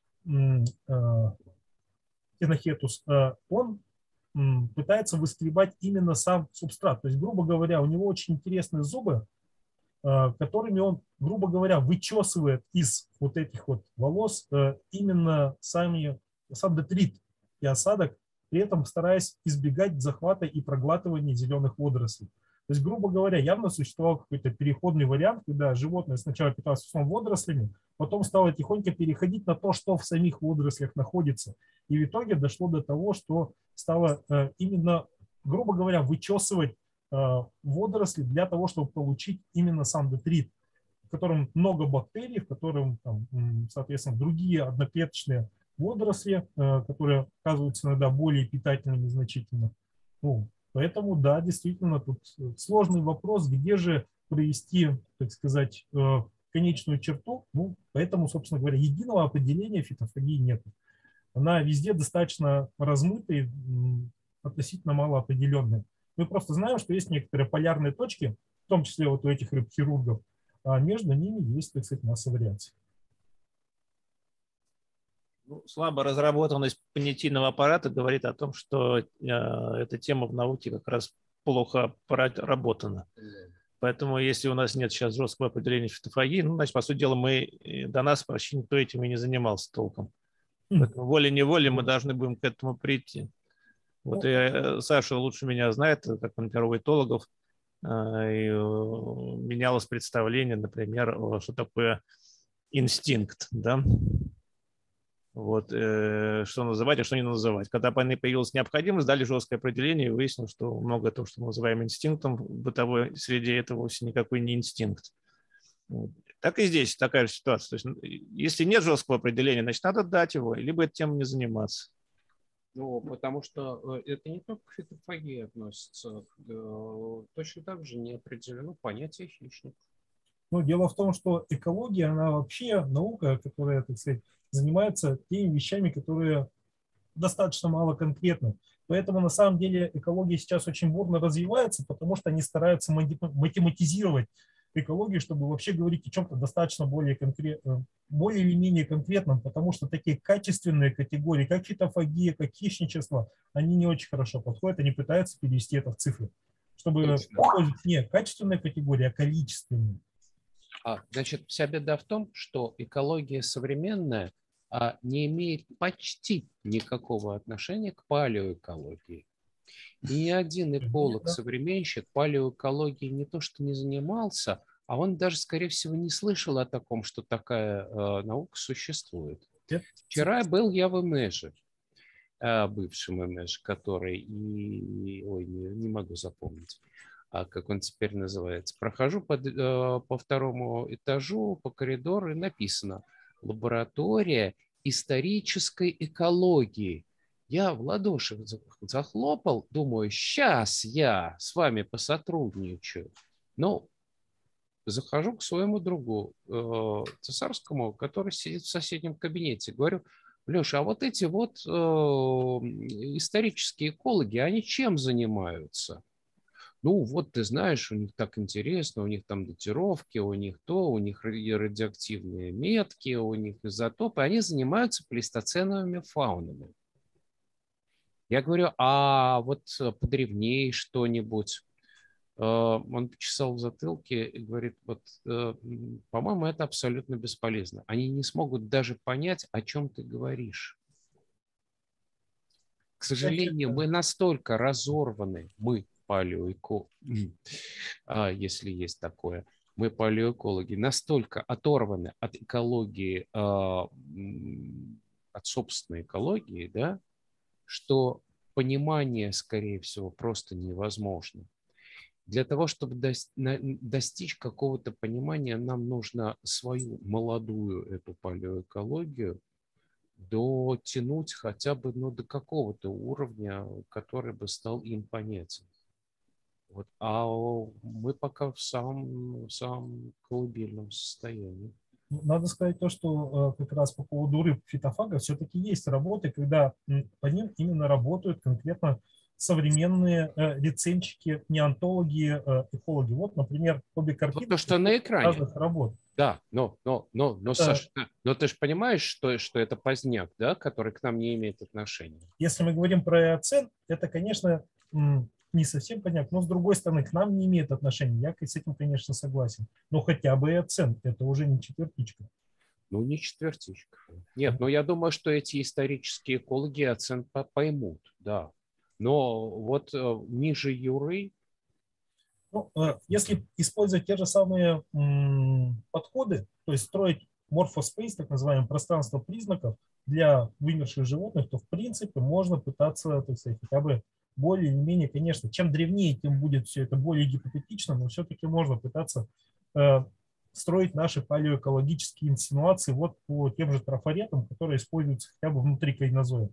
Кинохетус, он пытается выскребать именно сам субстрат. То есть, грубо говоря, у него очень интересные зубы, которыми он, грубо говоря, вычесывает из вот этих вот волос именно сам детрит и осадок, при этом стараясь избегать захвата и проглатывания зеленых водорослей. То есть, грубо говоря, явно существовал какой-то переходный вариант, когда животное сначала питалось в основном водорослями, потом стало тихонько переходить на то, что в самих водорослях находится. И в итоге дошло до того, что стало именно, грубо говоря, вычесывать водоросли для того, чтобы получить именно сам детрит, в котором много бактерий, в котором, там, соответственно, другие одноклеточные водоросли, которые оказываются иногда более питательными значительно. Ну, поэтому, да, действительно, тут сложный вопрос, где же провести, так сказать, конечную черту. Ну, поэтому, собственно говоря, единого определения фитофагии нет. Она везде достаточно размытая и относительно малоопределенная. Мы просто знаем, что есть некоторые полярные точки, в том числе вот у этих рыб-хирургов, а между ними есть, так сказать, масса вариаций. Ну, слабо разработанность понятийного аппарата говорит о том, что эта тема в науке как раз плохо проработана. Поэтому если у нас нет сейчас жесткого определения фитофагии, ну, значит, по сути дела, до нас почти никто этим и не занимался толком. Поэтому волей-неволей мы должны будем к этому прийти. Вот и Саша лучше меня знает, как, например, у этологов менялось представление, например, что такое инстинкт, да? Вот, что называть, а что не называть. Когда появилась необходимость, дали жесткое определение и выяснилось, что много того, что мы называем инстинктом в бытовой среде, это вовсе никакой не инстинкт. Вот. Так и здесь такая же ситуация. То есть, если нет жесткого определения, значит, надо дать его, либо этой темой не заниматься. Ну, потому что это не только к фитофагии относится. Точно так же не определено понятие хищник. Но дело в том, что экология, она вообще наука, которая, так сказать, занимается теми вещами, которые достаточно мало конкретны. Поэтому на самом деле экология сейчас очень бурно развивается, потому что они стараются математизировать экологию, чтобы вообще говорить о чем-то достаточно более или менее конкретном, потому что такие качественные категории, как фитофагия, как хищничество, они не очень хорошо подходят, они пытаются перевести это в цифры, чтобы использовать не качественные категории, а количественные. Значит, вся беда в том, что экология современная не имеет почти никакого отношения к палеоэкологии. И ни один эколог-современщик палеоэкологией не то что не занимался, а он даже, скорее всего, не слышал о таком, что такая наука существует. Вчера был я в Имеже, бывшем Имеже, который, не могу запомнить, как он теперь называется. Прохожу по второму этажу, по коридору, и написано «Лаборатория исторической экологии». Я в ладоши захлопал, думаю, сейчас я с вами посотрудничаю. Но захожу к своему другу, Цесарскому, который сидит в соседнем кабинете. Говорю: Леша, а вот эти вот исторические экологи, они чем занимаются? Ну, вот ты знаешь, у них так интересно, у них там датировки, у них у них радиоактивные метки, у них изотопы, они занимаются плейстоценовыми фаунами. Я говорю: а вот подревнее что-нибудь? Он почесал в затылке и говорит: вот, по-моему, это абсолютно бесполезно. Они не смогут даже понять, о чем ты говоришь. К сожалению, мы настолько разорваны, мы палеоэкологи, если есть такое, мы палеоэкологи, настолько оторваны от экологии, от собственной экологии, да, что понимание, скорее всего, просто невозможно. Для того, чтобы достичь какого-то понимания, нам нужно свою молодую эту палеоэкологию дотянуть хотя бы до какого-то уровня, который бы стал им понятен. Вот. А мы пока в самом колыбельном состоянии. Надо сказать то, что как раз по поводу рыб фитофага все-таки есть работы, когда по ним именно работают конкретно современные реценщики, неонтологи, экологи. Вот, например, обе картинки то, что на экране. Разных работ. Да, но Саша, но ты же понимаешь, что это поздняк, да, который к нам не имеет отношения. Если мы говорим про эоцен, это, конечно, не совсем понятно, но с другой стороны, к нам не имеет отношения. Я с этим, конечно, согласен. Но хотя бы эоцен, это уже не четвертичка. Ну, не четвертичка. Нет, но я думаю, что эти исторические экологи эоцен поймут, да. Но вот ниже Юры... Ну, если использовать те же самые подходы, то есть строить морфоспейс, так называемое пространство признаков для вымерших животных, то в принципе можно пытаться, так сказать, хотя бы более или менее, конечно, чем древнее, тем будет все это более гипотетично, но все-таки можно пытаться строить наши палеоэкологические инсинуации вот по тем же трафаретам, которые используются хотя бы внутри кайнозоя.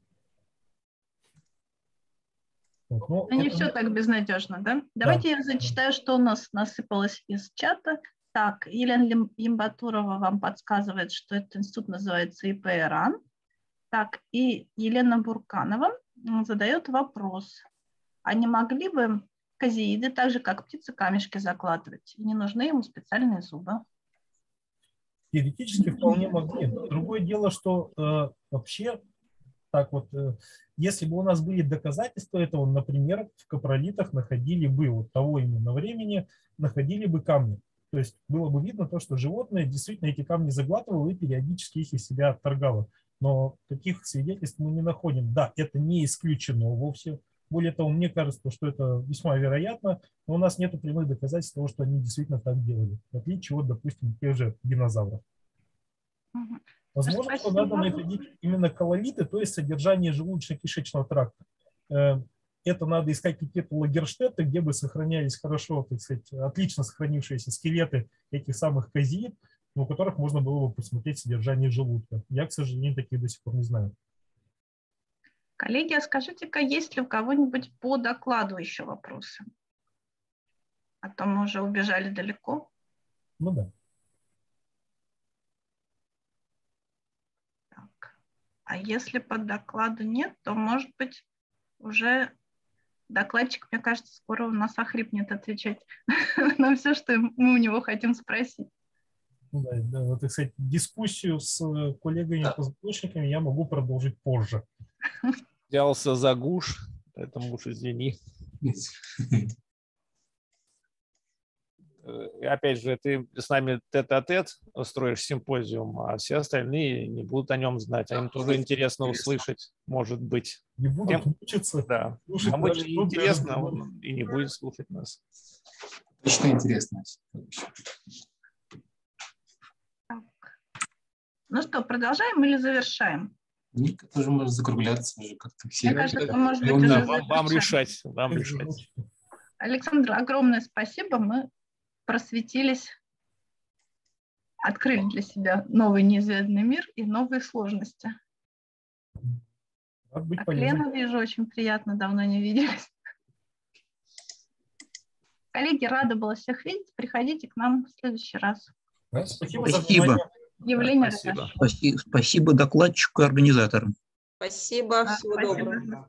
Но не все так безнадежно, да? Давайте я зачитаю, что у нас насыпалось из чата. Так, Елена Ямбатурова вам подсказывает, что этот институт называется ИП-ИРАН. Так, и Елена Бурканова задает вопрос. А не могли бы казеиды так же, как птицы, камешки закладывать? И не нужны ему специальные зубы? Теоретически вполне могли. Другое дело, что вообще так вот, если бы у нас были доказательства этого, например, в капролитах находили бы вот того именно времени, находили бы камни. То есть было бы видно то, что животное действительно эти камни заглатывало и периодически их из себя отторгало. Но таких свидетельств мы не находим. Да, это не исключено вовсе. Более того, мне кажется, что это весьма вероятно, но у нас нет прямых доказательств того, что они действительно так делали. В отличие от, допустим, тех же динозавров. Возможно, что надо находить именно кололиты, то есть содержание желудочно-кишечного тракта. Это надо искать какие-то лагерштеты, где бы сохранялись хорошо, так сказать, отлично сохранившиеся скелеты этих самых казеид, у которых можно было бы посмотреть содержание желудка. Я, к сожалению, таких до сих пор не знаю. Коллеги, а скажите-ка, есть ли у кого-нибудь по докладу еще вопросы? А то мы уже убежали далеко. Ну да. А если по докладу нет, то, может быть, уже докладчик, мне кажется, скоро у нас охрипнет отвечать на все, что мы у него хотим спросить. Да, вот, кстати, дискуссию с коллегами-позвоночниками я могу продолжить позже. Взялся за гуш, поэтому уж извини. И опять же, ты с нами тет-а-тет устроишь симпозиум, а все остальные не будут о нем знать. А им тоже интересно услышать, может быть. Не будут учиться. Да. Слушать Нам очень наши интересно, разговоры. он и не будет слушать нас. Точно интересно. Так. Ну что, продолжаем или завершаем? Ника тоже может закругляться уже как-то все. Мне кажется, может быть, Да, уже вам завершаем. решать, вам решать. Александр, огромное спасибо. Мы просветились, открыли для себя новый неизведанный мир и новые сложности. Рад быть А полезным. Лену вижу, очень приятно, давно не виделись. Коллеги, рада была всех видеть. Приходите к нам в следующий раз. Да, спасибо. за Спасибо. внимание. Явление Спасибо. Роташ. Спасибо докладчику и организаторам. Спасибо, Да, всего спасибо. доброго.